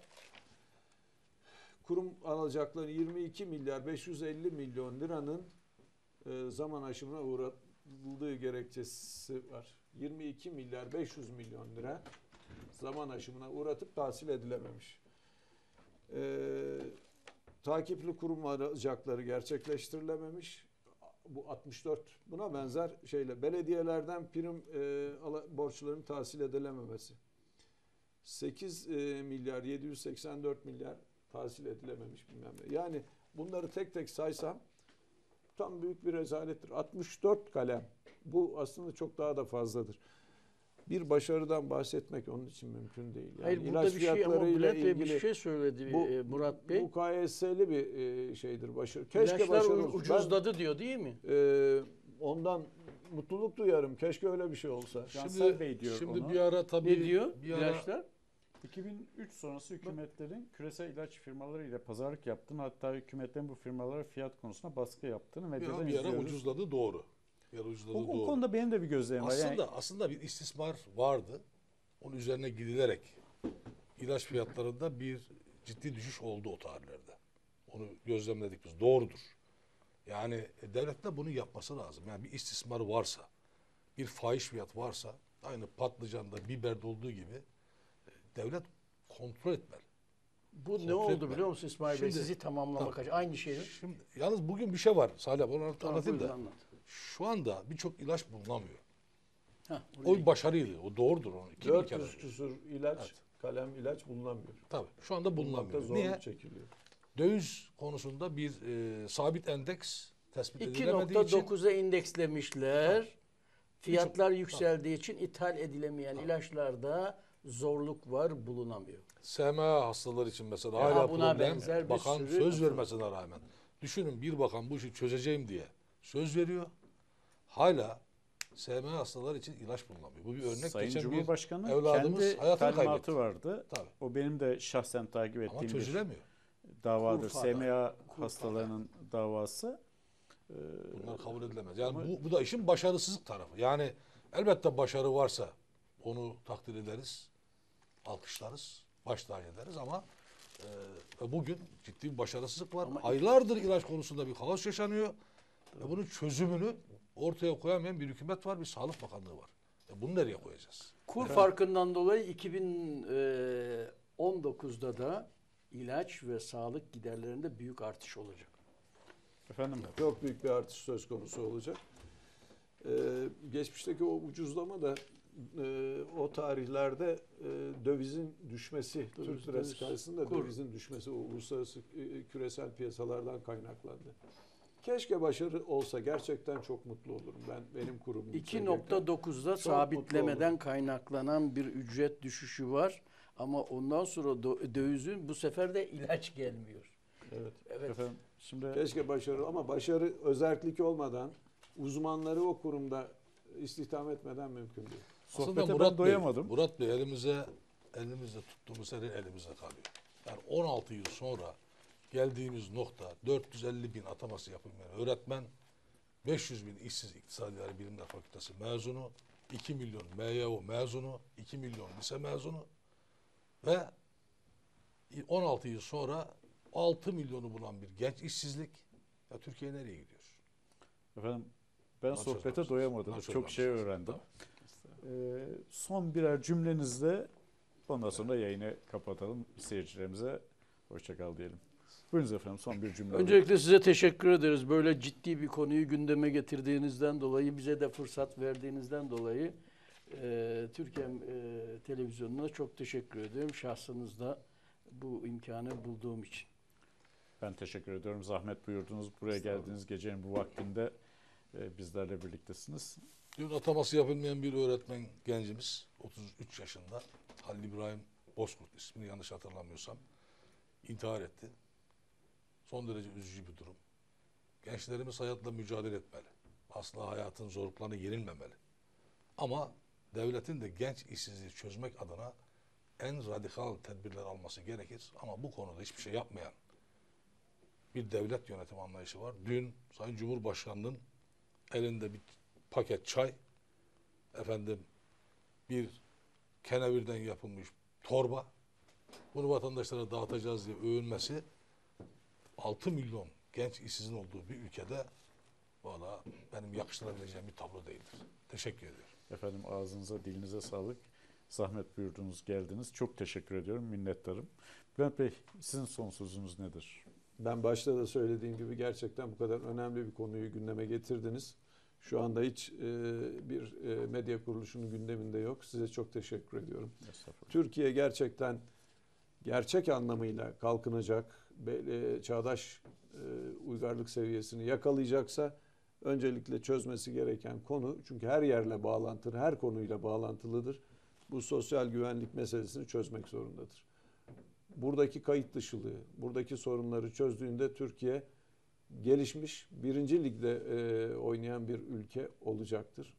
Kurum alacakları 22 milyar 550 milyon liranın zaman aşımına uğratıldığı gerekçesi var. 22 milyar 500 milyon lira zaman aşımına uğratıp tahsil edilememiş. Takipli kurum alacakları gerçekleştirilememiş. Bu 64. Buna benzer şeyle belediyelerden prim borçlarının tahsil edilememesi. 8 milyar 784 milyar tahsil edilememiş bilmem ne. Yani bunları tek tek saysam tam büyük bir rezalettir. 64 kalem. Bu aslında çok daha da fazladır. Bir başarıdan bahsetmek onun için mümkün değil. Yani hayır, burada bir şey ama Bülent Bey bir şey söyledi Murat Bey. Bu KS'li bir şeydir başarı. Keşke İlaçlar ucuzladı diyor değil mi? Ondan mutluluk duyarım. Keşke öyle bir şey olsa. Cansel Bey diyor şimdi onu. bir ara tabii Ne diyor ilaçlar? 2003 sonrası hükümetlerin küresel ilaç firmaları ile pazarlık yaptığını, hatta hükümetlerin bu firmalara fiyat konusunda baskı yaptığını medyadan bir ara izliyoruz. ucuzladı doğru. Bir ara ucuzladı doğru. O konuda benim de bir gözlemim var. Aslında bir istismar vardı. Onun üzerine gidilerek ilaç fiyatlarında bir ciddi düşüş oldu o tarihlerde. Onu gözlemledik biz. Doğrudur. Yani devlet de bunu yapması lazım. Yani bir istismar varsa, bir fahiş fiyat varsa, aynı patlıcanda, biberde olduğu gibi devlet kontrol etmeli. Bu ne oldu biliyor musun İsmail Bey? Sizi tamamlamak için. Aynı şeyi. Şimdi yalnız bugün bir şey var Salih, onu anlatayım da. Anlat. Şu anda birçok ilaç bulunamıyor. Heh, O bir başarıydı. O doğrudur. 400 küsur ilaç, kalem ilaç bulunamıyor. Tabii. Şu anda bulunamıyor. Zorluk çekiliyor. Döviz konusunda bir sabit endeks tespit edilemediği için 2.9'a indekslemişler. Fiyatlar yükseldiği için ithal edilemeyen ilaçlarda zorluk var, bulunamıyor. SMA hastaları için mesela Ya hala buna problem. benzer bir Bakan sürü söz vermesine rağmen. Düşünün, bir bakan bu işi çözeceğim diye söz veriyor. Hala SMA hastaları için ilaç bulunamıyor. Bu bir örnek. Sayın Geçen Cumhurbaşkanı bir evladımız kendi hayatını talimatı kaybetti. vardı. Tabii. O benim de şahsen takip Ama ettiğim bir çözülemiyor. davadır. Urfa'da. SMA hastalarının davası. Bunlar kabul edilemez. Yani bu da işin başarısızlık tarafı. Yani elbette başarı varsa onu takdir ederiz, alkışlarız, baş tacı ederiz ama bugün ciddi bir başarısızlık var. Aylardır ilaç konusunda bir kaos yaşanıyor. Ve bunun çözümünü ortaya koyamayan bir hükümet var, bir Sağlık Bakanlığı var. Bunu nereye koyacağız? Kur farkından dolayı 2019'da da ilaç ve sağlık giderlerinde büyük artış olacak. Efendim? Çok büyük bir artış söz konusu olacak. Geçmişteki o ucuzlama da o tarihlerde dövizin düşmesi, Türk lirası karşısında dövizin düşmesi o uluslararası küresel piyasalardan kaynaklandı. Keşke başarı olsa gerçekten çok mutlu olurum. Benim kurumum. 2.9'da sabitlemeden kaynaklanan bir ücret düşüşü var. Ama ondan sonra dövizin bu sefer de ilaç gelmiyor. Evet. Efendim, şimdi Keşke başarı ama başarı özerklik olmadan uzmanları o kurumda istihdam etmeden mümkün değil. sohbete ben doyamadım. Murat Bey elimizde tuttuğumuz her elimizde kalıyor. Yani 16 yıl sonra geldiğimiz nokta 450 bin ataması yapılmayan öğretmen, 500 bin işsiz İktisadi Bilimler Fakültesi mezunu, 2 milyon MYO mezunu, 2 milyon lise mezunu ve 16 yıl sonra 6 milyonu bulan bir genç işsizlik. Ya Türkiye nereye gidiyor? Efendim, ben sohbete doyamadım. Çok şey öğrendim. Son birer cümlenizle ondan sonra yayını kapatalım. Seyircilerimize hoşça kal diyelim. Buyurunuz efendim, son bir cümle. Öncelikle size teşekkür ederiz. Böyle ciddi bir konuyu gündeme getirdiğinizden dolayı, bize de fırsat verdiğinizden dolayı Türkiye Televizyonu'na çok teşekkür ediyorum. Şahsınızda bu imkanı bulduğum için. Ben teşekkür ediyorum. Zahmet buyurdunuz. Buraya geldiğiniz gecenin bu vaktinde bizlerle birliktesiniz. Dün ataması yapılmayan bir öğretmen gencimiz, 33 yaşında, Halil İbrahim Bozkurt ismini yanlış hatırlamıyorsam, intihar etti. Son derece üzücü bir durum. Gençlerimiz hayatla mücadele etmeli. Asla hayatın zorluklarına yenilmemeli. Ama devletin de genç işsizliği çözmek adına en radikal tedbirler alması gerekir. Ama bu konuda hiçbir şey yapmayan bir devlet yönetim anlayışı var. Dün Sayın Cumhurbaşkanı'nın elinde bir paket çay, bir kenevirden yapılmış torba, bunu vatandaşlara dağıtacağız diye övünmesi, 6 milyon genç işsizin olduğu bir ülkede valla benim yakıştırabileceğim bir tablo değildir. Teşekkür ediyorum. Efendim, ağzınıza, dilinize sağlık. Zahmet buyurdunuz, geldiniz. Çok teşekkür ediyorum, minnettarım. Bülent Bey, sizin son sözünüz nedir? Ben başta da söylediğim gibi gerçekten bu kadar önemli bir konuyu gündeme getirdiniz. Şu anda hiç bir medya kuruluşunun gündeminde yok. Size çok teşekkür ediyorum. Türkiye gerçekten gerçek anlamıyla kalkınacak, çağdaş uygarlık seviyesini yakalayacaksa öncelikle çözmesi gereken konu, çünkü her yerle bağlantılı, her konuyla bağlantılıdır. Bu sosyal güvenlik meselesini çözmek zorundadır. Buradaki kayıt dışılığı, buradaki sorunları çözdüğünde Türkiye gelişmiş, birinci ligde oynayan bir ülke olacaktır.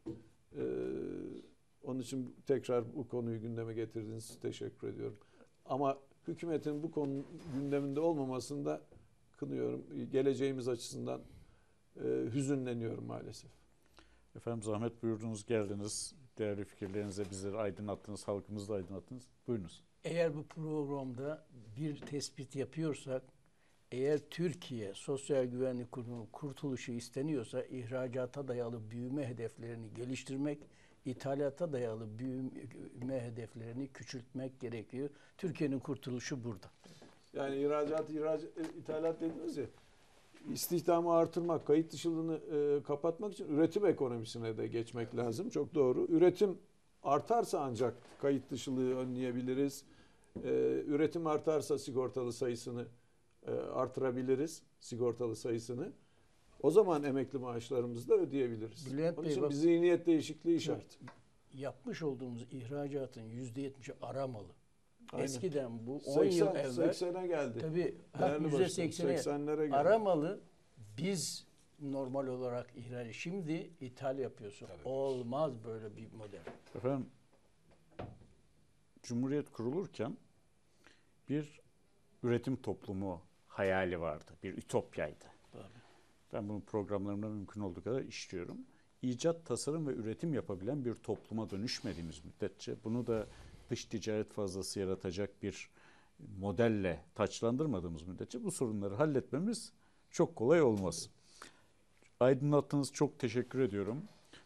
Onun için tekrar bu konuyu gündeme getirdiğiniz için teşekkür ediyorum. Ama hükümetin bu konu gündeminde olmamasını da kınıyorum. Geleceğimiz açısından hüzünleniyorum maalesef. Efendim, zahmet buyurdunuz, geldiniz. Değerli fikirlerinize bizleri aydınlattınız, halkımızı da aydınlattınız. Buyurunuz. Eğer bu programda bir tespit yapıyorsak, eğer Türkiye Sosyal Güvenlik Kurumu kurtuluşu isteniyorsa ihracata dayalı büyüme hedeflerini geliştirmek, ithalata dayalı büyüme hedeflerini küçültmek gerekiyor. Türkiye'nin kurtuluşu burada. Yani ithalat dediniz ya, istihdamı artırmak, kayıt dışılığını kapatmak için üretim ekonomisine de geçmek lazım. Çok doğru. Üretim artarsa ancak kayıt dışılığı önleyebiliriz. Üretim artarsa sigortalı sayısını artırabiliriz, sigortalı sayısını. O zaman emekli maaşlarımızı da ödeyebiliriz. Bülent Onun Bey, için bak, bir zihniyet değişikliği şart. Yapmış olduğumuz ihracatın %70'i ara malı. Aynen. Eskiden bu 10 yıl evvel 80'e geldi. %80'e %80'lere geldi. ara malı biz normal olarak ihraç. Şimdi ithal yapıyorsun. Olmaz böyle bir model. Efendim, Cumhuriyet kurulurken bir üretim toplumu hayali vardı. Bir ütopyaydı. Tabii. Ben bunu programlarımda mümkün olduğu kadar işliyorum. İcat, tasarım ve üretim yapabilen bir topluma dönüşmediğimiz müddetçe, bunu da dış ticaret fazlası yaratacak bir modelle taçlandırmadığımız müddetçe bu sorunları halletmemiz çok kolay olmaz. Aydınlattınız, çok teşekkür ediyorum.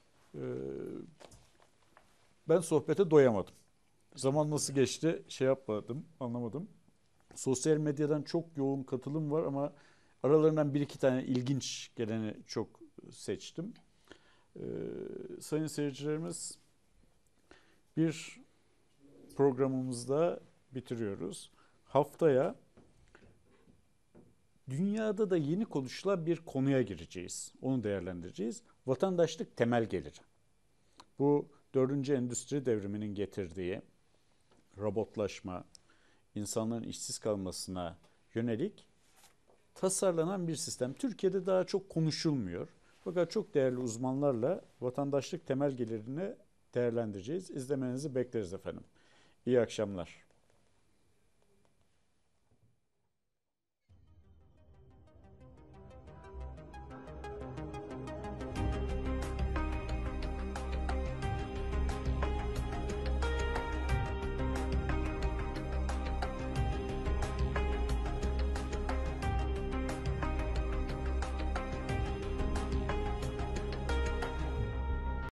Ben sohbete doyamadım. Zaman nasıl geçti anlamadım. Sosyal medyadan çok yoğun katılım var ama aralarından bir iki tane ilginç geleni çok seçtim. Sayın seyircilerimiz, bir programımızda bitiriyoruz. Haftaya dünyada da yeni konuşulan bir konuya gireceğiz. Onu değerlendireceğiz. Vatandaşlık temel geliri. Bu 4. Endüstri Devrimi'nin getirdiği robotlaşma, insanların işsiz kalmasına yönelik tasarlanan bir sistem. Türkiye'de daha çok konuşulmuyor. Fakat çok değerli uzmanlarla vatandaşlık temel gelirini değerlendireceğiz. İzlemenizi bekleriz efendim. İyi akşamlar.